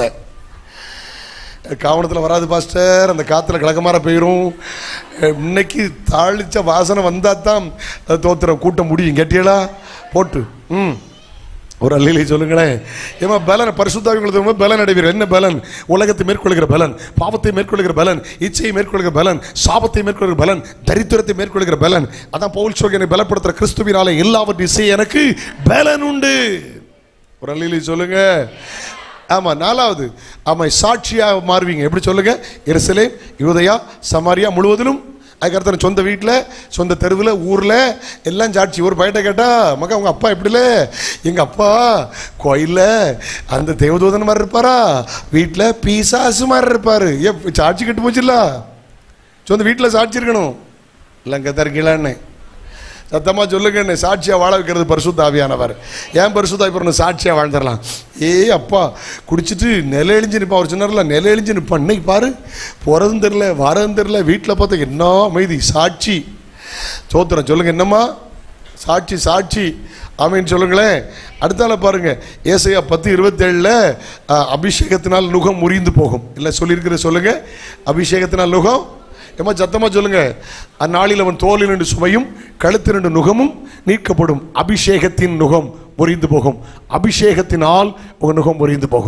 காவணத்தில் வராது பாஸ்டர், அந்த காற்றுல கிழக்கமாற போயிடும். இன்னைக்கு தாளிச்ச வாசனை வந்தால் தான் தோத்திரம் கூட்டம் முடியும். கேட்டீங்களா? போட்டு ம் ஒரு அல்லையிலே சொல்லுங்களேன். ஏமா பலன் பரிசுத்தாவிகளுக்கு பலன் அடைவீர்கள். என்ன பலன்? உலகத்தை மேற்கொள்கிற பலன், பாவத்தை மேற்கொள்கிற பலன், இச்சையை மேற்கொள்கிற பலன், சாபத்தை மேற்கொள்கிற பலன், தரித்திரத்தை மேற்கொள்கிற பலன். அதான் பவுல் சொல்கிறார், என்னை பலப்படுத்துகிற கிறிஸ்துவினாலே எல்லாவற்றையும் இசை எனக்கு பலன் உண்டு. ஒரு அல்லையிலே சொல்லுங்க. ஆமா. நாலாவது, ஆமா, சாட்சியா மாறுவீங்க. எப்படி சொல்லுங்க? எருசலேம், யூதேயா, சமாரியா முழுவதிலும், அதுக்கடுத்த சொந்த வீட்டில், சொந்த தெருவில், ஊரில் எல்லாம் சாட்சி. ஒரு பையட்ட கேட்டா, மகா உங்க அப்பா எப்படில? எங்க அப்பா கோயிலில் அந்த தேவதூதன் மாதிரி இருப்பாரா, வீட்டில் பீசாசு மாதிரி இருப்பாரு. ஏ சாட்சி கட்டு போச்சுல்ல. சொந்த வீட்டில் சாட்சி இருக்கணும். இல்லைங்க தருக்கீங்களான்னு சத்தமா சொல்லுங்க. என்ன சாட்சியா வாழ வைக்கிறது பரிசுத்த ஆவியானவர். ஏன் பரிசுத்த ஆவி சாட்சியா வாழ்ந்துடலாம். ஏ அப்பா குடிச்சிட்டு நில எழிஞ்சு நிற்பான். அவர் சொன்னார்ல, நில எழிஞ்சு நிற்பான். இன்னைக்கு பாரு, போறதும் தெரியல வரதும் தெரியல. வீட்டில் பார்த்தா என்ன அமைதி. சாட்சி. சோத்திரம் சொல்லுங்க. என்னம்மா? சாட்சி. சாட்சி. ஆமீன் சொல்லுங்களேன். அடுத்தால பாருங்க, ஏசாயா பத்து இருபத்தி ஏழுல அபிஷேகத்தினால் நுகம் முறிந்து போகும். இல்லை சொல்லியிருக்கிற சொல்லுங்க. அபிஷேகத்தினால் நுகம். ஏமா சத்தமா சொல்லுங்க. அந்நாளில் அவன் தோலில் நின்று சுமையும் கழுத்து நின்று நுகமும் நீக்கப்படும். அபிஷேகத்தின் நுகம் முறிந்து போகும். அபிஷேகத்தினால் உங்க நுகம் முறிந்து போகும்.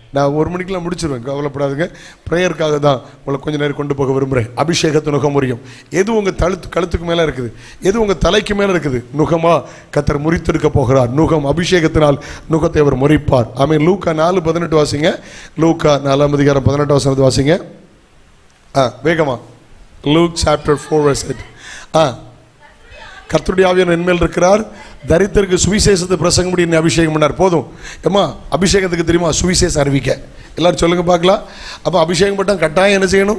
நான் ஒரு மணிக்கெல்லாம் முடிச்சிருவேன், கவலைப்படாதுங்க. ப்ரேயருக்காக தான் உங்களை கொஞ்சம் நேரம் கொண்டு போக விரும்புகிறேன். அபிஷேகத்து நுகம் முறியும். எது உங்கள் தழுத்து கழுத்துக்கு மேலே இருக்குது, எது உங்கள் தலைக்கு மேலே இருக்குது, நுகமாக கத்தர் முறித்தெடுக்க போகிறார். நுகம், அபிஷேகத்தினால் நுகத்தை அவர் முறிப்பார். ஆமென். லூக்கா நாலு பதினெட்டு வாசிங்க. லூக்கா நாலாம் அதிகாரம் பதினெட்டு வசனத்தை வாசிங்க. ஆ வேகமா. Luke chapter four verse eight. ஆ கர்த்தருடைய ஆவியானவர் என்மேல் இருக்கிறார், தரித்திரருக்கு சுவிசேஷத்தை பிரசங்கம் பண்ணி என்னை அபிஷேகம் பண்ணார். போதும் ஏம்மா, அபிஷேகத்துக்கு தெரியுமா? சுவிசேஷம் அறிவிக்க. எல்லாரும் சொல்லுங்க பார்க்கலாம். அப்போ அபிஷேகம் பட்டம் கட்டாயம் என்ன செய்யணும்?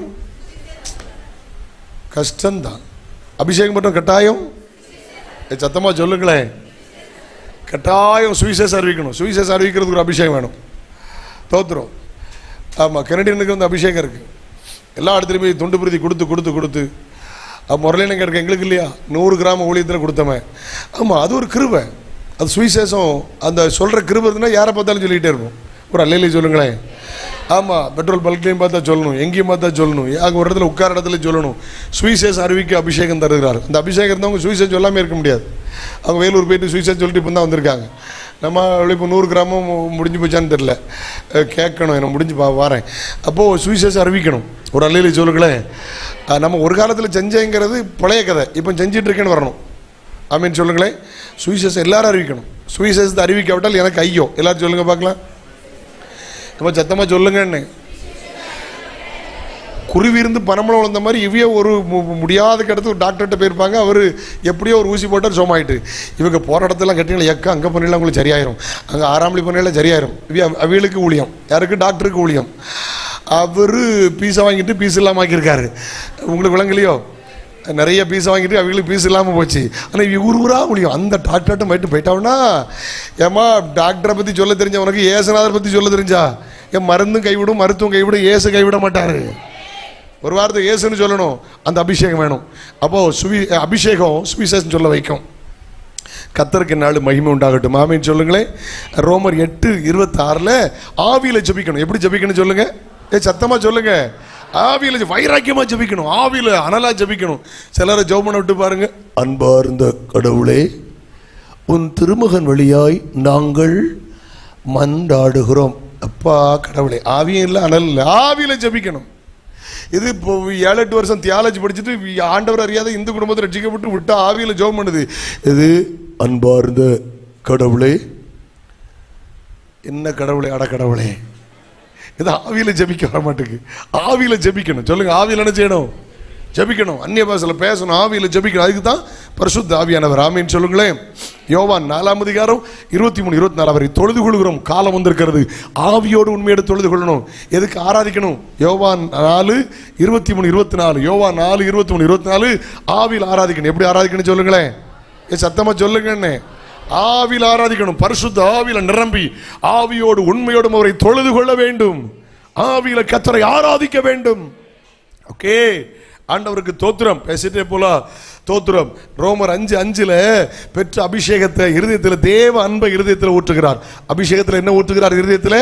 கஷ்டம்தான். அபிஷேகம் பட்டம் கட்டாயம் சத்தமாக சொல்லுங்களேன். கட்டாயம் சுவிசேஷம் அறிவிக்கணும். சுவிசேஷம் அறிவிக்கிறதுக்கு ஒரு அபிஷேகம் வேணும். தோத்துரும். ஆமாம், கனடியனுக்கு வந்து அபிஷேகம் இருக்குது. எல்லா இடத்துலையும் போய் துண்டு பிரதி கொடுத்து கொடுத்து கொடுத்து முரளினங்க இருக்க எங்களுக்கு இல்லையா, நூறு கிராம ஊழியத்தில் கொடுத்தமே. ஆமாம், அது ஒரு கிருபை, அது சுவிசேஷம். அந்த சொல்கிற கிருபைன்னா யாரை பார்த்தாலும் சொல்லிகிட்டே இருக்கும். ஒரு அல்லையிலே சொல்லுங்களேன். ஆமாம், பெட்ரோல் பல்க்லையும் பார்த்தா சொல்லணும், எங்கேயும் பார்த்தா சொல்லணும், அங்கே ஒரு இடத்துல உட்கார இடத்துல சொல்லணும். சுவிசேஷம் அறிவிக்க அபிஷேகம் தருகிறார். அந்த அபிஷேகம் இருந்தவங்க சுவிசேஷம் சொல்லாமல் இருக்க முடியாது. அவங்க வேலூர் போயிட்டு சுவிசேஷம் சொல்லிட்டு இப்போ தான் வந்திருக்காங்க. நம்ம இப்போ நூறு கிராமம் முடிஞ்சு போச்சான்னு தெரில, கேட்கணும், எனக்கு முடிஞ்சு பா வரேன். அப்போது சுவிசேஷம் அறிவிக்கணும். ஒரு அல்லையிலே சொல்லுங்களேன். நம்ம ஒரு காலத்தில் செஞ்சேங்கிறது பழைய கதை, இப்போ செஞ்சிட்டு இருக்கேன்னு வரணும். ஆமீன் சொல்லுங்களேன். சுவிசேஷம் எல்லாரும் அறிவிக்கணும். சுவிசேஷத்தை அறிவிக்காவிட்டால் எனக்கு ஐயோ. எல்லாரும் சொல்லுங்க பார்க்கலாம். நம்ம சத்தமாக சொல்லுங்கன்னு. குருவி இருந்து பனம்பழம் வளர்ந்த மாதிரி இவைய ஒரு முடியாத கிடத்து ஒரு டாக்டர்கிட்ட போயிருப்பாங்க. அவர் எப்படியோ ஒரு ஊசி போட்டார், சோமாயிட்டு. இவங்க போகிற இடத்துலாம் கட்டிங்களா, எக்கா அங்கே பண்ணிடலாம் உங்களுக்கு சரியாயிரும், அங்கே ஆறாமலி பண்ணிடலாம் சரியாயிரும். இவ அவிகளுக்கு ஊழியம், யாருக்கு? டாக்டருக்கு ஊழியம். அவர் பீஸை வாங்கிட்டு பீஸ் இல்லாமல் ஆக்கியிருக்காரு. உங்களுக்கு விளங்கலையோ? நிறைய பீஸை வாங்கிட்டு அவங்களுக்கு பீஸ் இல்லாமல் போச்சு. ஆனால் இவ ஊர் ஊராக ஊழியம். அந்த டாக்டர்கிட்ட போயிட்டு போயிட்டாங்கன்னா, ஏமா டாக்டரை பற்றி சொல்ல தெரிஞ்ச உனக்கு ஏசுநாதரை பற்றி சொல்ல தெரிஞ்சா? என் மருந்தும் கைவிடும், மருத்துவம் கைவிடும், ஏசு கைவிட மாட்டார். ஒரு வாரத்தை ஏசுன்னு சொல்லணும். அந்த அபிஷேகம் வேணும். அப்போது சுவி அபிஷேகம் சுவிசேஷம் சொல்ல வைக்கும். கத்தருக்கு நாள் மகிமை உண்டாகட்டும். ஆமீன் சொல்லுங்களேன். ரோமர் எட்டு இருபத்தி ஆறில் ஆவியில் ஜெபிக்கணும். எப்படி ஜெபிக்கணும் சொல்லுங்க? ஏ சத்தமாக சொல்லுங்க. ஆவியில் வைராக்கியமாக ஜெபிக்கணும், ஆவியில் அனலாக ஜெபிக்கணும். சிலரை ஜெபம் பண்ண விட்டு பாருங்க. அன்பார்ந்த கடவுளே, உன் திருமகன் வழியாய் நாங்கள் மன்றாடுகிறோம். அப்பா கடவுளே. ஆவியும் இல்லை, அனல் இல்லை, ஆவியில் ஜெபிக்கணும். இது இப்போ ஏழு எட்டு வருஷம் தியாலஜி படிச்சுட்டு ஆண்டவர் அறியாத இந்து குடும்பத்தை ரட்சிக்கப்பட்டு விட்டா ஆவியில் ஜெபம் பண்ணுது. இது அன்பார்ந்த கடவுளே, என்ன கடவுளே, அட கடவுளே. இது ஆவியில் ஜெபிக்க வர மாட்டேங்குது. ஆவியில் ஜெபிக்கணும். சொல்லுங்க, ஆவியில் என்ன செய்யணும்? ஜெபிக்கணும். அந்நிய பாஷையில் பேசணும், ஆவியில் ஜெபிக்கணும். அதுக்கு தான் பரிசுத்த ஆவியானவர். ஆமீன் சொல்லுங்களேன். யோவான் நாலாம் அதிகாரம் இருபத்தி மூணு இருபத்தி நாலு வரை தொழுது கொள்கிறோம் காலம் வந்திருக்கிறது. ஆவியோடு உண்மையோடு தொழுது கொள்ளணும். எதுக்கு? ஆராதிக்கணும். யோவான் நாலு இருபத்தி மூணு இருபத்தி நாலு யோவான் நாலு இருபத்தி மூணு இருபத்தி நாலு ஆவியில் ஆராதிக்கணும். எப்படி ஆராதிக்கணும் சொல்லுங்களேன்? ஏ சத்தமா சொல்லுங்கன்னு. ஆவியில் ஆராதிக்கணும். பரிசுத்த ஆவியில நிரம்பி ஆவியோடு உண்மையோடும் அவரை தொழுது கொள்ள வேண்டும். ஆவியில கர்த்தரை ஆராதிக்க வேண்டும். ஓகே, ஆண்டவருக்கு தோத்திரம். பேசிட்டே போல தோத்திரம். ரோமர் அஞ்சு அஞ்சுல பெற்ற அபிஷேகத்தை இருதயத்தில், தேவ அன்பை இருதயத்தில் ஊற்றுகிறார். அபிஷேகத்தில் என்ன ஊற்றுகிறார்? இருதயத்தில்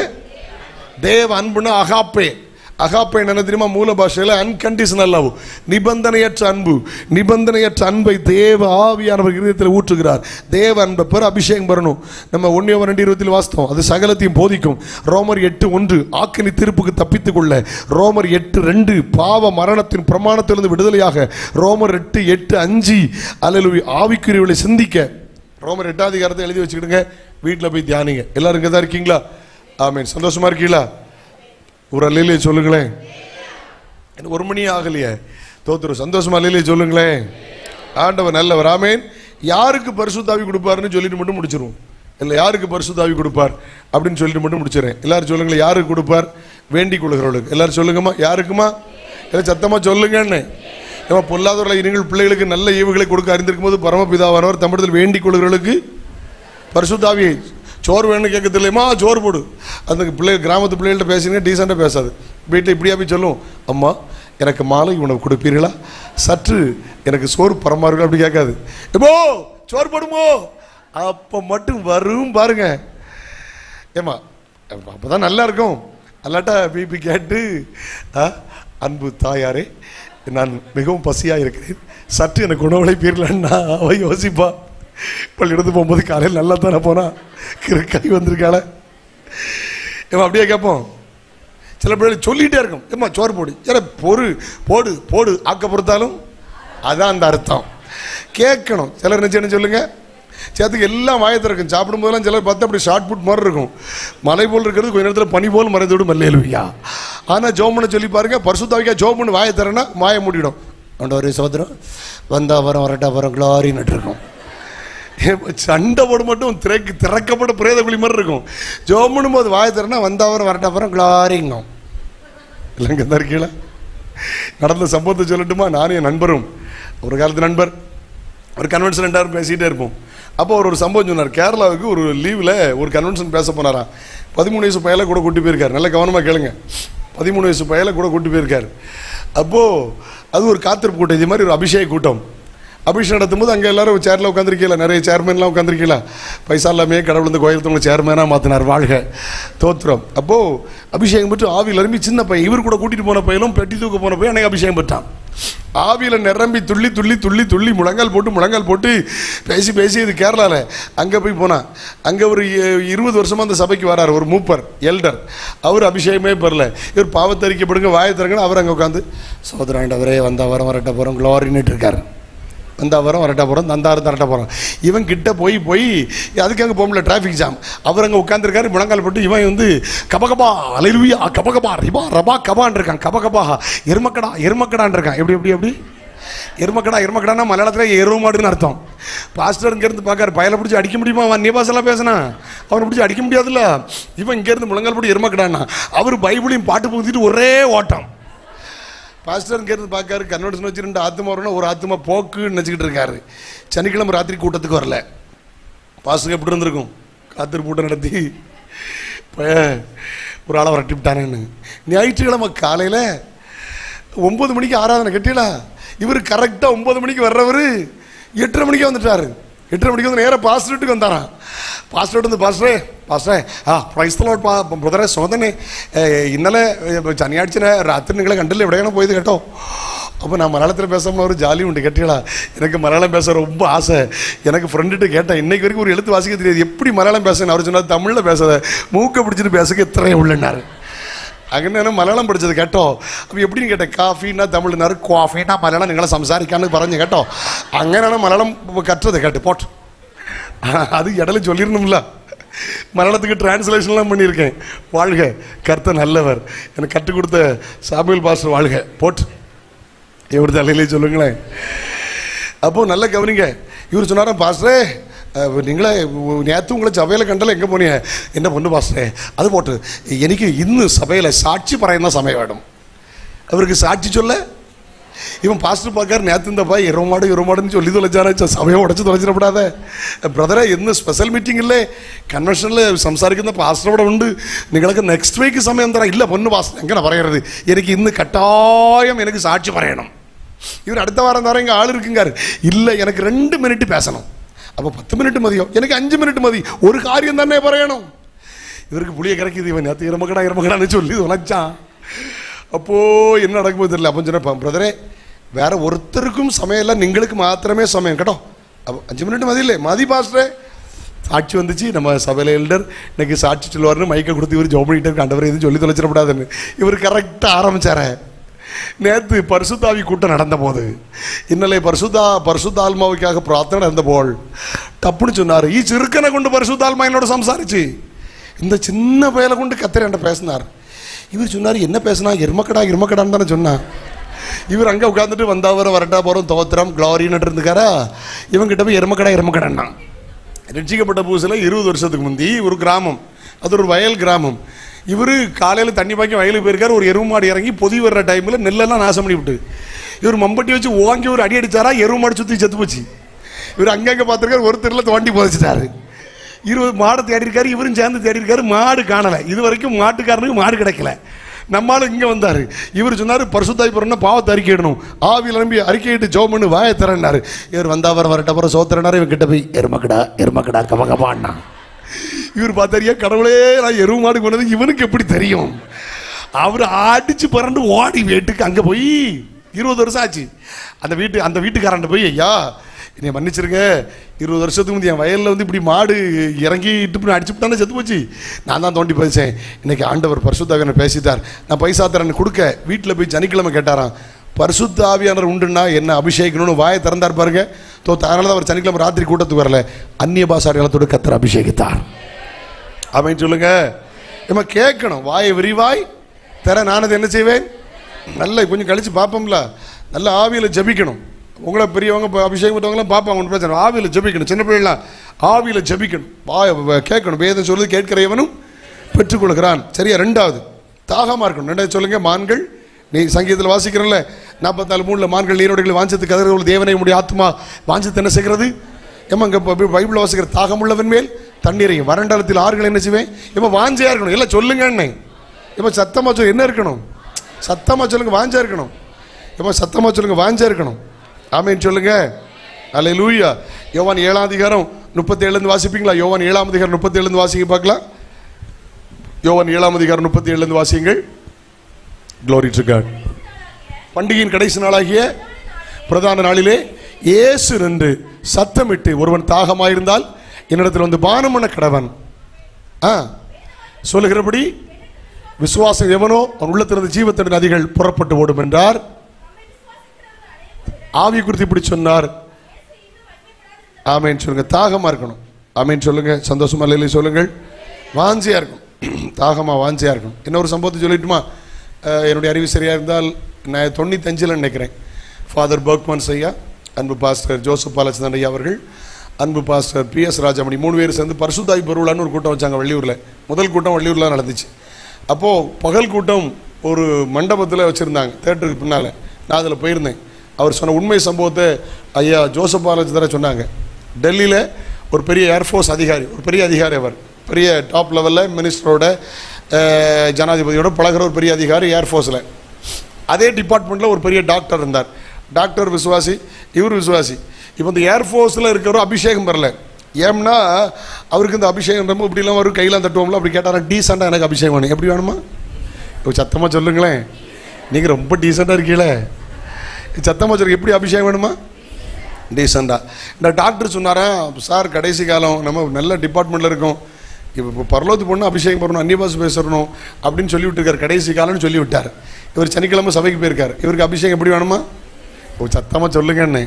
தேவ அன்புன்னா அகாப்பே. அகாப்பை என்ன தெரியுமா? மூல பாஷையில் அன்கண்டிஷனல் லவ், நிபந்தனையற்ற அன்பு. நிபந்தனையற்ற அன்பை தேவ ஆவியானவர் இருதயத்தில் ஊற்றுகிறார். தேவ அன்பை பெற அபிஷேகம் பெறணும். நம்ம ஒன்னு ரெண்டு இருபத்தில் வாஸ்தவம், அது சகலத்தையும் போதிக்கும். ரோமர் எட்டு ஒன்று ஆக்கினி தீர்ப்புக்கு தப்பித்துக் கொள்ள. ரோமர் எட்டு ரெண்டு பாவ மரணத்தின் பிரமாணத்திலிருந்து விடுதலையாக. ரோமர் எட்டு எட்டு அஞ்சு அல்லேலூயா ஆவிக்குரியவர்களை சிந்திக்க. ரோமர் எட்டாம் அதிகாரத்தை எழுதி வச்சுக்கிடுங்க, வீட்டில் போய் தியானிங்க. எல்லாரும் இங்கே தான் இருக்கீங்களா? ஆமீன். சந்தோஷமா இருக்கீங்களா? ஒரு அல்லையிலே சொல்லுங்களேன். ஒரு மணி ஆகலையே, தோத்துரும். சந்தோஷமா அல்லையிலே சொல்லுங்களேன். ஆண்டவர் நல்லவர். ஆமீன். யாருக்கு பரிசுத்த ஆவி கொடுப்பாருன்னு சொல்லிட்டு மட்டும் முடிச்சிருவோம். இல்லை, யாருக்கு பரிசுத்த ஆவி கொடுப்பார் அப்படின்னு சொல்லிட்டு மட்டும் முடிச்சிடறேன். எல்லாரும் சொல்லுங்களேன், யாருக்கு கொடுப்பார்? வேண்டிக் கொள்கிறவர்களுக்கு. எல்லாரும் சொல்லுங்கம்மா, யாருக்குமா? எல்லாம் சத்தமா சொல்லுங்கன்னு. ஏமா பொல்லாதவர்களை நீங்கள் பிள்ளைகளுக்கு நல்ல ஈவுகளை கொடுக்க அறிந்திருக்கும் போது பரமபிதாவானவர் தமிழத்தில் வேண்டிக் கொள்கிறவர்களுக்கு பரிசுத்த ஆவியை. சோறு வேணும்னு கேட்க தெரியலையுமா, சோறு போடு. அந்த பிள்ளை கிராமத்து பிள்ளைகள்ட்ட பேசுங்க, டீசெண்டாக பேசாது. வீட்டில் இப்படியா போய் சொல்லும், அம்மா எனக்கு மாலை உணவு கொடுப்பீர்களா, சற்று எனக்கு சோறு பரமாறுகள் அப்படி கேட்காது. எப்போ சோறு போடுமோ அப்போ மட்டும் வரும் பாருங்க. ஏமா அப்போ தான் நல்லா இருக்கும். அல்லாட்டா பிபி கேட்டு, அன்பு தாயாரே நான் மிகவும் பசியாக இருக்கிறேன், சற்று எனக்கு உணவுகளை பீரலன்னா அவ யோசிப்பா. பள்ளி எடுத்து போகும்போது காலையில் நல்லா தானே போனா, கை வந்திருக்காள. இவன் அப்படியே கேட்போம். சில பிள்ளைகள் சொல்லிகிட்டே இருக்கும், ஏம்மா சோறு போடு, ஏன்னா பொறு போடு போடு ஆக்க பொறுத்தாலும் அதான் அந்த அர்த்தம். கேட்கணும். சிலர் நினச்சு சொல்லுங்க, சேர்த்துக்கு எல்லாம் வாயை திறக்கும். சாப்பிடும் போதெல்லாம் சிலர் பார்த்து அப்படி ஷார்ட் புட் மாதிரி இருக்கும். மலை போல் இருக்கிறது கொஞ்ச நேரத்தில் பனி போல் மறைந்து விடும் மல்லேலுயா. ஆனால் ஜோமனை சொல்லி பாருங்க, பரிசுத்தாவிக்கா ஜோமன் வாயை திறனா வாயை மூடிடும். ஆண்டவரே சோதரம் வந்தா வரம் வரட்டா வரம் கிளாரின்னு இருக்கும். சண்டை போட மட்டும் திறக்கு திறக்கப்பட்ட பிரேத குழி மாதிரி இருக்கும். ஜோமனும் போது வாயை திறனா வந்தா வரம் வரட்டா வரம் கிளாரிங்கும். இல்லைங்க தான் இருக்கீங்களா? நடந்த சம்பவத்தை சொல்லட்டுமா? நானும் என் நண்பரும், ஒரு காலத்து நண்பர், ஒரு கன்வென்ஷன் ரெண்டாயிரம் பேசிகிட்டே இருப்போம். அப்போ அவர் ஒரு சம்பவம் சொன்னார். கேரளாவுக்கு ஒரு லீவில் ஒரு கன்வென்ஷன் பேச போனாராம். பதிமூணு வயசு பையலை கூட கூட்டி போயிருக்கார். நல்ல கவனமாக கேளுங்க. பதிமூணு வயசு பையலை கூட கூட்டி போயிருக்கார். அப்போது அது ஒரு காத்திருப்பு கூட்டம், இது மாதிரி ஒரு அபிஷேக கூட்டம். அபிஷேகம் நடத்தும் போது அங்கே எல்லாரும் சேரில் உட்காந்துருக்கீங்களா, நிறைய சேர்மேன்லாம் உட்காந்துருக்கீங்களா. பைசா எல்லாமே கடவுள் இந்த கோயிலத்தவங்க சேர்மேனாக மாற்றினார். வாழ்க தோத்திரம். அப்போது அபிஷேகம் பெற்று ஆவியில் நிரம்பி சின்ன பையன், இவர் கூட கூட்டிகிட்டு போன பையனும் பெட்டி தூக்க போன பையன் அன்றைக்கி அபிஷேகம் பெற்றான். ஆவியில் நிரம்பி துள்ளி துள்ளி துள்ளி துள்ளி முழங்கால் போட்டு முழங்கால் போட்டு பேசி பேசி இது கேரளாவில் அங்கே போய் போனான். அங்கே ஒரு இருபது வருஷமாக அந்த சபைக்கு வரார் ஒரு மூப்பர் எல்டர். அவர் அபிஷேகமே பெறல. இவர் பாவத்தறிக்கப்படுங்க வாயை திறங்கன்னு அவர் அங்கே உட்காந்து சோதராண்டவரே வந்தா வரம் வரட்ட போகிறோம் க்ளோரின்னுட்டு இருக்கார். வந்தா வரம் வரட்ட போகிறோம் தந்தாறு தரட்ட போகிறோம். இவன் கிட்ட போய் போய் அதுக்கு அங்கே போகல, டிராஃபிக் ஜாம். அவர் அங்கே உட்காந்துருக்காரு முழங்கால் போட்டு. இவன் வந்து கபகபா அலைலுயா கபகபா ரிபா ரபா கபான் இருக்கான். கபகபா எருமக்கடா எருமக்கடான் இருக்கான். எப்படி எப்படி எப்படி எருமக்கடா எருமக்கடானா மலையாளத்தில் எருவு மாடுன்னு அர்த்தம். பாஸ்டர் இங்கேருந்து பார்க்காரு, பயலை பிடிச்சி அடிக்க முடியுமா? அவன் நிபாசெல்லாம் பேசினா அவனை பிடிச்சி அடிக்க முடியாதுல்ல. இவன் இங்கேருந்து முழங்கால் போட்டு எருமக்கடானா அவர் பைபிளையும் பாட்டு புகுத்திட்டு ஒரே ஓட்டம். பாஸ்டர் இங்கேருந்து பார்க்காரு, கன்வென்ஷன் வச்சு ரெண்டு ஆத்மா வரணும், ஒரு ஆத்மா போக்குன்னு நினச்சிக்கிட்டு இருக்காரு. சனிக்கிழமை ராத்திரி கூட்டத்துக்கு வரல. பாஸ்டருக்கு எப்படி இருந்திருக்கும்? காத்திரு கூட்டம் நடத்தி ஒரு ஆளை வரட்டி விட்டானேன்னு. ஞாயிற்றுக்கிழமை காலையில் ஒம்பது மணிக்கு ஆராதனை கட்டிலா. இவர் கரெக்டாக ஒம்பது மணிக்கு வர்றவர் எட்டரை மணிக்கே வந்துட்டார். எட்டரை மணிக்கு வந்து நேராக பாஸ்டர்ட்டுக்கு வந்தாரான். பாஸ்டர்ட்டு வந்து பாஸ்டரே பாஸ்டரே ആ പ്രൈസ്തലോട്ട് പാ ബ്രദറെ സോദനെ ഇന്നലെ ശനിയാഴ്ച രാത്രി നിങ്ങളെ കണ്ടില്ല, എവിടെയാണ് പോയത് കേട്ടോ. അപ്പോൾ நான் மலையாளத்தில் பேசாமல் ஒரு ஜாலி உண்டு கேட்டீங்களா. எனக்கு மலையாளம் பேச ரொம்ப ஆசை. எனக்கு ஃப்ரெண்டுகிட்ட கேட்டேன், இன்னைக்கு வரைக்கும் ஒரு எழுத்து வாசிக்க தெரியாது, எப்படி மலையாளம் பேசுன்னு. அவர் சொன்னார், தமிழில் பேசாத, மூக்கை பிடிச்சிட்டு பேசுக்க இத்தனையே உள்ளனார். അങ്ങനെ മലയാളം പഠിച്ചത് കേട്ടോ. അപ്പോൾ എപ്പിടിയും കേട്ടെ, കാഫിന്നാ തമിഴ്നാറ്, കോഫിന്നാ മലയാളം നിങ്ങളെ സംസാരിക്കാന്ന് പറഞ്ഞു കേട്ടോ. അങ്ങനെയാണ് മലയാളം കറ്റത് കേട്ട് പോട്ട്. அது இடையில சொல்லிடணும்ல. மலையாளத்துக்கு டிரான்ஸ்லேஷன்லாம் பண்ணியிருக்கேன். வாழ்க கர்த்தர் நல்லவர், எனக்கு கற்றுக் கொடுத்த சாமுவேல் பாஸ்டர் வாழ்க போட்டு எப்படி தலையிலே சொல்லுங்களேன். அப்போது நல்ல கவனிங்க. இவர் சொன்னாரா, பாஸ்டரே நீங்களே நேற்று உங்களை சபையில் கண்டல எங்கே போனீங்க? என்ன பொண்ணு பாஸ்டரே அது போட்டு எனக்கு இன்னும் சபையில் சாட்சி പറയുന്ന സമയം வேணும். அவருக்கு சாட்சி சொல்ல இவன் பாஸ்டர் பார்க்காரு, நேற்று இந்த பாய் இரமாடு இரமாடுன்னு சொல்லி தொலைச்சாராச்சா, சபையை உடச்சி தொலைச்சிடப்படாத ബ്രദറെ. ഇന്ന് സ്പെഷ്യൽ മീറ്റിംഗ് ഇല്ലേ, കൺവെൻഷനിൽ സംസാരിക്കുന്ന പാസ്റ്റർ അവിടെ ഉണ്ട്, നിങ്ങൾക്ക് നെക്സ്റ്റ് വീക്ക് സമയം തരാം. ഇല്ല പൊന്നു പാസ്റ്റർ എങ്ങനെ പറയരുത്, എനിക്ക് ഇന്ന് കട്ടായം എനിക്ക് സാക്ഷി പറയണം. இவர் அடுத்த வாரம் தர இங்கே ஆள் இருக்குங்காரு. இல்லை எனக்கு ரெண்டு மினிட் பேசணும். அப்போ பத்து மினிட் மதியம், எனக்கு அஞ்சு மினிட் மதி, ஒரு காரியம் தானே പറയணும். இவருக்கு புளியை கரைக்குது. இவன் நேற்று இரமக்கடா இரமக்கடான்னு சொல்லி தொலைச்சான். அப்போது என்ன நடக்க போகுது தெரியல. அப்போ சொன்னேன், பிரதரே வேற ஒருத்தருக்கும் சமயம் இல்லை, நீங்களுக்கு மாத்திரமே சமயம் கேட்டோம். அப்போ அஞ்சு மினிட் மதி இல்லை மதி பாஸ்டரே. சாட்சி வந்துச்சு. நம்ம சபையில் எல்டர் இன்னைக்கு சாட்சி சொல்லுவார்னு மைக்கை கொடுத்து இவர் ஜோம் பண்ணிட்டு கண்டவர் எதுவும் சொல்லி தொலைச்சிடப்படாதுன்னு இவர் கரெக்டாக ஆரம்பிச்சார. நேற்று பரிசுத்தாவி கூட்டம் நடந்த போது ഇന്നലെ பரிசுத்தா பரிசுத்தாத்மாவுக்காக பிரார்த்தனை நடந்தபோல் டப்புன்னு சொன்னார், ഈ ചെറുക്കനെ കൊണ്ട് பரிசுத்தாத்மா என்னோட സംസാരിச்சு, இந்த சின்ன பயலை கொண்டு கத்தர் என்கிட்ட பேசினார். இவர் சொன்னார், என்ன பேசினா, எருமக்கடா எருமக்கடான்னு தானே சொன்னான். இவர் அங்கே உட்காந்துட்டு வந்தாவர வரட்டா போகிறோம் தோத்திரம் க்ளோரின்னு இருந்துக்காரா. இவங்கிட்ட போய் எருமக்கடா எருமக்கடான்னா. ரட்சிக்கப்பட்ட புதுசில் இருபது வருஷத்துக்கு முந்தி ஒரு கிராமம், அது ஒரு வயல் கிராமம். இவர் காலையில் தண்ணி பாக்கி வயலுக்கு போயிருக்காரு. ஒரு எருவு மாடு இறங்கி பொதி வர்ற டைமில் நெல்லெல்லாம் நாசம் பண்ணி விட்டு இவர் மம்பட்டி வச்சு ஓங்கி ஒரு அடி அடித்தாரா, எருவு மாடு சுற்றி செத்து போச்சு. இவர் அங்கங்கே பார்த்துருக்காரு, ஒருத்தரில் தோண்டி புதைச்சிட்டாரு. இருபது மாடை தேடி இருக்காரு, இவரும் சேர்ந்து தேடி இருக்காரு, மாடு காணலை. இது வரைக்கும் மாட்டுக்காரனுக்கு மாடு கிடைக்கல. நம்மளும் இங்கே வந்தார். இவர் சொன்னார், பரிசுத்தாய் பிறன்னா பாவத்தை அறிக்கையிடணும், ஆவியில் நம்பி அறிக்கையிட்டு ஜோம் பண்ணு வாயை திறனாரு. இவர் வந்தாவர் வரட்டப்புறம் சோத்திரனாரு. இவன் கிட்ட போய் எருமக்கடா எருமக்கடா கபகபான்னா. இவர் பார்த்தாரியா, கடவுளே நான் எருவு மாடு கொண்டது இவனுக்கு எப்படி தெரியும்? அவர் அடிச்சு பறண்டு ஓடி வீட்டுக்கு அங்கே போய் இருபது வருஷம் ஆச்சு. அந்த வீட்டு அந்த வீட்டுக்காரன் போய், ஐயா என்னை மன்னிச்சிருங்க, இருபது வருஷத்துக்கு முந்தைய என் வயலில் வந்து இப்படி மாடு இறங்கிட்டு இப்படி அடிச்சுட்டானே செத்து போச்சு. நான் தான் தோண்டி பேசேன். இன்னைக்கு ஆண்டவர் பரிசுத்த ஆவியானவர் பேசிட்டார். நான் பைசா தரேன்னு கொடுக்க வீட்டில் போய் சனிக்கிழமை கேட்டாராம், பரிசுத்த ஆவியானவர் உண்டுன்னா என்ன அபிஷேகணும்னு வாயை திறந்தார் பாருங்க. தோ அதனால தான் அவர் சனிக்கிழமை ராத்திரி கூட்டத்துக்கு வரல, அந்நிய பாஷை அடையாளத்தோடு கர்த்தர் அபிஷேகித்தார். அப்படின்னு சொல்லுங்க. நம்ம கேட்கணும், வாயை விரிவாய் தர நானது என்ன செய்வேன். நல்லா கொஞ்சம் கழிச்சு பார்ப்போம்ல, நல்ல ஆவியில் ஜபிக்கணும். உங்களை பெரியவங்க அபிஷேகம் பண்ணவங்களாம் பார்ப்பாங்க, ஒன்று பிரச்சனை. ஆவியில் ஜபிக்கணும். சின்ன பிள்ளைலாம் ஆவியில் ஜபிக்கணும், வாய கேட்கணும். வேதம் சொல்லுது கேட்கிறவனும் பெற்றுக்கொள்கிறான். சரியா? ரெண்டாவது தாகமாக இருக்கணும். ரெண்டாவது சொல்லுங்க, மான்கள் நீ சங்கீதத்தில் வாசிக்கிறல்ல, நாற்பத்தி நாலு மூணுல மான்கள் நீரோடைகளை வாஞ்சத்து கதறுகள் தேவனை உடைய ஆத்மா வாஞ்சத்து என்ன செய்கிறது? ஏமா இங்கே பைபிளில் வாசிக்கிற தாகம் உள்ளவன் மேல் தண்ணீரையும் வறண்டலத்தில் ஆறுகள் என்ன செய்வேன்? ஏமா வாஞ்சையா இருக்கணும். எல்லாம் சொல்லுங்கன்னு ஏமா சத்தமாக சொல்லு. என்ன இருக்கணும்? சத்தமாக சொல்லுங்க, வாஞ்சா இருக்கணும். ஏமா சத்தமாக சொல்லுங்க, வாஞ்சா இருக்கணும். ஆமேன்னு சொல்லுங்க. அல்லேலூயா. யோவான் ஏழாம் அதிகாரம் முப்பத்தி ஏழுலேருந்து வாசிப்பீங்களா? யோவான் ஏழாம் அதிகாரம் முப்பத்தி ஏழுலேருந்து வாசிங்க பார்க்கலாம். யோவான் ஏழாம் அதிகாரம் முப்பத்தி ஏழுலேருந்து வாசிங்கள். Glory to God. பண்டிகையின் கடைசி நாளாகிய பிரதான நாளிலே இயேசு நின்று சத்தமிட்டு, ஒருவன் தாகமாயிருந்தால் என்னிடத்தில் வந்து பானம் பண்ண கடவன். ஆ சொல்லுகிறபடி விசுவாசம் எவனோ அவன் உள்ளத்திலிருந்து ஜீவத்தின் நதிகள் புறப்பட்டு ஓடும் என்றார். ஆவி குறித்து இப்படி சொன்னார். ஆமேன் சொல்லுங்க. தாகமா இருக்கணும். ஆமேன் சொல்லுங்க. சந்தோஷமா இல்லை சொல்லுங்கள். வாஞ்சியா இருக்கும். தாகமா வாஞ்சியா இருக்கணும். இன்னொரு சம்பவத்தை சொல்லிட்டுமா? என்னுடைய அறிவு சரியாக இருந்தால் நான் தொண்ணூத்தஞ்சில் நினைக்கிறேன், ஃபாதர் பர்க்மன்ஸ் ஐயா, அன்பு பாஸ்டர் ஜோசப் பாலச்சந்திரன் ஐயா அவர்கள், அன்பு பாஸ்டர் பி எஸ் ராஜாமணி மூணு பேர் சேர்ந்து பரிசுத்தாவி பெருவிழான்னு ஒரு கூட்டம் வச்சாங்க வள்ளியூரில். முதல் கூட்டம் வள்ளியூரில் நடந்துச்சு. அப்போது பகல் கூட்டம் ஒரு மண்டபத்தில் வச்சுருந்தாங்க, தேட்டருக்கு பின்னால். நான் அதில் போயிருந்தேன். அவர் சொன்ன உண்மை சம்பவத்தை ஐயா ஜோசப் பாலச்சந்திரன் சொன்னாங்க. டெல்லியில் ஒரு பெரிய ஏர்ஃபோர்ஸ் அதிகாரி, ஒரு பெரிய அதிகாரி, அவர் பெரிய டாப் லெவலில் மினிஸ்டரோட ஜனாதிபதியோட பழகிற ஒரு பெரிய அதிகாரி ஏர்ஃபோர்ஸில். அதே டிபார்ட்மெண்ட்டில் ஒரு பெரிய டாக்டர் இருந்தார். டாக்டர் விசுவாசி, இவர் விசுவாசி. இப்போ இந்த ஏர்ஃபோர்ஸில் இருக்கிற அபிஷேகம் வரல. ஏம்னா அவருக்கு இந்த அபிஷேகம் ரொம்ப இப்படிலாம் வரும், கையெல்லாம் தட்டுவோம்ல. அப்படி கேட்டால் டீசெண்டாக எனக்கு அபிஷேகம் வேணும். எப்படி வேணுமா? சத்தமாக சொல்லுங்களேன். நீங்கள் ரொம்ப டீசெண்டாக இருக்கீங்களே, சத்தமாக சொல்லுங்க. எப்படி அபிஷேகம் வேணுமா? டீசெண்டாக. இந்த டாக்டர் சொன்னாரா, சார் கடைசி காலம் நம்ம நல்ல டிபார்ட்மெண்ட்டில் இருக்கோம், இப்போ பரலோகத்துக்கு போனால் அபிஷேகம் பண்ணணும், அந்நிய பாஷை பேசணும் அப்படின்னு சொல்லி விட்டுருக்காரு. கடைசி காலம்னு சொல்லி விட்டார். இவர் சனிக்கிழமை சபைக்கு போயிருக்கார். இவருக்கு அபிஷேகம் எப்படி வேணுமா? ஓ சத்தமாக சொல்லுங்கன்னு.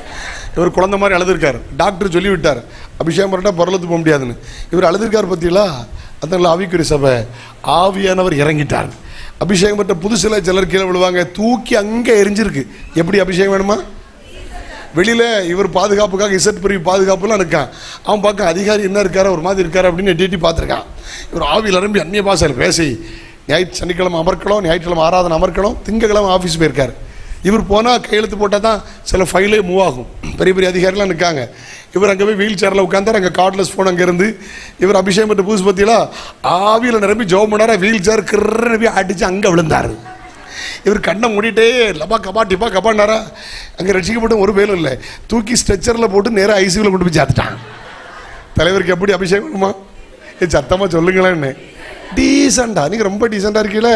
இவர் குழந்தை மாதிரி அழுதுருக்கார். டாக்டர் சொல்லி விட்டார் அபிஷேகம் பண்ணால் பரலோகத்துக்கு போக முடியாதுன்னு. இவர் அழுதுருக்கார் பற்றிங்களா? அதனால ஆவிக்குரிய சபை ஆவியானவர் இறங்கிட்டார். அபிஷேகம் பட்ட புதுசில் சிலர் கீழே விழுவாங்க, தூக்கி அங்கே எரிஞ்சிருக்கு. எப்படி அபிஷேகம் வேணுமா? வெளியில் இவர் பாதுகாப்புக்காக இசட் பிரிவு பாதுகாப்புலாம் இருக்கான். அவன் பார்க்க அதிகாரி என்ன இருக்காரு, ஒரு மாதிரி இருக்காரு அப்படின்னு எட்டி பார்த்துருக்கான். இவர் ஆவியில் நிரம்பி அந்நிய பாஷையில் பேசி ஞாயிற்று சனிக்கிழமை அமர்க்கலாம், ஞாயிற்றுக்கிழமை ஆராதனை அமர்க்கலாம், திங்கக்கிழமை ஆஃபீஸ் போயிருக்காரு. இவர் போனால் கையெழுத்து போட்டால் தான் சில ஃபைலே மூவ் ஆகும். பெரிய பெரிய அதிகாரிலாம் இருக்காங்க. இவர் அங்கே போய் வீல் சேரில் உட்காந்தார். அங்கே கார்ட்லெஸ் ஃபோன் அங்கே இருந்து இவர் அபிஷேகம் பட்டு புதுசு பற்றிலாம் ஆவியில் நிரம்பி ஜோம் பண்ணாரா, வீல் சேர் கிருன்னு போய் அடித்து அங்கே விழுந்தார். இவர் கண்ணை மூடிட்டே லபா கபா டிப்பா கபாண்டாரா. அங்கே ரசிக்கப்பட்ட ஒரு வேலும் இல்லை. தூக்கி ஸ்ட்ரெச்சரில் போட்டு நேராக ஐசியூவில் கொண்டு போய் சேர்த்துட்டான். தலைவருக்கு எப்படி அபிஷேகம் வேணுமா? ஏ சத்தமாக சொல்லுங்களேன்னு. டீசெண்டா, நீங்கள் ரொம்ப டீசெண்டாக இருக்கீங்களே.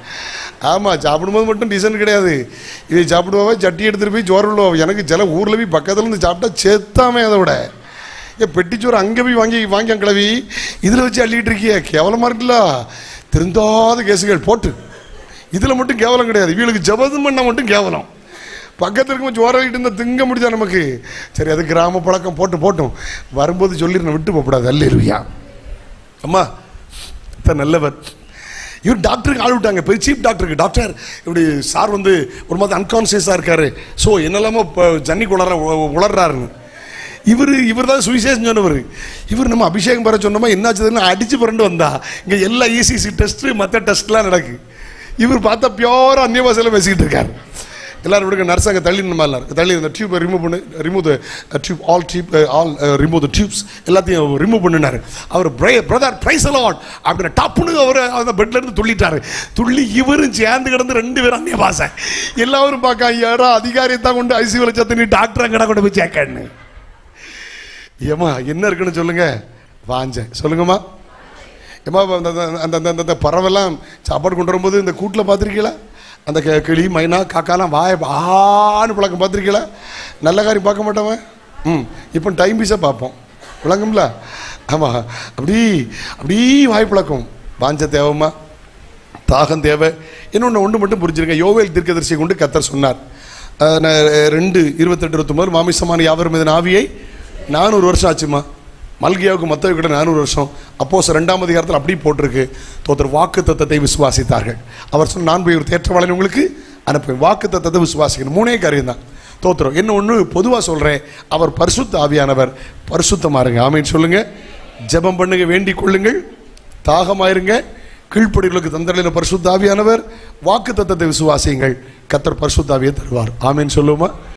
ஆமாம், சாப்பிடும்போது மட்டும் டீசென்ட் கிடையாது. இதை சாப்பிடுவாவே சட்டி எடுத்துகிட்டு போய் சோறு விடுவா. எனக்கு சில ஊரில் போய் பக்கத்தில் இருந்து சாப்பிட்டா செத்தாமே. அதை விட ஏன் பெட்டிச்சோறு அங்கே போய் வாங்கி வாங்கி கிளவி இதில் வச்சு அள்ளிட்டு இருக்கிய, கேவலமாக இருக்குல்ல. திருந்தாத கேசுகள் போட்டு இதில் மட்டும் கேவலம் கிடையாது. இவளுக்கு ஜபதம் பண்ண மட்டும் கேவலம். பக்கத்தில் இருக்கும் ஜோராகிட்டு இருந்தால் திங்க முடிஞ்சா நமக்கு. சரி, அது கிராம பழக்கம், போட்டு போட்டும் வரும்போது சொல்லிடுறேன், விட்டு போகக்கூடாது. அல்லேலூயா. அம்மா நல்லவர். இவர் டாக்டருக்கு ஆள் விட்டாங்க, பெரிய சீஃப் டாக்டருக்கு. டாக்டர் இப்படி சார் வந்து ஒரு மாதிரி அன்கான்சியஸாக இருக்காரு, ஸோ என்னெல்லாமோ இப்போ ஜன்னி குளற உளர்றாருன்னு. இவர் இவர் தான் சுவிசேஷம் சொன்னவர். இவர் நம்ம அபிஷேகம் பெற சொன்னோமா என்னாச்சுன்னு அடித்து புரண்டு வந்தா இங்கே எல்லா இசிசி டெஸ்ட்டு மற்ற டெஸ்ட்லாம் நடக்கு. இவர் பார்த்தா பியோரா அந்நிய பாஷையில் பேசிக்கிட்டு இருக்கார். எல்லாரும் விடுங்க, நர்ஸ் அங்கே தள்ளி நம்ம எல்லாரும் தள்ளி இந்த டியூப்பை ரிமூவ் பண்ணு, remove the tube, all tube, all remove the tubes எல்லாத்தையும் ரிமூவ் பண்ணினார். அவர் பிரதர் பிரைஸ் அலாட் அப்படின்னு டப்புன்னு அவர் அந்த பெட்ல இருந்து துள்ளிட்டாரு. துள்ளி இவரும் சேர்ந்து கிடந்து ரெண்டு பேரும் அந்நிய பாஷை. எல்லாரும் பார்க்க யாரா அதிகாரியை தான் கொண்டு ஐசியூவில் சேர்த்து நீ டாக்டர் அங்கடா கொண்டு போய் சேர்க்கன்னு. ஏமா என்ன இருக்குன்னு சொல்லுங்க. வாஞ்சேன் சொல்லுங்கம்மா. ஏமா அந்த அந்த அந்த பறவைலாம் சாப்பாடு கொண்டு வரும்போது இந்த கூட்டில் பார்த்துருக்கீங்களா? அந்த கிளி மைனா காக்காலாம் வாய ஆன்னு பழக்கம் பார்த்துருக்கீங்களா? நல்ல காரியம் பார்க்க மாட்டவன். ம் இப்போ டைம் பீஸாக பார்ப்போம், விளங்கும்ல? ஆமாம், அப்படி அப்படி வாய் பழக்கம். வாஞ்ச தேவைம்மா, தாகம் தேவை. இன்னொன்று ஒன்று மட்டும் புரிஞ்சிருங்க. யோவேல் தீர்க்கதரிசியை கொண்டு கர்த்தர் சொன்னார், ரெண்டு இருபத்தெட்டு இருபத்தொம்பது மாமிசமான யாவரும் மீது ஆவியை நானூறு வருஷம் ஆச்சுமா. மல்கியாவுக்கு மத்தேயுவுக்கு கிட்ட நானூறு வருஷம். அப்போஸ் ரெண்டாம் அதிகாரத்தில் அப்படி போட்டிருக்கு, தோத்தர் வாக்கு தத்தத்தை விசுவாசித்தார்கள். அவர் சொன்ன நான் போய் ஒரு தேற்றவாளன் உங்களுக்கு அனுப்புவேன். வாக்கு தத்தத்தை விசுவாசிக்கணும். மூணே காரியம் தான் தோத்திரம். என்ன ஒன்று பொதுவாக சொல்கிறேன், அவர் பரிசுத்த ஆவியானவர். பரிசுத்தமாக இருங்க. ஆமீன் சொல்லுங்க. ஜெபம் பண்ணுங்க, வேண்டிக் கொள்ளுங்கள், தாகமாயிருங்க. கீழ்ப்படிகளுக்கு தந்தரில் பரிசுத்த ஆவியானவர். வாக்கு தத்தத்தை விசுவாசியுங்கள், கர்த்தர் பரிசுத்த ஆவியை தருவார். ஆமீன் சொல்லுவோமா?